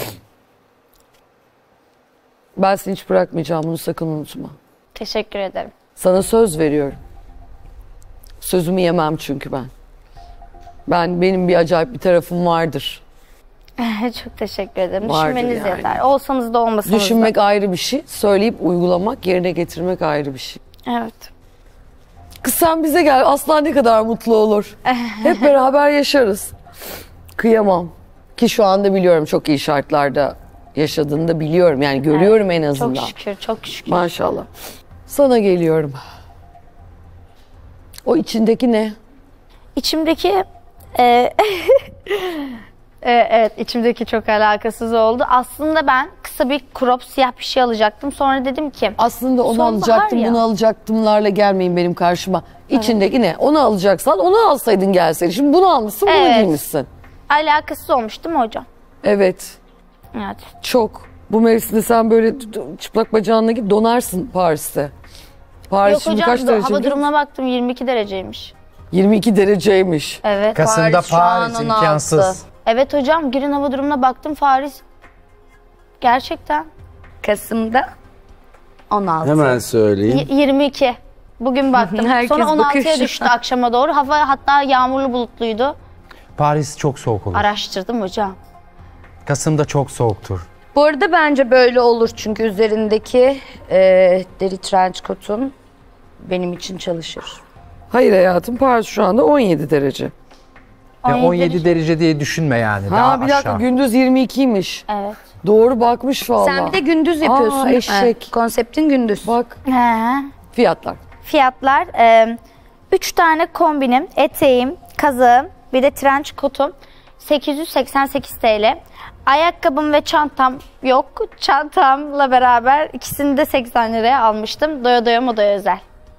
Ben seni hiç bırakmayacağım, bunu sakın unutma. Teşekkür ederim. Sana söz veriyorum. Sözümü yemem çünkü ben. Benim bir acayip bir tarafım vardır. Çok teşekkür ederim. Vardır Düşünmeniz yani. yeter. Olsanız da olmasanız Düşünmek da. ayrı bir şey, söyleyip uygulamak, yerine getirmek ayrı bir şey. Evet. Kız sen bize gel, Aslan ne kadar mutlu olur. Hep beraber yaşarız. Kıyamam. Ki şu anda biliyorum çok iyi şartlarda yaşadığını da biliyorum. Yani görüyorum en azından. Çok şükür, çok şükür. Maşallah. Sana geliyorum. O içindeki ne? İçimdeki evet, içimdeki çok alakasız oldu. Aslında ben kısa bir crop siyah bir şey alacaktım. Sonra dedim ki aslında onu sonbahar alacaktım, ya. bunu alacaktımlarla gelmeyin benim karşıma. İçindeki ne? Onu alacaksan onu alsaydın gelseydin. Şimdi bunu almışsın, bunu Evet. giymişsin. Alakasız olmuş değil mi hocam? Evet. Evet. Çok. Bu mevsimde sen böyle çıplak bacağınla git donarsın Paris'te. Paris Yok şimdi hocam, kaç derece? hava durumuna baktım 22 dereceymiş. 22 dereceymiş. Evet. Kasım'da şu an Paris 16. imkansız. Evet hocam, girin hava durumuna baktım Paris. Gerçekten. Kasım'da 16. Hemen söyleyeyim. 22. Bugün baktım. Herkes Sonra 16'ya bakıyor şu düştü akşama doğru. Hava hatta yağmurlu bulutluydu. Paris çok soğuk olur. Araştırdım hocam. Kasım'da çok soğuktur. Bu arada bence böyle olur çünkü üzerindeki deri trench coat'un benim için çalışır. Hayır hayatım, Paris şu anda 17 derece. Ya 17 derece diye düşünme yani. Daha Ha bir dakika, aşağı. gündüz 22'ymiş. Evet. Doğru bakmış vallahi. Sen bir de gündüz yapıyorsun. Aa, eşek. Konseptin gündüz. Bak. He. Fiyatlar. Fiyatlar 3 tane kombinim, eteğim, kazağım, bir de trench coat'um 888 TL. Ayakkabım ve çantam yok. Çantamla beraber ikisini de 80 liraya almıştım. Doya doya modaya özel.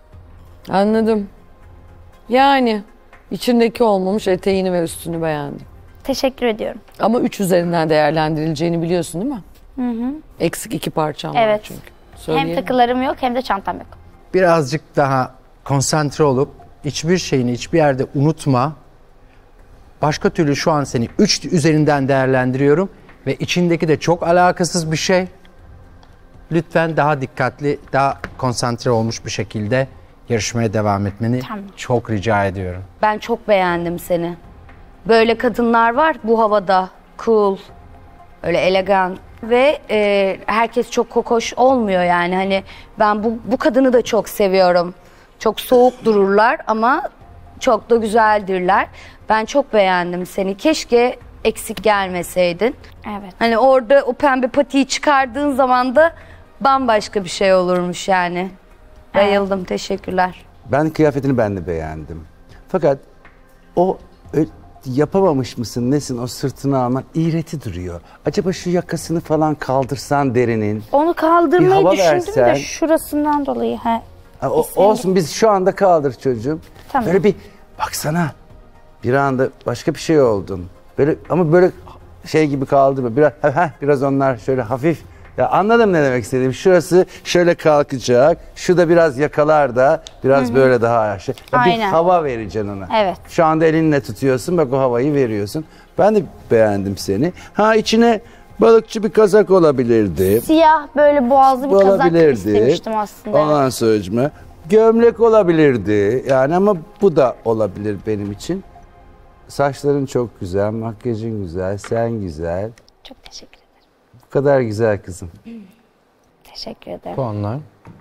Anladım. Yani içindeki olmamış, eteğini ve üstünü beğendim. Teşekkür ediyorum. Ama 3 üzerinden değerlendirileceğini biliyorsun değil mi? Hı hı. Eksik 2 parçam var Evet. çünkü. Hem Söyleyelim. takılarım yok hem de çantam yok. Birazcık daha konsantre olup hiçbir şeyini hiçbir yerde unutma. Başka türlü şu an seni 3 üzerinden değerlendiriyorum ve içindeki de çok alakasız bir şey. Lütfen daha dikkatli, daha konsantre olmuş bir şekilde yarışmaya devam etmeni çok rica ediyorum. Ben çok beğendim seni. Böyle kadınlar var bu havada. Cool, öyle elegan ve herkes çok kokoş olmuyor yani. Hani ben bu kadını da çok seviyorum. Çok soğuk dururlar ama çok da güzeldirler. Ben çok beğendim seni. Keşke eksik gelmeseydin. Evet. Hani orada o pembe patiyi çıkardığın zaman da bambaşka bir şey olurmuş yani. Bayıldım. Teşekkürler. Ben kıyafetini ben de beğendim. Fakat o yapamamış mısın nesin o sırtını alman iğreti duruyor. Acaba şu yakasını falan kaldırsan derinin. Onu Bir kaldırmayı hava düşündüm versen. de şurasından dolayı. He. Olsun biz şu anda kaldır çocuğum. Tamam. Böyle bir baksana bir anda başka bir şey oldun. Böyle ama böyle şey gibi kaldı mı? Biraz onlar şöyle hafif. Ya anladım ne demek istediğim. Şurası şöyle kalkacak. Şu da biraz yakalar da biraz böyle daha aşağı. Bir Aynen. hava vereceksin ona. Evet. Şu anda elinle tutuyorsun. Bak o havayı veriyorsun. Ben de beğendim seni. Ha içine balıkçı bir kazak olabilirdi. Siyah böyle boğazlı bir kazak istemiştim aslında. Ondan sonra gömlek olabilirdi. Yani ama bu da olabilir benim için. Saçların çok güzel, makyajın güzel, sen güzel. Çok teşekkür ederim. Bu kadar güzel kızım. Teşekkür ederim. Puanlar.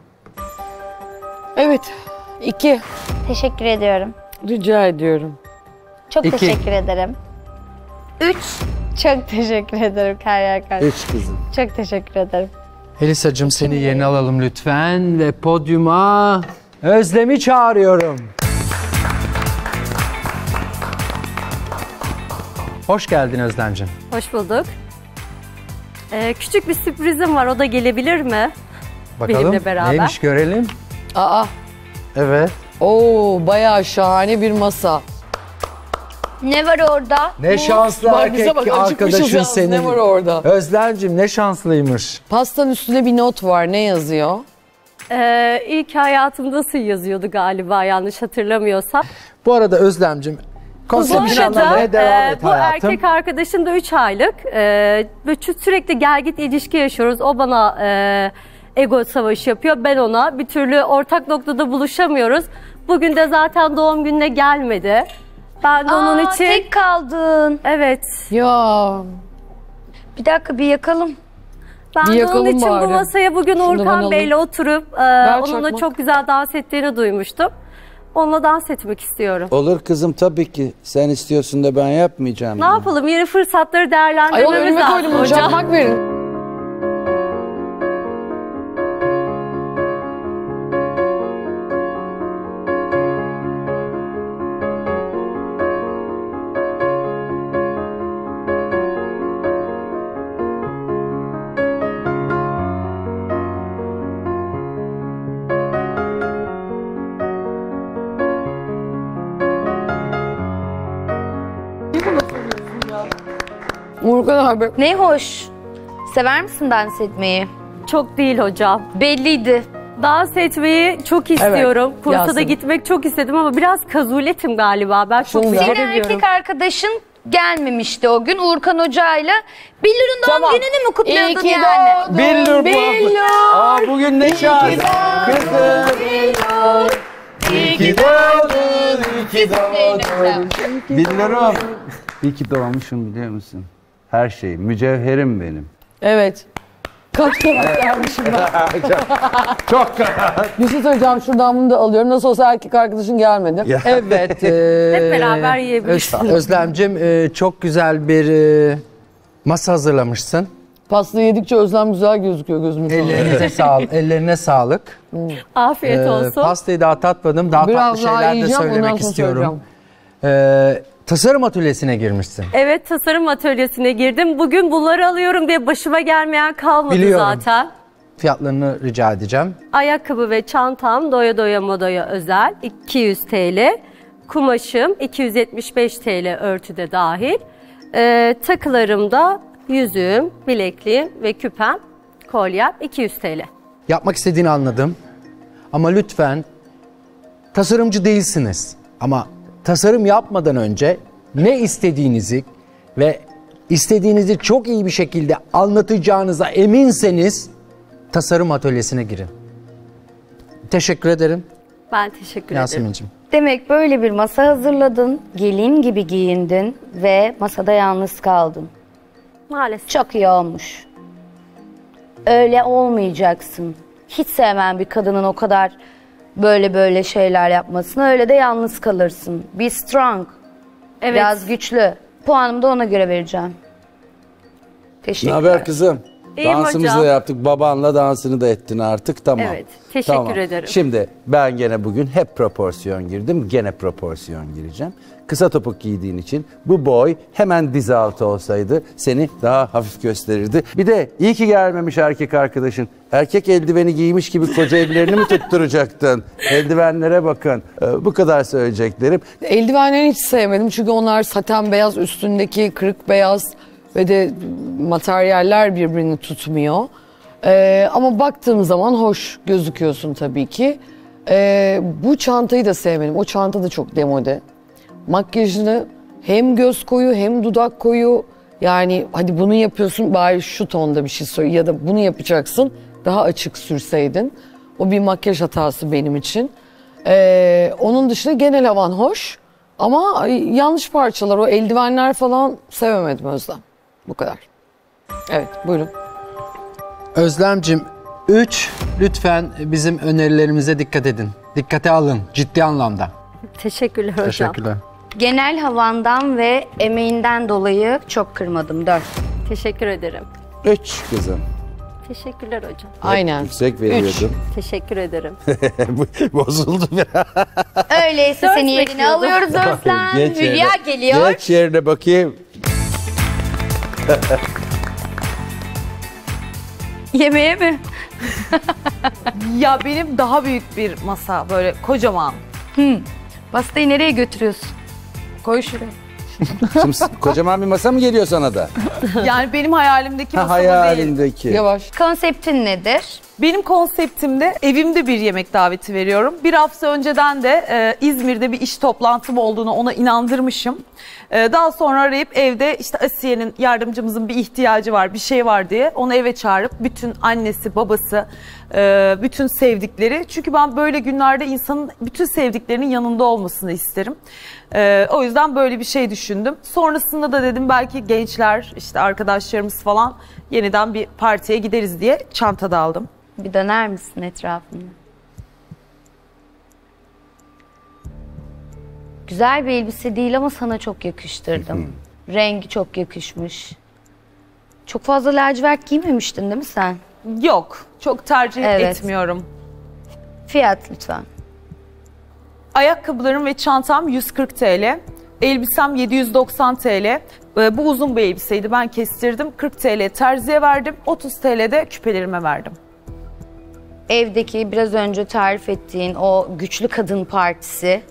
Evet. 2. Teşekkür ediyorum. Rica ediyorum. Çok 2. teşekkür ederim. 3. Çok teşekkür ederim Kayar kardeşim. 3 kızım. Çok teşekkür ederim. Elisacığım seni yerine alalım lütfen ve podyuma Özlem'i çağırıyorum. Hoş geldin Özlemciğim. Hoş bulduk. Küçük bir sürprizim var. O da gelebilir mi? Bakalım Benimle beraber. neymiş görelim. Aa, Evet. oo bayağı şahane bir masa. Ne var orada? Ne şanslı Bak bize erkek bak, acıkmışız arkadaşın yalnız, senin. ne var orada? Özlemciğim ne şanslıymış. Pastanın üstünde bir not var. Ne yazıyor? İlk hayatımdasın yazıyordu galiba, yanlış hatırlamıyorsam. Bu arada Özlemciğim konseptini anlamaya devam et bu hayatım. erkek arkadaşım da 3 aylık. Böyle sürekli gel git ilişki yaşıyoruz. O bana ego savaşı yapıyor. Ben ona bir türlü ortak noktada buluşamıyoruz. Bugün de zaten doğum gününe gelmedi. Ben de onun için... Tek kaldın. Evet. Ya. Bir dakika bir yakalım. Ben Bir de yakalım onun için bari. bu masaya bugün Şunu ben Urkan alayım. Bey'le oturup onunla çakmak. çok güzel dans ettiğini duymuştum. Onunla dans etmek istiyorum. Olur kızım tabii ki. Sen istiyorsun da ben yapmayacağım. Ne yapalım? Yeni fırsatları Ayol değerlendirmemiz önüme lazım koydum. hocam. Çakmak verin. Urkan abi. Ne hoş. Sever misin dans etmeyi? Çok değil hocam. Belliydi. Dans etmeyi çok istiyorum. Kursa da Yasemin. gitmek çok istedim ama biraz kazuletim galiba. Ben çok Senin beceremiyorum. erkek arkadaşın gelmemişti o gün Urkan Hoca'yla. Billur'un doğum Tamam. gününü mü kutluyordun İyi ki yani? doğdun. Billur bu. Billur. Aa bugün ne şans. Kızım. İyi ki doğdun, iyi ki doğdun. Billur'um. İyi ki doğmuşum biliyor musun? Her şey, mücevherim benim. Evet. Kaç karat vermişim ben. Çok karat. Bir şey söyleyeceğim, şuradan bunu da alıyorum. Nasıl olsa erkek arkadaşın gelmedi. Evet. Hep beraber yiyebilirsiniz. Özlemciğim çok güzel bir masa hazırlamışsın. Pasta yedikçe Özlem güzel gözüküyor gözümün önünde. Ellerine sağlık. Afiyet olsun. Pastayı daha tatmadım. Daha Biraz tatlı daha şeyler de yiyeceğim, ondan söylemek sonra istiyorum. Tasarım atölyesine girmişsin. Evet, tasarım atölyesine girdim. Bugün bunları alıyorum diye başıma gelmeyen kalmadı Biliyorum. zaten. Fiyatlarını rica edeceğim. Ayakkabı ve çantam Doya Doya Moda'ya özel 200 TL. Kumaşım 275 TL örtüde dahil. Takılarım da yüzüğüm, bilekliğim ve küpem, kolyem 200 TL. Yapmak istediğini anladım. Ama lütfen tasarımcı değilsiniz. Ama tasarım yapmadan önce ne istediğinizi ve istediğinizi çok iyi bir şekilde anlatacağınıza eminseniz tasarım atölyesine girin. Teşekkür ederim Ben teşekkür ederim. Yasemin'ciğim. Demek böyle bir masa hazırladın, gelin gibi giyindin ve masada yalnız kaldın. Maalesef. Çok iyi olmuş. Öyle olmayacaksın. Hiç sevmem bir kadının o kadar böyle şeyler yapmasını. Öyle de yalnız kalırsın. Be strong. Evet. Biraz güçlü. Puanımı da ona göre vereceğim. Ne Teşekkürler. haber kızım? İyiyim Dansımızı hocam. da yaptık. Babanla dansını da ettin artık. Tamam. Evet, teşekkür ederim. Şimdi ben gene bugün hep proporsiyon girdim. Gene proporsiyon gireceğim. Kısa topuk giydiğin için bu boy hemen diz altı olsaydı seni daha hafif gösterirdi. Bir de iyi ki gelmemiş erkek arkadaşın. Erkek eldiveni giymiş gibi koca ellerini mi tutturacaktın? Eldivenlere bakın. Bu kadar söyleyeceklerim. Eldivenleri hiç sevmedim çünkü onlar saten beyaz, üstündeki kırık beyaz ve de materyaller birbirini tutmuyor. Ama baktığım zaman hoş gözüküyorsun tabii ki. Bu çantayı da sevmedim. O çanta da çok demode. Makyajını hem göz koyu hem dudak koyu. Yani hadi bunu yapıyorsun bari şu tonda bir şey söyle ya da bunu yapacaksın daha açık sürseydin. O bir makyaj hatası benim için. Onun dışında genel havan hoş ama yanlış parçalar, o eldivenler falan sevemedim Özlem. Bu kadar. Evet, buyurun. Özlemcim 3 lütfen bizim önerilerimize dikkat edin. Dikkate alın ciddi anlamda. Teşekkürler hocam. Teşekkürler. Genel havandan ve emeğinden dolayı çok kırmadım. 4. Teşekkür ederim. 3 kızım. Teşekkürler hocam. Aynen. Yüksek veriyordum. Teşekkür ederim. Bozuldu biraz. Öyleyse Dört seni yerine bekliyordum. alıyoruz Özlem. Geç Hülya yerine. geliyor. Geç yerine bakayım. Yemeğe mi? Ya benim daha büyük bir masa, böyle kocaman. Pastayı nereye götürüyorsun? Koy şuraya. Şimdi kocaman bir masa mı geliyor sana da? Yani benim hayalimdeki masa bu değil. Hayalindeki. Yavaş. Konseptin nedir? Benim konseptimde evimde bir yemek daveti veriyorum. Bir hafta önceden de İzmir'de bir iş toplantım olduğunu ona inandırmışım. Daha sonra arayıp evde işte Asiye'nin, yardımcımızın bir ihtiyacı var, bir şey var diye onu eve çağırıp bütün annesi, babası, bütün sevdikleri. Çünkü ben böyle günlerde insanın bütün sevdiklerinin yanında olmasını isterim. O yüzden böyle bir şey düşündüm. Sonrasında da dedim belki gençler, işte arkadaşlarımız falan yeniden bir partiye gideriz diye çanta da aldım. Bir döner misin etrafını? Güzel bir elbise değil ama sana çok yakıştırdım. Rengi çok yakışmış. Çok fazla lacivert giymemiştin değil mi sen? Yok, çok tercih etmiyorum. Fiyat lütfen. Ayakkabılarım ve çantam 140 TL. Elbisem 790 TL. Bu uzun bir elbiseydi, ben kestirdim. 40 TL terziye verdim, 30 TL de küpelerime verdim. Evdeki biraz önce tarif ettiğin o güçlü kadın partisi.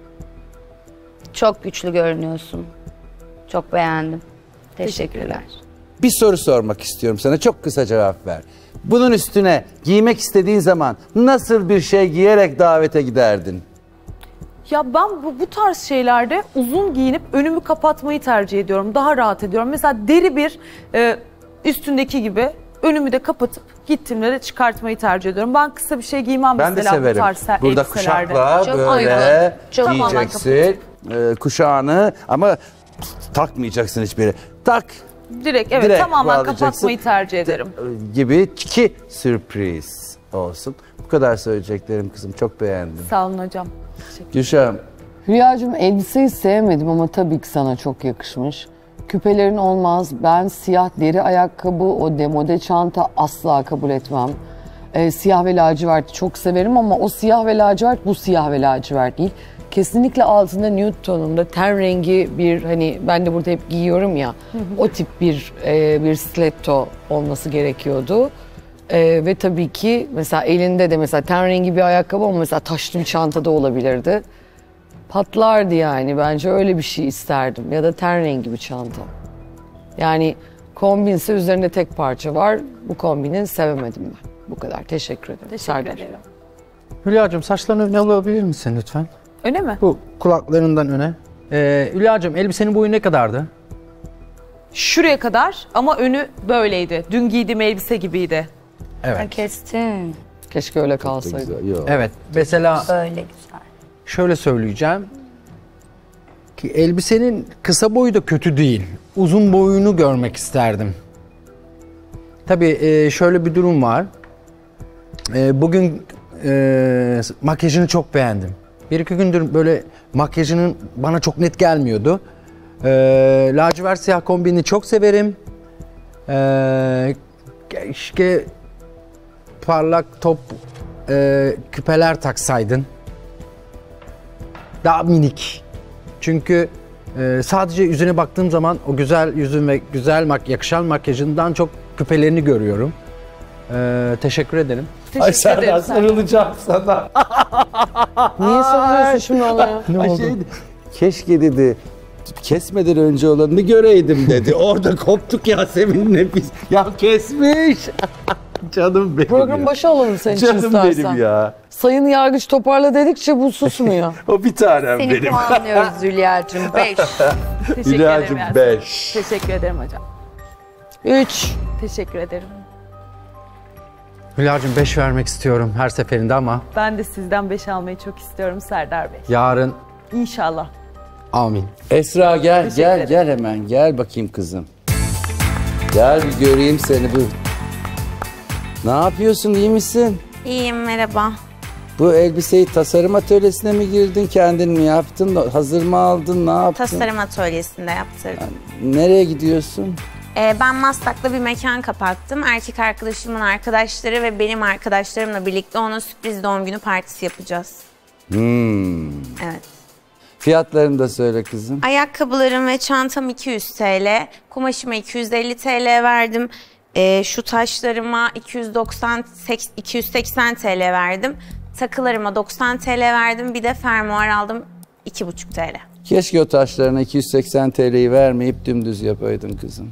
Çok güçlü görünüyorsun. Çok beğendim. Teşekkürler. Bir soru sormak istiyorum sana. Çok kısa cevap ver. Bunun üstüne giymek istediğin zaman nasıl bir şey giyerek davete giderdin? Ya ben bu tarz şeylerde uzun giyinip önümü kapatmayı tercih ediyorum. Daha rahat ediyorum. Mesela deri bir üstündeki gibi önümü de kapatıp gittiğimde de çıkartmayı tercih ediyorum. Ben kısa bir şey giymem ben mesela de severim. Bu tarz burada elbiselerde. kuşakla böyle giyeceksin kuşağını ama takmayacaksın hiçbir yere. Tak. Direkt tamamen kapatmayı tercih ederim. Gibi ki sürpriz olsun. Bu kadar söyleyeceklerim kızım. Çok beğendim. Sağ olun hocam. Gülşah'ım. Hülya'cığım elbiseyi sevmedim ama tabii ki sana çok yakışmış. Küpelerin olmaz. Ben siyah deri ayakkabı, o demode çanta asla kabul etmem. Siyah ve laciverti çok severim ama o siyah ve lacivert bu siyah ve lacivert değil. Kesinlikle altında nude tonunda ten rengi bir, hani ben de burada hep giyiyorum ya, o tip bir stiletto olması gerekiyordu. Ve tabii ki mesela elinde de mesela ten rengi bir ayakkabı ama mesela taşlı bir çantada olabilirdi. Patlardı yani, bence öyle bir şey isterdim ya da ten rengi bir çanta. Yani kombinse üzerinde tek parça var, bu kombini sevemedim ben. Bu kadar, teşekkür ederim. Teşekkür ederim. Hülya'cığım saçlarını öne alabilir misin lütfen? Öne mi? Bu kulaklarından öne. Hülya'cığım elbisenin boyu ne kadardı? Şuraya kadar ama önü böyleydi. Dün giydiğim elbise gibiydi. Evet. Kestin. Keşke öyle kalsaydı. Evet. Mesela Böyle güzel. şöyle söyleyeceğim. Ki elbisenin kısa boyu da kötü değil. Uzun boyunu görmek isterdim. Tabii şöyle bir durum var. Bugün makyajını çok beğendim. Bir iki gündür böyle makyajının bana çok net gelmiyordu. Lacivert siyah kombini çok severim. Keşke parlak top küpeler taksaydın. Daha minik. Çünkü sadece yüzüne baktığım zaman o güzel yüzün ve güzel yakışan makyajından çok küpelerini görüyorum. Teşekkür ederim. Teşekkür ederim. Sarılacağım sana. Niye sarılıyorsun şimdi ona ya? Ne oldu? Keşke dedi, kesmeden önce olanını göreydim dedi. Orada koptuk Yasemin'le biz. Ya kesmiş. Canım benim. Program başı alalım senin için Canım istersen. benim ya. Sayın Yargıç toparla dedikçe bu susmuyor. O bir tanem Seni benim. puanlıyoruz Hülya'cığım. 5. Teşekkür Hülya'cığım ederim. 5. Teşekkür ederim hocam. 3. Teşekkür ederim. Hülya'cığım 5 vermek istiyorum her seferinde ama Ben de sizden 5 almayı çok istiyorum Serdar Bey. yarın İnşallah. amin. Esra gel Teşekkür gel ederim. gel hemen gel bakayım kızım. Gel bir göreyim seni bu. Ne yapıyorsun, iyi misin? İyiyim, merhaba. Bu elbiseyi tasarım atölyesine mi girdin, kendin mi yaptın, hazır mı aldın, ne yaptın? Tasarım atölyesinde yaptırdım. Nereye gidiyorsun? Ben Maslak'ta bir mekan kapattım. Erkek arkadaşımın arkadaşları ve benim arkadaşlarımla birlikte ona sürpriz doğum günü partisi yapacağız. Hmm. Evet. Fiyatlarını da söyle kızım. Ayakkabılarım ve çantam 200 TL. Kumaşıma 250 TL verdim. Şu taşlarıma 280 TL verdim. Takılarıma 90 TL verdim. Bir de fermuar aldım 2,5 TL. Keşke o taşlarına 280 TL'yi vermeyip dümdüz yapaydın kızım.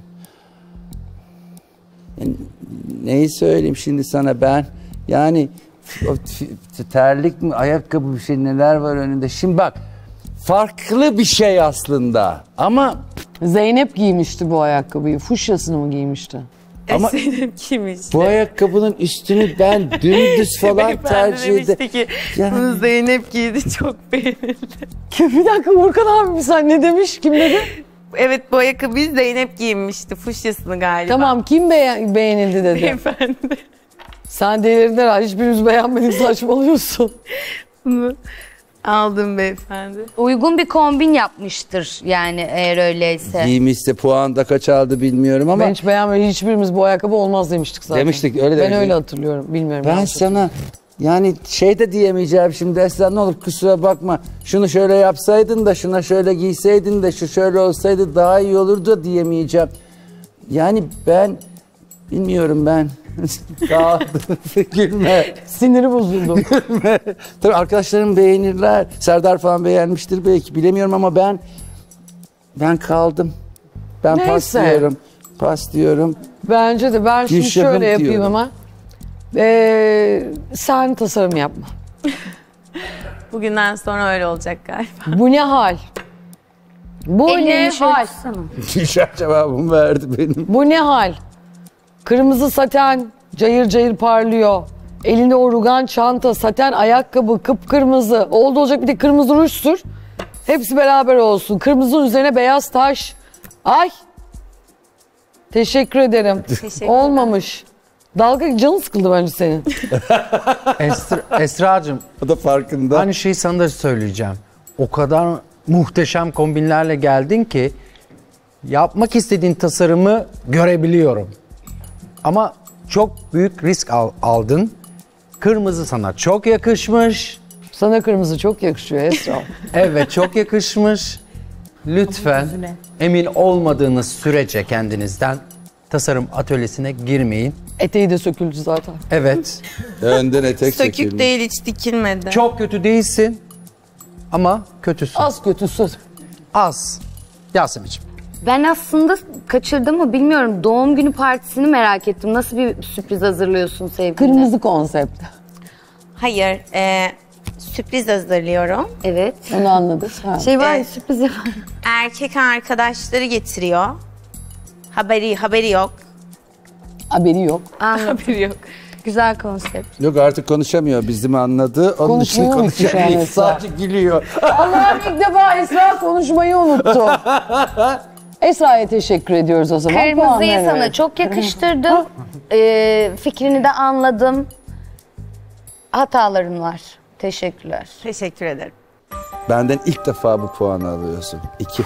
Neyi söyleyeyim şimdi sana ben? Yani terlik mi, ayakkabı bir şey neler var önünde. Şimdi bak farklı bir şey aslında ama... Zeynep giymişti bu ayakkabıyı. Fuşyasını mı giymişti? Ama bu ayakkabının üstünü ben dümdüz falan tercih ederim. Demişti ki bunu Zeynep giydi çok beğenildi. Bir dakika Urkan abi sen ne demiş? Kim dedi? Evet bu ayakkabıyı Zeynep giymişti. Fuşyasını galiba. Tamam kim beğenildi dedi. Beyefendi. Sen delirdin herhalde. Hiçbirimiz beğenmedik saçmalıyorsun. Bunu aldım beyefendi. Uygun bir kombin yapmıştır yani eğer öyleyse. Giymişse puan da kaç aldı bilmiyorum ama. Ben hiç beğenmedim. Hiçbirimiz bu ayakkabı olmaz demiştik zaten. Demiştik öyle Ben öyle hatırlıyorum. Bilmiyorum. Ben sana yani şey de diyemeyeceğim şimdi Esra ne olur kusura bakma. Şunu şöyle yapsaydın da şuna şöyle giyseydin de şu şöyle olsaydı daha iyi olurdu da diyemeyeceğim. Yani ben bilmiyorum ben. Gülme. Siniri bozuldu. Gülme. Tabii arkadaşlarım beğenirler. Serdar falan beğenmiştir belki. Bilemiyorum ama ben kaldım. Ben Neyse. Pas diyorum. Bence de ben şimdi Gülşah'ım şöyle yapayım diyorum. ama. Sen tasarım yapma. Bugünden sonra öyle olacak galiba. Bu ne hal? Bu ne hal? Gülşah cevabımı verdi benim. Bu ne hal? Kırmızı saten cayır cayır parlıyor. Elinde o rugan çanta, saten ayakkabı, kıpkırmızı. Oldu olacak bir de kırmızı ruj sür. Hepsi beraber olsun. Kırmızının üzerine beyaz taş. Ay. Teşekkür ederim. Olmamış. Dalga canı sıkıldı bence senin. Esra'cığım. O da farkında. Aynı şeyi sana da söyleyeceğim. O kadar muhteşem kombinlerle geldin ki yapmak istediğin tasarımı görebiliyorum. Ama çok büyük risk aldın. Kırmızı sana çok yakışmış. Sana kırmızı çok yakışıyor Esra. Evet çok yakışmış. Lütfen emin olmadığınız sürece kendinizden tasarım atölyesine girmeyin. Eteği de söküldü zaten. Evet. Önden etek Sökük sökülmüş. değil hiç dikilmedi. Çok kötü değilsin ama kötüsün. Az kötüsün. Az. Yasemin'ciğim. Ben aslında kaçırdım mı bilmiyorum. Doğum günü partisini merak ettim. Nasıl bir sürpriz hazırlıyorsun sevgiline? Kırmızı konsept. Hayır, sürpriz hazırlıyorum. Evet. Onu anladık. Şey var ya sürpriz yapar. Erkek arkadaşları getiriyor. Haberi yok. Haberi yok. Anladım. Haberi yok. Güzel konsept. Yok artık konuşamıyor. Bizim anladı. Onun için konuşamıyor. Sadece gülüyor. Allah'ım ilk defa Esra konuşmayı unuttu. Esra'ya teşekkür ediyoruz o zaman. Kırmızıyı sana çok yakıştırdım. Fikrini de anladım. Hataların var. Teşekkürler. Teşekkür ederim. Benden ilk defa bu puanı alıyorsun. 2.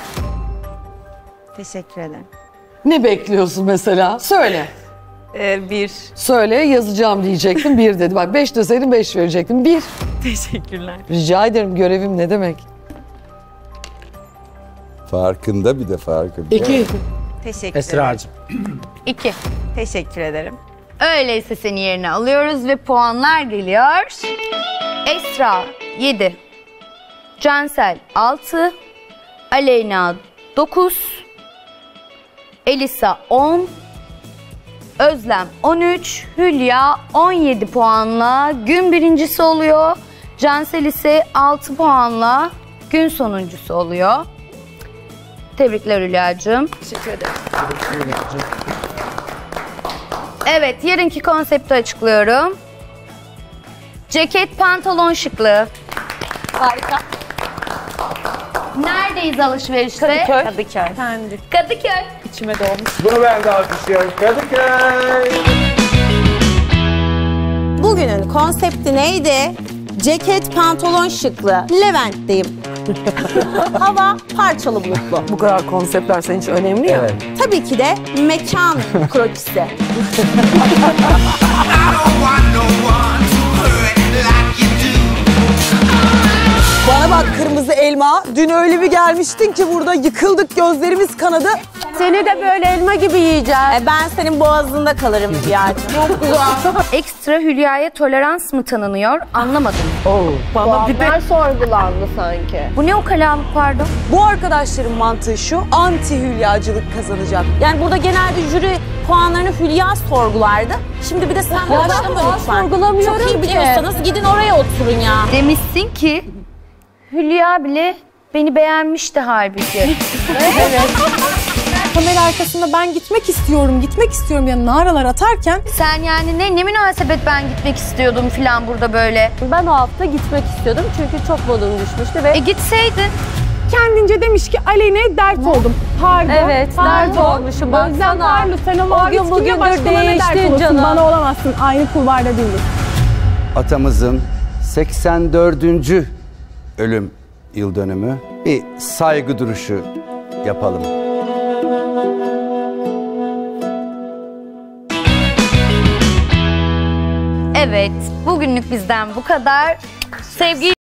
Teşekkür ederim. Ne bekliyorsun mesela? Söyle. 1. Söyle yazacağım diyecektim. 1 dedi. Bak 5 deseydin 5 verecektim. 1. Teşekkürler. Rica ederim görevim ne demek? Farkında bir de farkında. 2. Teşekkür ederim. Esra'cığım. 2. Teşekkür ederim. Öyleyse seni yerine alıyoruz ve puanlar geliyor. Esra 7. Cansel 6. Aleyna 9. Elisa 10. Özlem 13. Hülya 17 puanla gün birincisi oluyor. Cansel ise 6 puanla gün sonuncusu oluyor. Tebrikler Hülya'cığım. Teşekkür ederim. Evet, yarınki konsepti açıklıyorum. Ceket, pantolon şıklığı. Harika. Neredeyiz alışverişte? Kadıköy. Kadıköy. İçime doğmuş. Bunu ben de alkışlıyorum. Kadıköy. Bugünün konsepti neydi? Ceket, pantolon şıklığı. Levent'teyim. Hava parçalı bulutlu. Bu kadar konseptler senin için önemli ya. Evet. Tabii ki de mekan krokisi. Bana bak kırmızı elma. Dün öyle bir gelmiştin ki burada yıkıldık, gözlerimiz kanadı. Seni de böyle elma gibi yiyeceğim. Ben senin boğazında kalırım Hülya'cığım. Çok güzel. Ekstra Hülya'ya tolerans mı tanınıyor anlamadım. Bana bir de sorgulandı sanki. Bu ne ukalalık pardon? bu arkadaşların mantığı şu, anti Hülya'cılık kazanacak. Yani burada genelde jüri puanlarını Hülya sorgulardı. Şimdi bir de sen başlama lütfen. sorgulamıyorum Çok iyi ki. biliyorsanız gidin oraya oturun ya. Demişsin ki Hülya bile beni beğenmişti halbuki. Evet. Kamera arkasında ben gitmek istiyorum diye naralar atarken Sen yani ne münasebet ben gitmek istiyordum filan burada böyle. Ben o hafta gitmek istiyordum çünkü çok modum düşmüştü ve... Gitseydin. Kendince demiş ki Aleyna'ya dert oldum. Pardon. Evet, dert olmuşum. Özlem Barlu sen o mavi gün bugündür başkana ne dert değiştin olursun? canım. Bana olamazsın. Aynı kulvarda değiliz. Atamızın 84. ölüm yıl dönümü. Bir saygı duruşu yapalım. Evet, bugünlük bizden bu kadar. Sevgili